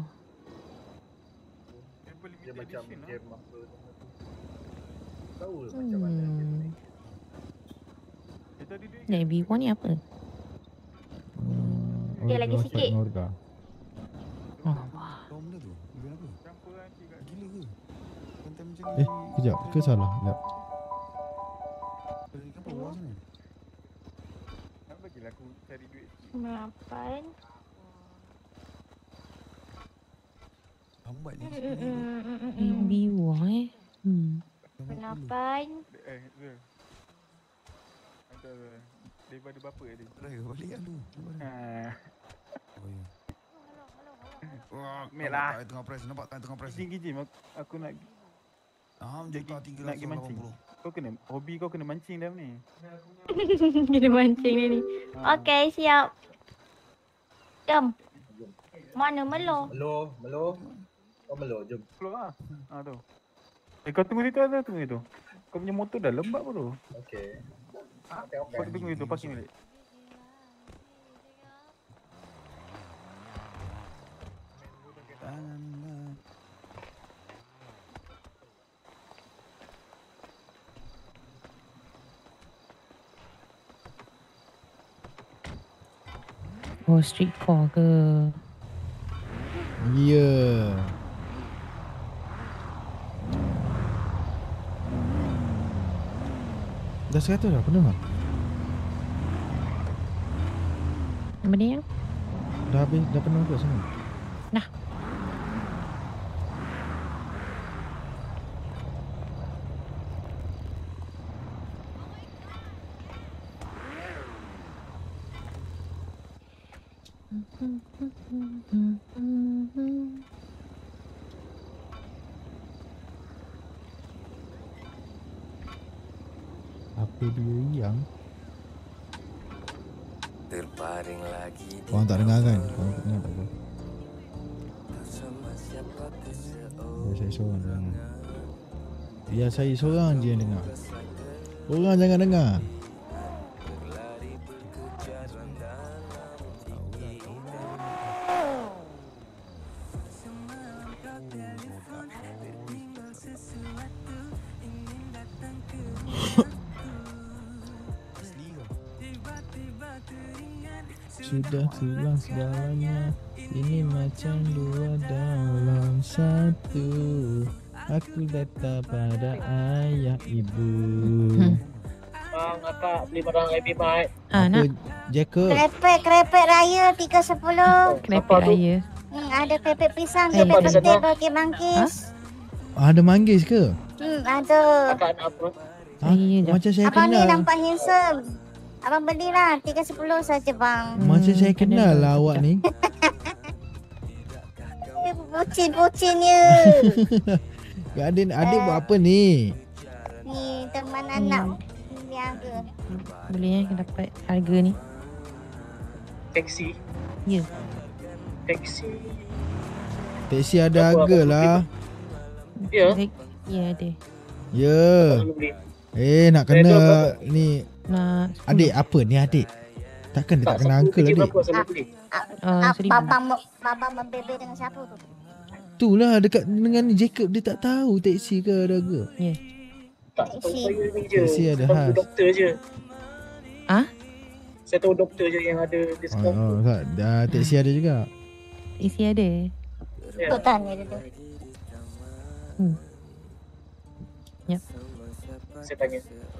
Dia macam game apa. Tahu lah macam mana. Hmm. Maybe war ni apa? Hmm, Dia lagi Orga sikit. Fat Orga. Oh, wah. Kau benda tu? Event apa? Gila ke? Konten macam Eh, kejap. Ke salah? Sekejap. Dari kampung bawah sana. Nak bagilah aku cari duit sikit. Lapan. Lambat je. Maybe war eh. Hmm. Lapan. Eh, dia. betul. Daripada bapa dia. Raya balik kan tu. Ha. Oh ya. Wah, Mate lah. Nampak tengah press, nampak tak tengah press. Gijim, gijim. Aku, aku nak Ah, juta tiga nak pergi ratus mancing. lapan puluh. Kau kena, hobi kau kena mancing dalam ni. Kena mancing ni ni. Ha. Okey, siap. Jom. Mana Melo? Melo, Melo. Kau Melo, jom. Keluar lah. Ha tu. Eh kau tunggu situ ada tunggu itu. Kau punya motor dah lembab bro. Okey. Okay, okay. Kau tunggu itu parking balik. Oh, street core ke? Ya. Dah seratus dah, penuh tak? Apa ni yang? Dah habis, dah penuh ke semua? Dah. Apa dia yang? Terbaring lagi di Korang tak dengar kan? Korang tak dengar tak apa. bersama siapa Biar saya seorang je dengar. Biar saya seorang je yang dengar. Korang jangan dengar. berlari berkejaran dalam tinggi. Semalam kau telefon bertinggal sesuatu ingin datang ke tiba-tiba teringat Sudah tulang segalanya. Ini macam dua dalam satu. Aku datang pada ayah ibu. Bang, akak beli barang A B Mart. Ah, nak. Jacob. Krepek, krepek raya tiga sepuluh. Krepek raya. Hmm, ada krepek pisang, Eh, krepek ada petai, sana. bagi manggis. Ada manggis ke? Hmm, ada. Akak nak apa? Ha? Macam saya Abang ni kenal. nampak handsome. Abang belilah tiga sepuluh saja bang. Macam saya kenal lah awak ni. Eh, Bucin-bucinnya. Adik, adik buat apa ni? Ni teman anak niaga. Boleh eh dapat harga ni. Taksi. Ya. Taksi. Teksi ada harga lah. Ya. Ya ada. Ya. Eh nak Saya kena tahu berapa. ni. Nak Adik apa ni adik? Takkan dia tak kena uncle adik? Uh, seribu. Babang me- babang membebel dengan siapa tu? Itulah dekat dengan Jacob dia tak tahu teksi ke ada harga. Ya. Tak tahu saya ni je. Taksi ada Tahu khas. doktor je. Ah? Saya tahu doktor je yang ada Oh, diskaun. oh tak, dah teksi ada juga. Isi ada. Ya. Tu tanya dia. Hmm. Ya. Saya tanya.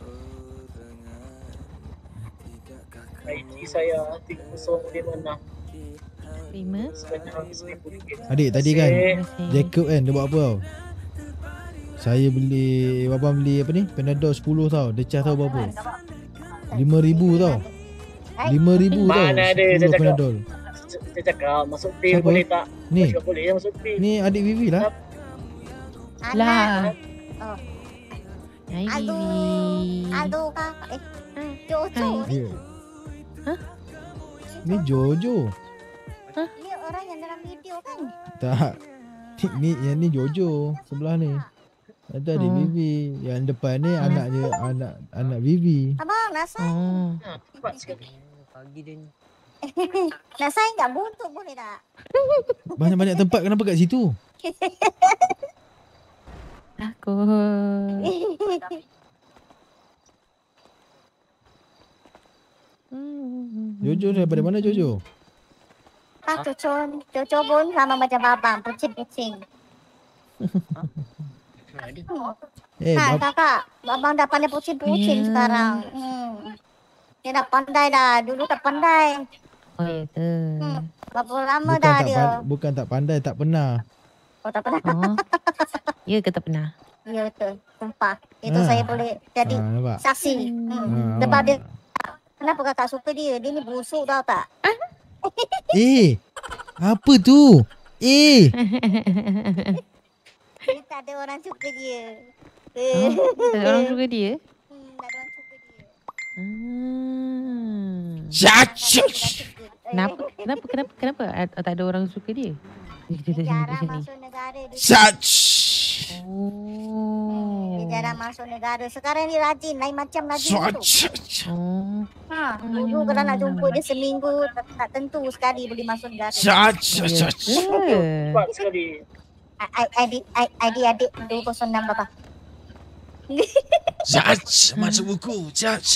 I D saya tiga kosong lima enam. Lima. Sebanyak seribu ringgit. Adik tadi kan Terima Jacob kan dia buat apa tau? Saya beli, babang beli apa ni? Panadol sepuluh tau. Dia cas tahu berapa? lima ribu tau. lima ribu tau. Mana ada saya sepuluh cakap. Panadol. Saya cakap masuk pay Siapa? boleh tak? Ni. Cakap boleh ya masuk pay. Ni adik Vivi lah. Lah. Oh. Hai Aldo. Vivi. Aldo kak. Eh. Jojo. Ya. Hah? Ni Jojo. Dia orang yang dalam video kan? Tak. Ni yang ni Jojo sebelah ni. Ada adik Oh. Vivi. Yang depan ni anaknya anak anak Vivi. Abang nak sign? Oh. Cepat sekali. Pagi dia ni. Nak sign tak? Buntut boleh tak? Banyak-banyak tempat kenapa kat situ? Takut. Jojo daripada mana Jojo? Ah, Jojo. Jojo pun sama macam babang. Pucing-pucing. Eh, ha, bab- kakak. Babang dah pandai pucing-pucing Ya. sekarang. Hmm. Dia dah pandai dah. Dulu tak pandai. Oh ya ke? Hmm. Berapa lama bukan dah tak dia? pan- bukan tak pandai, tak pernah. Oh, tak pernah. Oh. Ya ke tak pernah? Ya betul. Sumpah. Itu Ah. saya boleh jadi Ah, nampak? saksi. Hmm. Ah, Sebab awak- dia Kenapa kakak suka dia? Dia ni busuk tau tak? Eh, apa tu? Eh. Dia tak ada orang suka dia. Oh, tak ada orang suka dia? Hmm, tak ada orang suka dia. Hmm. Shush. Kenapa? Kenapa? Kenapa? Kenapa ah, tak ada orang suka dia? Dia, dia, dia, Jarang dia sini. masuk negara dia. Shush. Oh. Dia jarang masuk negara. Sekarang ni rajin, lain macam rajin tu. Shush. Oh. Ha, dulu kalau nak jumpa dia seminggu tak, tak tentu sekali boleh masuk negara. Shush. Shush. Cepat sekali. I D I D adik dua kosong enam bapa. Shush. Masuk buku. Shush.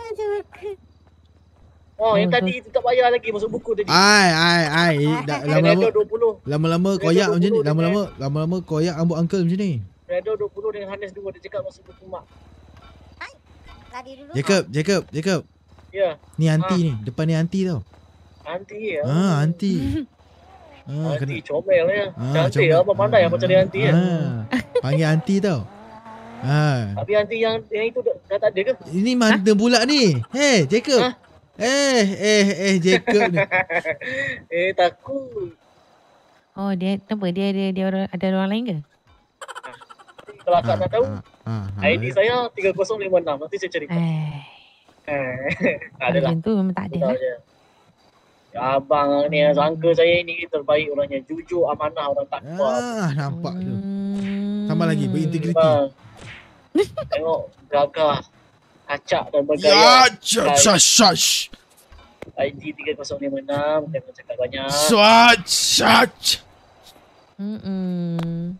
Oh, yang tadi tu tak payah lagi masuk buku tadi. Ai ai ai dah lama-lama dua puluh. lama-lama koyak macam ni, lama-lama lama-lama koyak rambut uncle macam ni. Redo dua puluh dengan Hanes dua dia cakap masuk buku mak. Lari dulu. Jacob, Jacob, Jacob. Ya. Ni aunty ni, depan ni aunty tau. Aunty ya. Ah, aunty. Ah, Aunty comel ya. Ah, Cantik comel. apa pandai apa cari aunty ya. Ah, panggil aunty tau. Ah. Tapi aunty yang yang itu dah, dah tak ada ke? Ini mana pula ni? Hey, Jacob. Eh, eh, eh, Jacob ni. eh, takut. Oh, dia kenapa? Dia ada dia orang ada orang lain ke? Kalau akak nak tahu, Ah, I D saya tiga kosong lima enam. Nanti saya cari. Eh. Eh, tak ada lah. Macam tu memang tak ada lah. Je. Abang ni sangka saya ni terbaik orangnya. Jujur, amanah, orang takwa. Ah, nampak tu. Tambah lagi berintegriti. Bang. Tengok gagah, acak dan bergaya. Ya, shush, shush, shush. I D tiga kosong lima enam. Jangan cakap banyak. Shush, shush. Hmm.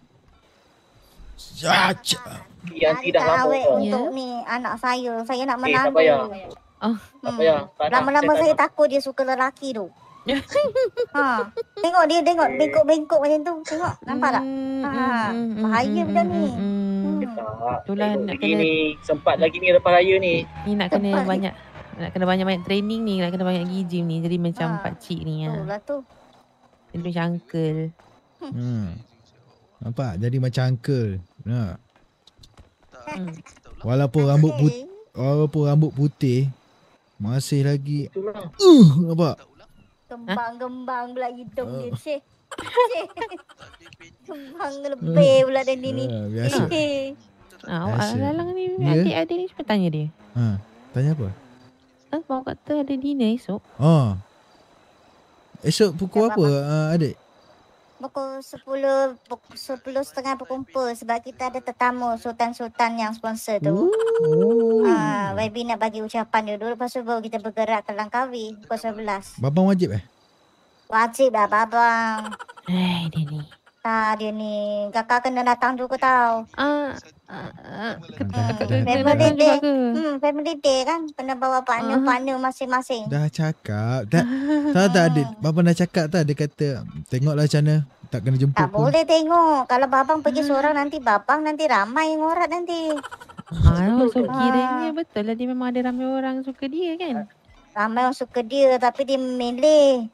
Shush. Yang tidak Tak lama awet ke? untuk ni anak saya. Saya nak Eh, tak menandu. payah. Oh. Tak payah. Tak nak. Lama-lama tak saya nak. takut dia suka lelaki tu. ha. Tengok dia tengok bengkok-bengkok macam tu. Tengok nampak tak? Ha. Bahaya macam ni. Tak. Itulah Tengok nak begini, kena sempat lagi ni lepas raya ni. ni nak kena Cepat ni. banyak nak kena banyak-banyak training ni, nak kena banyak pergi gym ni. Jadi macam Ha. pakcik ni ah. Itulah tu. Jadi macam uncle. Hmm. Nampak? Jadi macam uncle. Ha. Hmm. Walaupun rambut putih, walaupun rambut putih masih lagi Itulah. uh, nampak? Gembang-gembang pula hidung dia. Cik. Cik. Gembang lebih pula dan dia ni. Ah, biasa. Eh. Ah, awak Biasa. lalang ni Ya? adik-adik ni cuba tanya dia. Ha, tanya apa? Ah, bawa kata ada dinner esok. Oh. Esok pukul apa uh, adik? Pukul sepuluh, pukul sepuluh setengah pukul empat sebab kita ada tetamu sultan-sultan yang sponsor tu. Oh. Ah, Y B nak bagi ucapan dia dulu, lepas tu baru kita bergerak ke Langkawi pukul sebelas. Babang wajib eh? Wajib dah babang. Eh, dia ni. Tak, dia ni. Kakak kena datang juga tau. Ah, ah, ah, Family day. Hmm, family day kan. Kena bawa partner-partner masing-masing. Dah cakap. Tak, tak, tak adik. Babang dah cakap tak. Dia kata, tengoklah macam mana. Tak kena jemput Tak pun. boleh tengok. Kalau babang pergi seorang nanti babang nanti ramai yang ngorat nanti. Ah, so kiranya betul lah dia memang ada ramai orang suka dia kan? Ramai orang suka dia tapi dia memilih.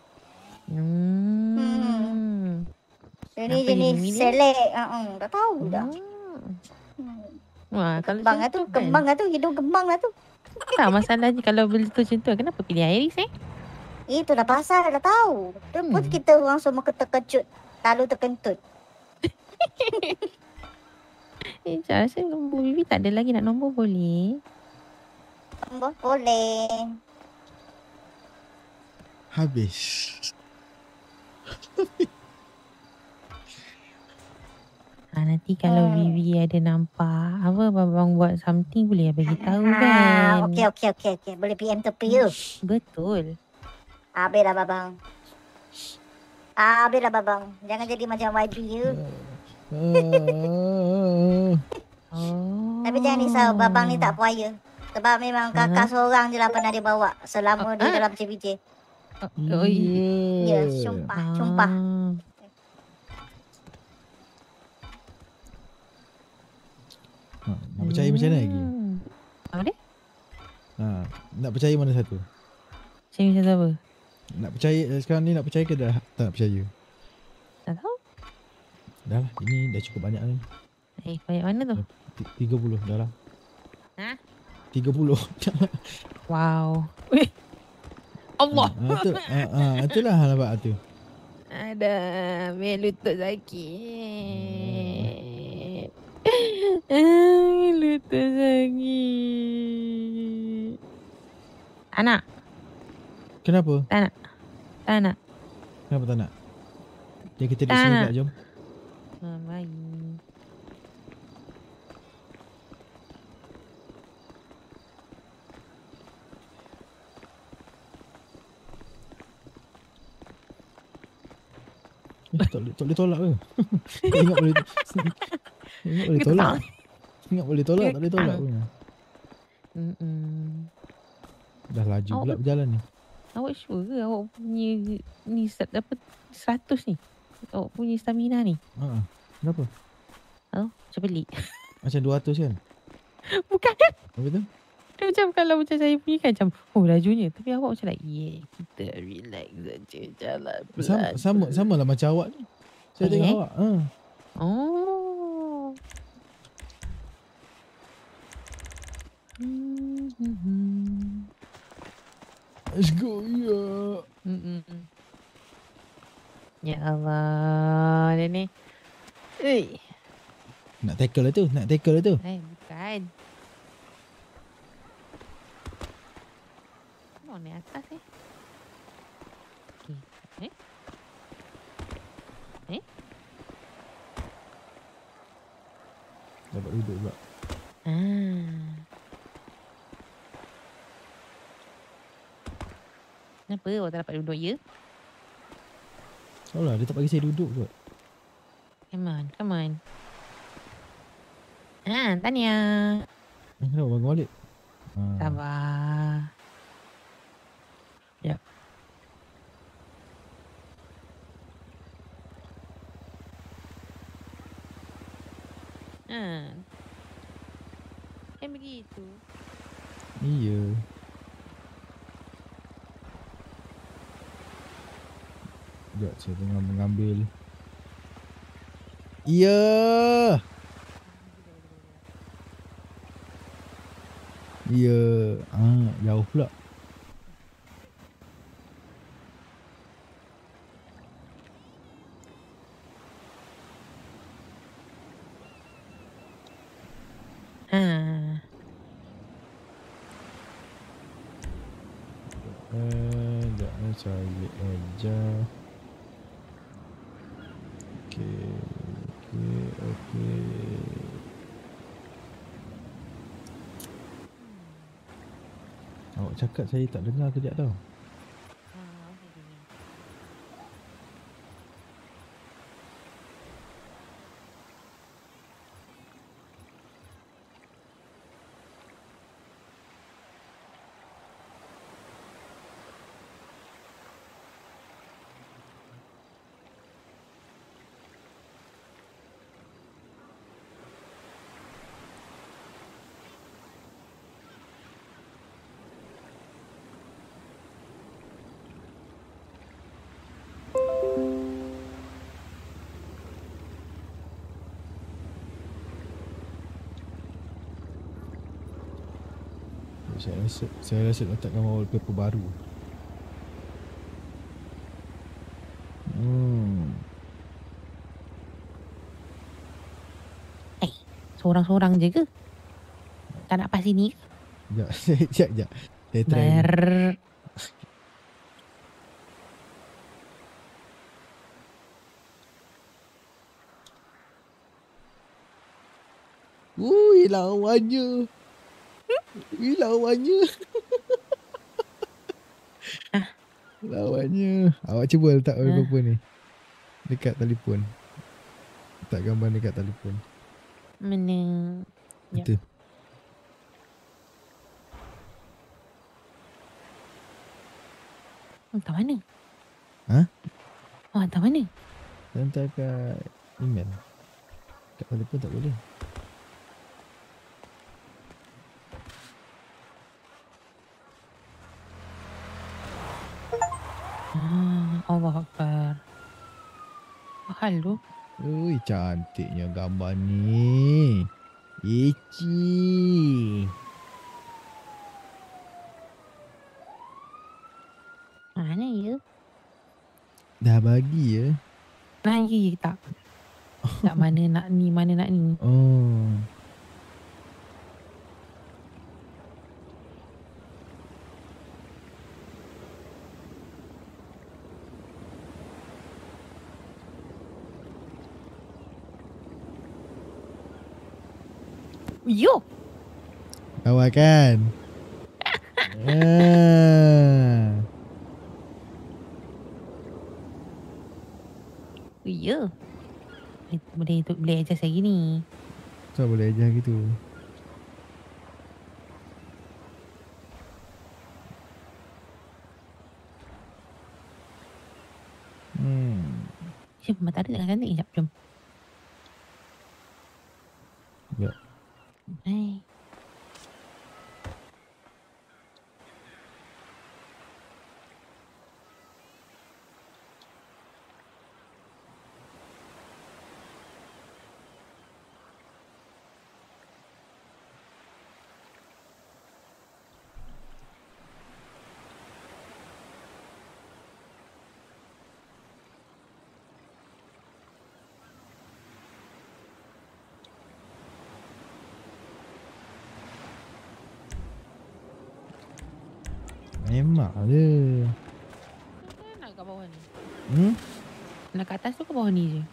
Hmm. Dia Kenapa ni dia jenis memilih? select. Uh -uh, dah tahu dah. Wah, kalau Kembang macam lah tu, tu kan. kembang lah tu, hidung kembang lah tu. Tak, masalahnya kalau beli tu macam tu, kenapa pilih Iris eh? Itu dah pasal dah tahu. Terus Hmm. kita orang semua terkejut. Lalu terkentut. Eh, saya rasa nombor Bibi tak ada lagi nak nombor boleh. Nombor boleh. Habis. Ha, nanti kalau Hmm. Bibi ada nampak apa babang buat something boleh bagi tahu Ah, kan. okey okey okey okey. Boleh P M tepi you. Betul. Habis dah babang. Habis dah babang. Jangan jadi macam Y B you. Oh. Tapi jangan risau, babang ni tak puaya. Sebab memang kakak seorang je lah pernah dia bawa selama dia dalam C B J. Oh, iya. Ya, sumpah, sumpah. Ha, nak percaya macam mana lagi? Apa dia? Ha, nak percaya mana satu? Macam macam apa? Nak percaya eh, sekarang ni nak percaya ke dah tak percaya? Tak tahu. Dah lah, ini dah cukup banyak ni. Eh, banyak mana tu? tiga puluh dah lah. Ha? tiga puluh. Wow. Weh. Allah. Ah, tu, ah, ah, itulah nampak tu. Ada ambil lutut sakit. Ah, lutut sakit. Tak nak. Kenapa? Tak nak. Tak nak. Kenapa tak nak? Dia kita di Tak sini nak. tak, jom. Ah, baik. Eh, tak boleh, tak boleh tolak ke? Kau ingat boleh ingat boleh Kita tolak. tak. Ingat boleh tolak, tak boleh tolak pun. Mm-mm. Dah laju Awak- pula berjalan ni. Awak sure ke awak punya ni set apa seratus ni? Awak punya stamina ni? Ha. Kenapa? Oh, macam pelik. Macam dua ratus kan? Bukan. Apa tu? Dia macam kalau macam saya punya kan macam oh lajunya. Tapi awak macam like yeah kita relax saja jalan pelan. Sama, sama, sama lah macam awak ni. Saya tengok Eh? awak. Ha. Oh. Hmm. Let's go, ya. Mm-mm. Ya Allah, dia ni. Eh, Nak tackle lah tu, nak tackle lah tu. eh bukan. Oh, ni atas eh. Okey. Eh? Eh? Dapat duduk pula. Ah. Kenapa awak tak dapat duduk ya? Oh lah, dia tak bagi saya duduk kot. Come on, come on. Ah, Tania. Eh, kenapa bangun balik? Ha. Sabar. Yap. Ah. Kan begitu. Iya. Sekejap, saya tengah mengambil. Iya. Iya. Ah, jauh pula. Ah. Eh, sekejap eh, cari aja. Okey, okey, okey. Awak cakap saya tak dengar kejap tau. Saya rasa saya rasa letakkan wallpaper baru. Hmm. Eh, seorang-seorang je ke? Tak nak pas sini ke? Sekejap, sekejap, sekejap. Saya try. ni. Ber... Ui, lawannya. Ui, lawannya. Lawannya. Awak cuba letak wallpaper ni. Dekat telefon. Letak gambar dekat telefon. Mana? Ya. Itu. Hantar mana? Ha? Oh, hantar mana? Hantar kat email. Kat telefon tak boleh. Ah, Allah Akbar. Mahal tu. Ui, cantiknya gambar ni. Ichi. Dah bagi ya? Lagi tak. Tak mana nak ni, mana nak ni. Oh. Yo. Awak kan? ah. Ya. Boleh boleh adjust lagi ni. Tak boleh ajar gitu. Hmm. Siapa mata ada dengan cantik sekejap. Jom. Ya. Hai. Memang ada. Nak kat bawah ni. Hmm? Nak kat atas tu ke bawah ni je?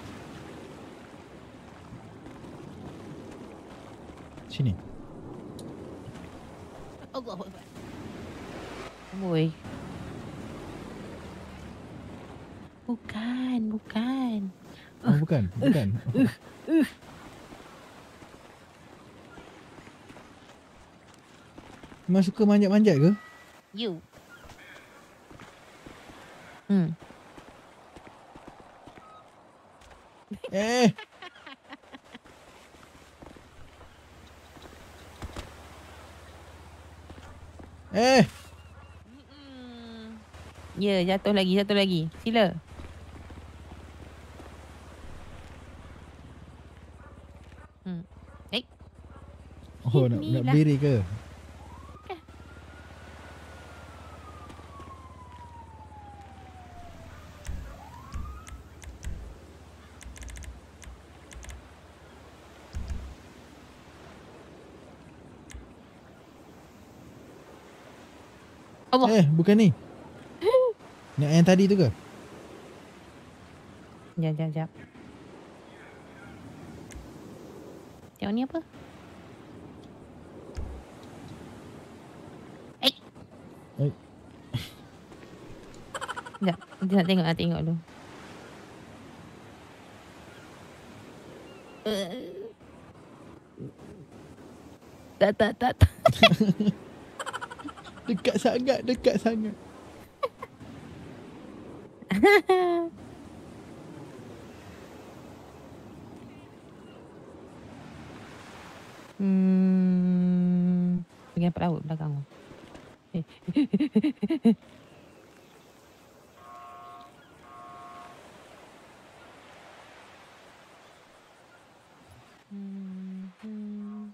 Sini. Allahu Akbar. Boy. Bukan, bukan. Oh, bukan, bukan. Uh, uh. Memang suka manjat-manjat ke? You. Hmm. Eh. Eh. Ya, jatuh lagi, jatuh lagi. Sila. Hmm. Eh. Oh, nak, nak berdiri ke? Allah. Eh, bukan ni. Nak yang tadi tu ke? Jap, jap, jap. Tengok ni apa? Eh. Eh. Jap, dia nak tengok, nak tengok dulu. Tak, tak, tak, tak. Dekat sangat, dekat sangat. Hmm. Bagi nampak laut belakang tu. Eh. Hmm. Hmm.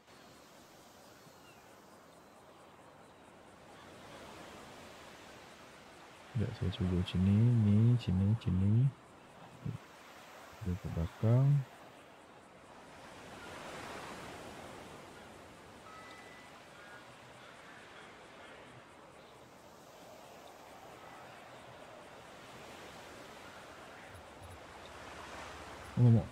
Sekejap saya cuba sini, ni, sini, sini. Dia ke belakang. Oh, mak.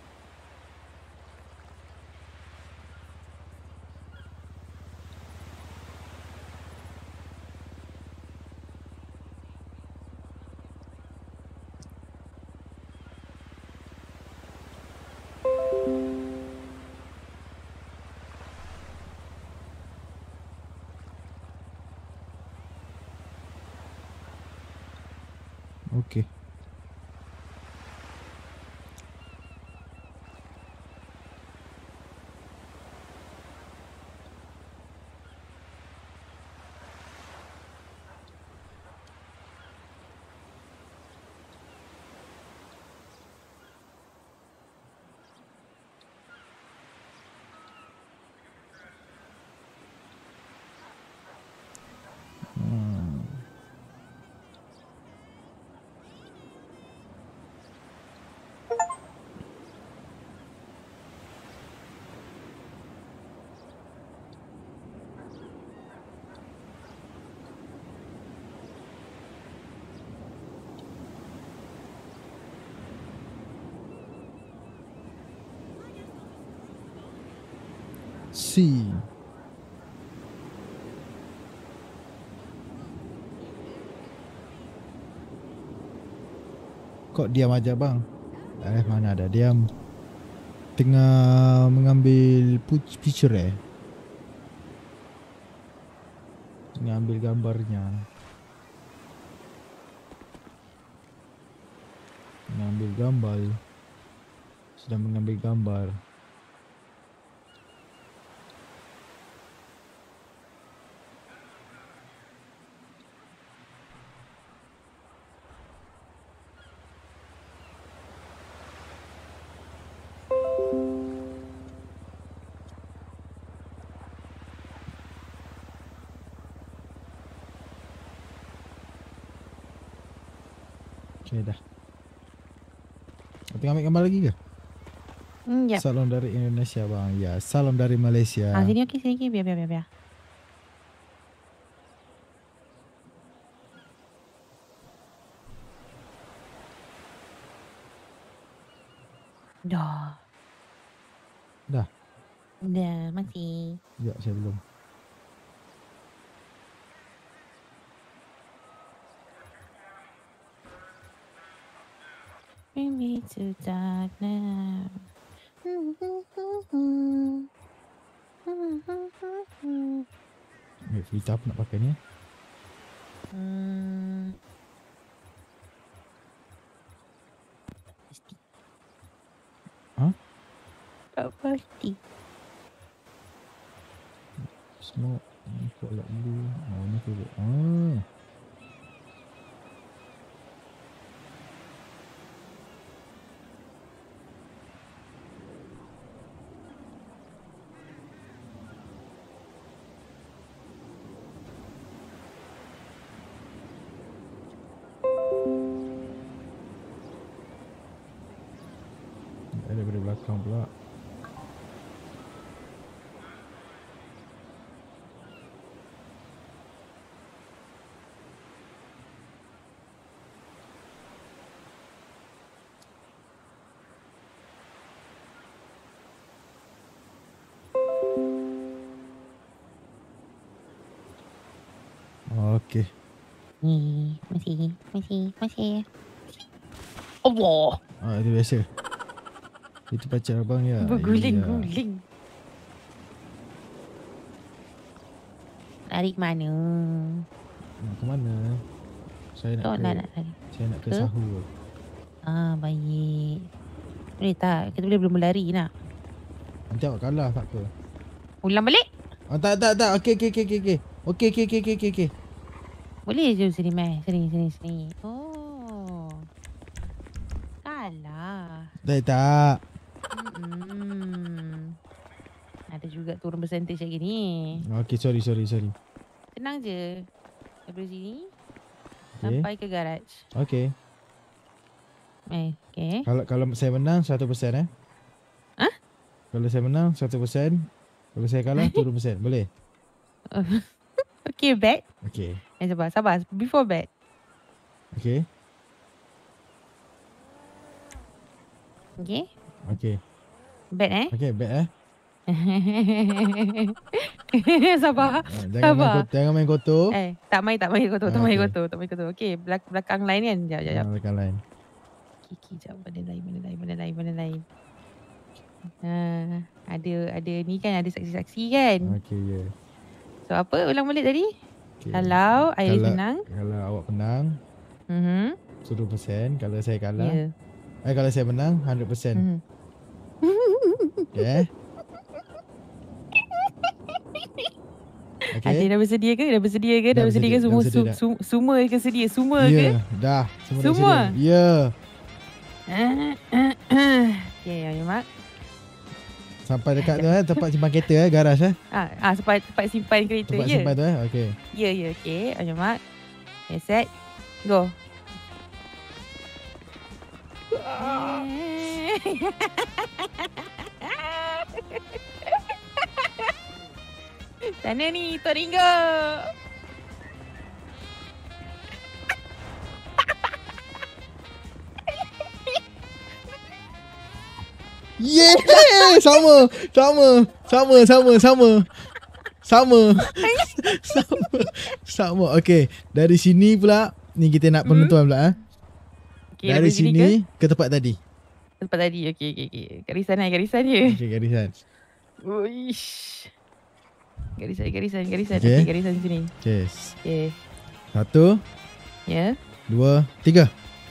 Okey. Hmm. C. Kok diam aja bang? Eh mana ada diam? Tengah mengambil pu- picture eh? Tengah ambil gambarnya. Tengah ambil gambar. Sedang mengambil gambar. Okay dah. Tengah ambil gambar lagi ke? Hmm, yep. Salam dari Indonesia bang. Ya, salam dari Malaysia. Ah, sini okey, sini okey. Biar, biar, biar, biar. Dah. Dah. Dah, masih. Ya, saya belum. Bring me to darkness. Eh, filter apa nak pakai ni? Hmm. Ha? Tak pasti. Smoke. Ni kok light blue. Oh, ni kok. Ah. Daripada belakang pula. Okey. Ni, masih, masih, masih. Allah. Ah, itu biasa. Itu pacar abang ya. Berguling-guling. Lari ke mana? Nak ke mana? Saya nak Tak ke, nak nak lari. saya nak ke Ke? sahur. Ah, baik. Boleh tak? Kita boleh belum berlari nak? Nanti awak kalah tak apa. Ulang balik? Oh, tak tak tak. Okey okey okey okey okey. Okey okey okey okey okey okey. Boleh je sini mai. Sini sini sini. Oh. Kalah. Tak tak. Hmm. Ada juga turun percentage lagi ni. Okey, sorry sorry sorry. Tenang je. Daripada sini Okey. sampai ke garaj. Okey. Eh, okey. Kalau kalau saya menang seratus peratus eh. Hah? Kalau saya menang seratus peratus, kalau saya kalah tujuh peratus. Boleh? Okey, bet. Okey. Eh, sabar, sabar. Before bet. Okey. Okey. Okey. Bet eh. Okey, bet eh. Sabar. Ah, Jangan Sabar. main kotor, jangan main kotor. Eh, tak main, tak main kotor, tak Ah, main okey. kotor, tak main kotor. Okey, belak belakang lain kan. Jap, jap, jap. Ah, Rekan lain. Kiki, jap. Mana lain, mana lain, mana lain, mana lain. Ha, ada ada ni kan, ada saksi-saksi kan. Okey, ya. So, apa? Ulang balik tadi? Okay. Kalau Iris Kalau- menang. Kalau awak menang Mhm. sepuluh peratus, kalau saya kalah. Ya. Eh kalau saya menang seratus peratus. Mhm. Okey. Okey. Ada dah bersedia ke? Dah bersedia ke? Dah, Dah bersedia ke? bersedia, Semua dah bersedia su, dah. su, semua ke sedia? Semua Ya, ke? dah. Semua, dah Semua? bersedia. Ya. Okey, ya, Mak. Sampai dekat tu eh, tempat simpan kereta eh, garaj eh. Ah, ah tempat tempat simpan kereta. Tempat Ya. simpan tu eh. Okey. Ya, ya, okey. Ayo, Mak. Okay, set. Go. Sana ni, Tok Ringo. Yeah, sama, sama, sama, sama, sama. Sama. sama. Sama. Okey, dari sini pula ni kita nak penentuan hmm? pula ah. Okay, dari sini ke? ke tempat tadi. Tempat tadi. Okey, okey, okey. Garisan eh, garisan je. Okey, garisan. Uish. Garisan, garisan, garisan. Okey, okay, garisan sini. Okey. Okey. Satu. Ya. Yeah. Dua, tiga.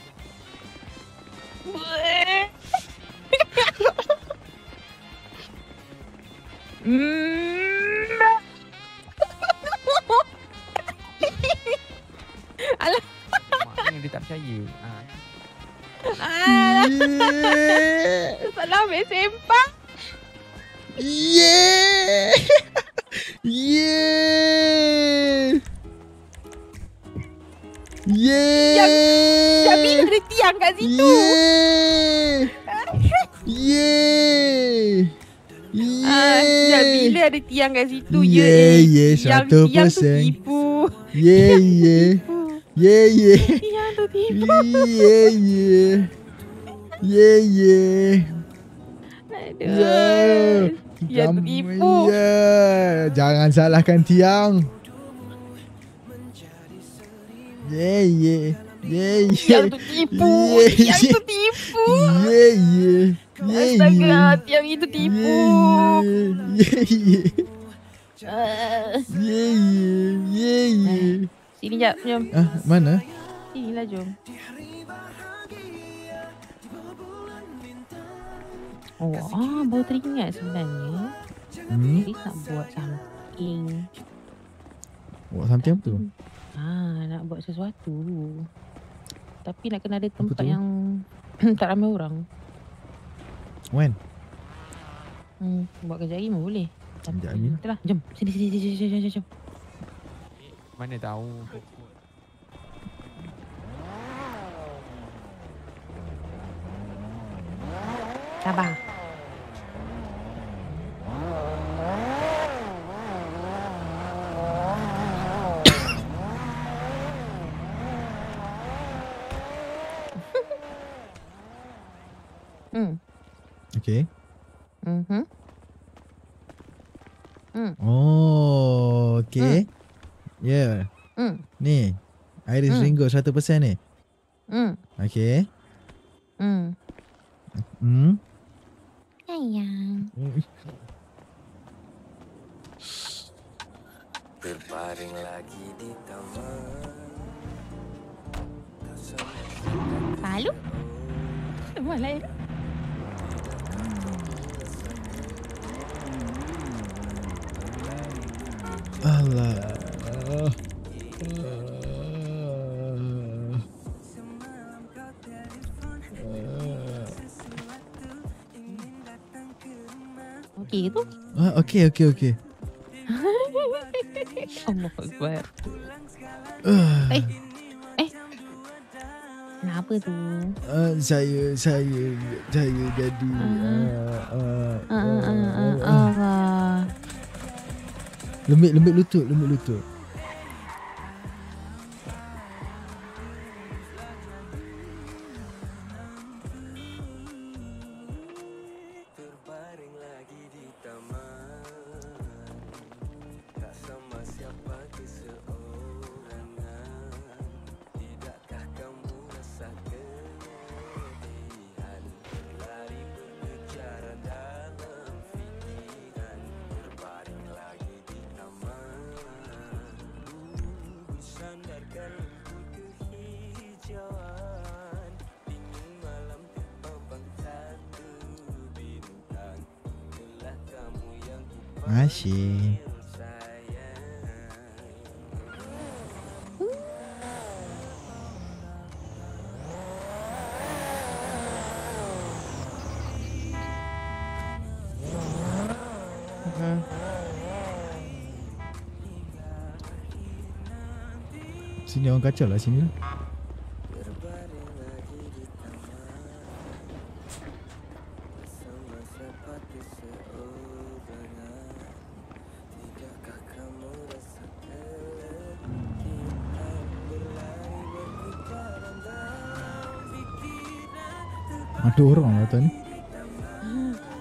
Hmm. Alah. Maknanya dia tak percaya. Ha. Alah. Salah ambil sempang. Yeah. Yeah. Yeah. Yang, yang bila ada tiang kat situ. Yeah. Yeah. Ah, yang bila ada tiang kat situ. Yeah, ya, yeah, yang seratus tiang tu persen. tipu. Yeah, yeah. Yeah, yeah. Tiang tu tipu. Yeah, yeah. Yeah, yeah. Aduh. Yeah. Tiang tu tipu. Yeah. Jangan salahkan tiang. Yeah, yeah. Yeah, yeah. Tiang tu tipu. Yeah, Tiang yeah. tu tipu. Yeah, yeah. Yeah, Astaga, yeah. tiang itu tipu. Yeah, yeah. Uh, Yeah, yeah. Yeah, yeah. Sini jap, jom. Ah, mana? Sinilah, jom. Oh, ah, baru teringat sebenarnya. Hmm? Kita nak buat something. Buat something apa tu? Ah, nak buat sesuatu. Tapi nak kena ada tempat tu? yang tak ramai orang. When? Hmm, buat kejap lagi pun boleh. Kejap lagi? Itulah, jom. Sini, sini, sini, sini, sini, sini, jom. Mana tahu. Sabar. Hmm. Okay. Mhm. Hmm. Oh, okay. Yeah. Hmm. Ni. Iris Hmm. Ringo seratus persen ni. Hmm. Okay. Hmm. Hmm. Sayang. Berbaring lagi di taman. Lalu? Semua lain. Allah. Okey tu? Ah, okay, okay, okay. Allah Akbar. Uh, Eh. Eh. Kenapa tu? uh, saya, saya, saya jadi. Uh, uh, Ah, ah, ah, ah, ah. Lembik, lembik lutut, lembik lutut. Asyik. Hmm. Sini orang kacau lah sini lah. Ada orang lah tadi.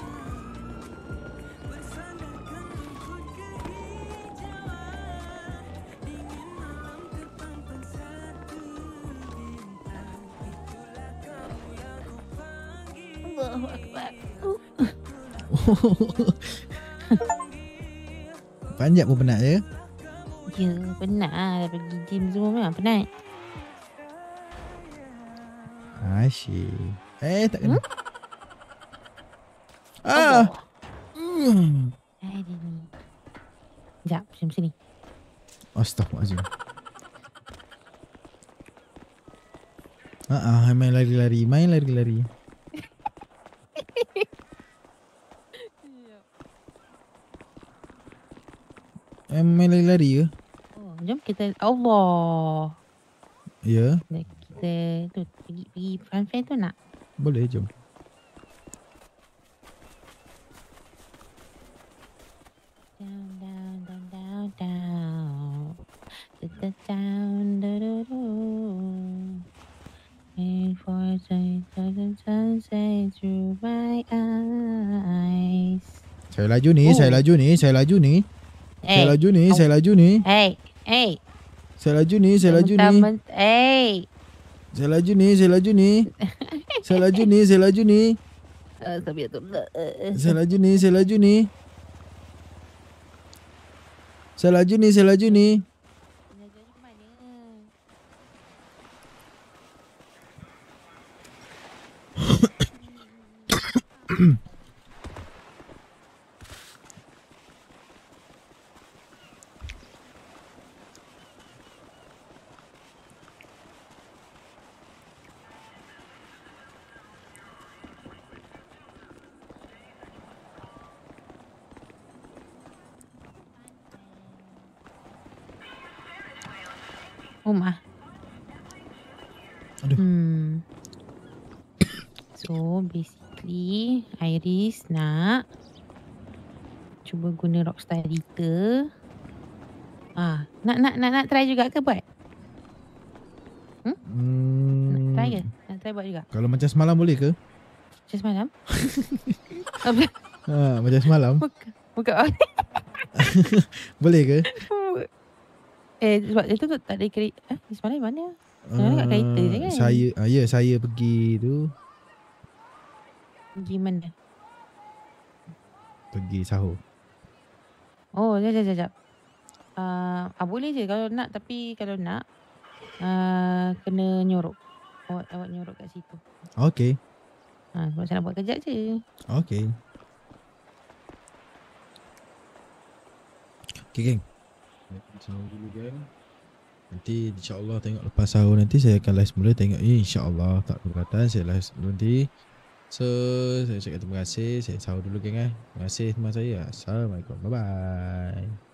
Allahu Akbar. Panjat pun penat ya? Ya, penat lah. Pergi gym semua memang penat. Asyik. Eh, tak kena. Hmm? Ah. Hmm. Ada ni. Sekejap, macam sini. Astaghfirullahaladzim. Ah, ah, main lari-lari, main lari-lari. Eh, main lari-lari ke? Oh, jom kita Allah. Ya, Kita tu pergi pergi fun fair tu nak. boleh, jom. Down down down down down. Da down da da da. And for a second sunset through my eyes. Saya laju ni, Oh. saya laju ni, saya laju ni. Saya Eh, laju ni, oh. saya laju ni. Hey, hey. Saya laju ni, saya laju ni. Mentah-mentah- Hey. Saya laju ni, saya laju ni. Saya laju ni, saya laju ni. Astagfirullah. Saya laju ni, saya laju ni. Saya laju ni, saya laju ni. Rumah. Aduh. Hmm. So basically Iris nak cuba guna Rockstar Editor. Ah, nak nak nak nak try juga ke buat? Hmm, Nak try ke? Nak try buat juga? kalau macam semalam boleh ke? Macam semalam? Ha, macam semalam. Bukan. Boleh ke? Eh sebab itu tu tak ada kereta. Eh semalam mana? Semalam kat kereta je kan? Saya, ah, ya saya pergi tu. Pergi mana? Pergi sahur. Oh, jap, jap, jap, jap. Uh, ah, boleh je kalau nak. Tapi kalau nak, uh, kena nyorok. Awak, awak nyorok kat situ. Okay. Ha, sebab saya nak buat kejap je. Okay. Okay, geng. Sahur dulu, geng. Nanti insyaAllah tengok lepas sahur nanti saya akan live semula. Tengok eh, insyaAllah tak keberatan saya live sebelum nanti. So, saya ucapkan terima kasih. Saya sahur dulu, geng. Eh. Terima kasih teman saya. Assalamualaikum. Bye-bye.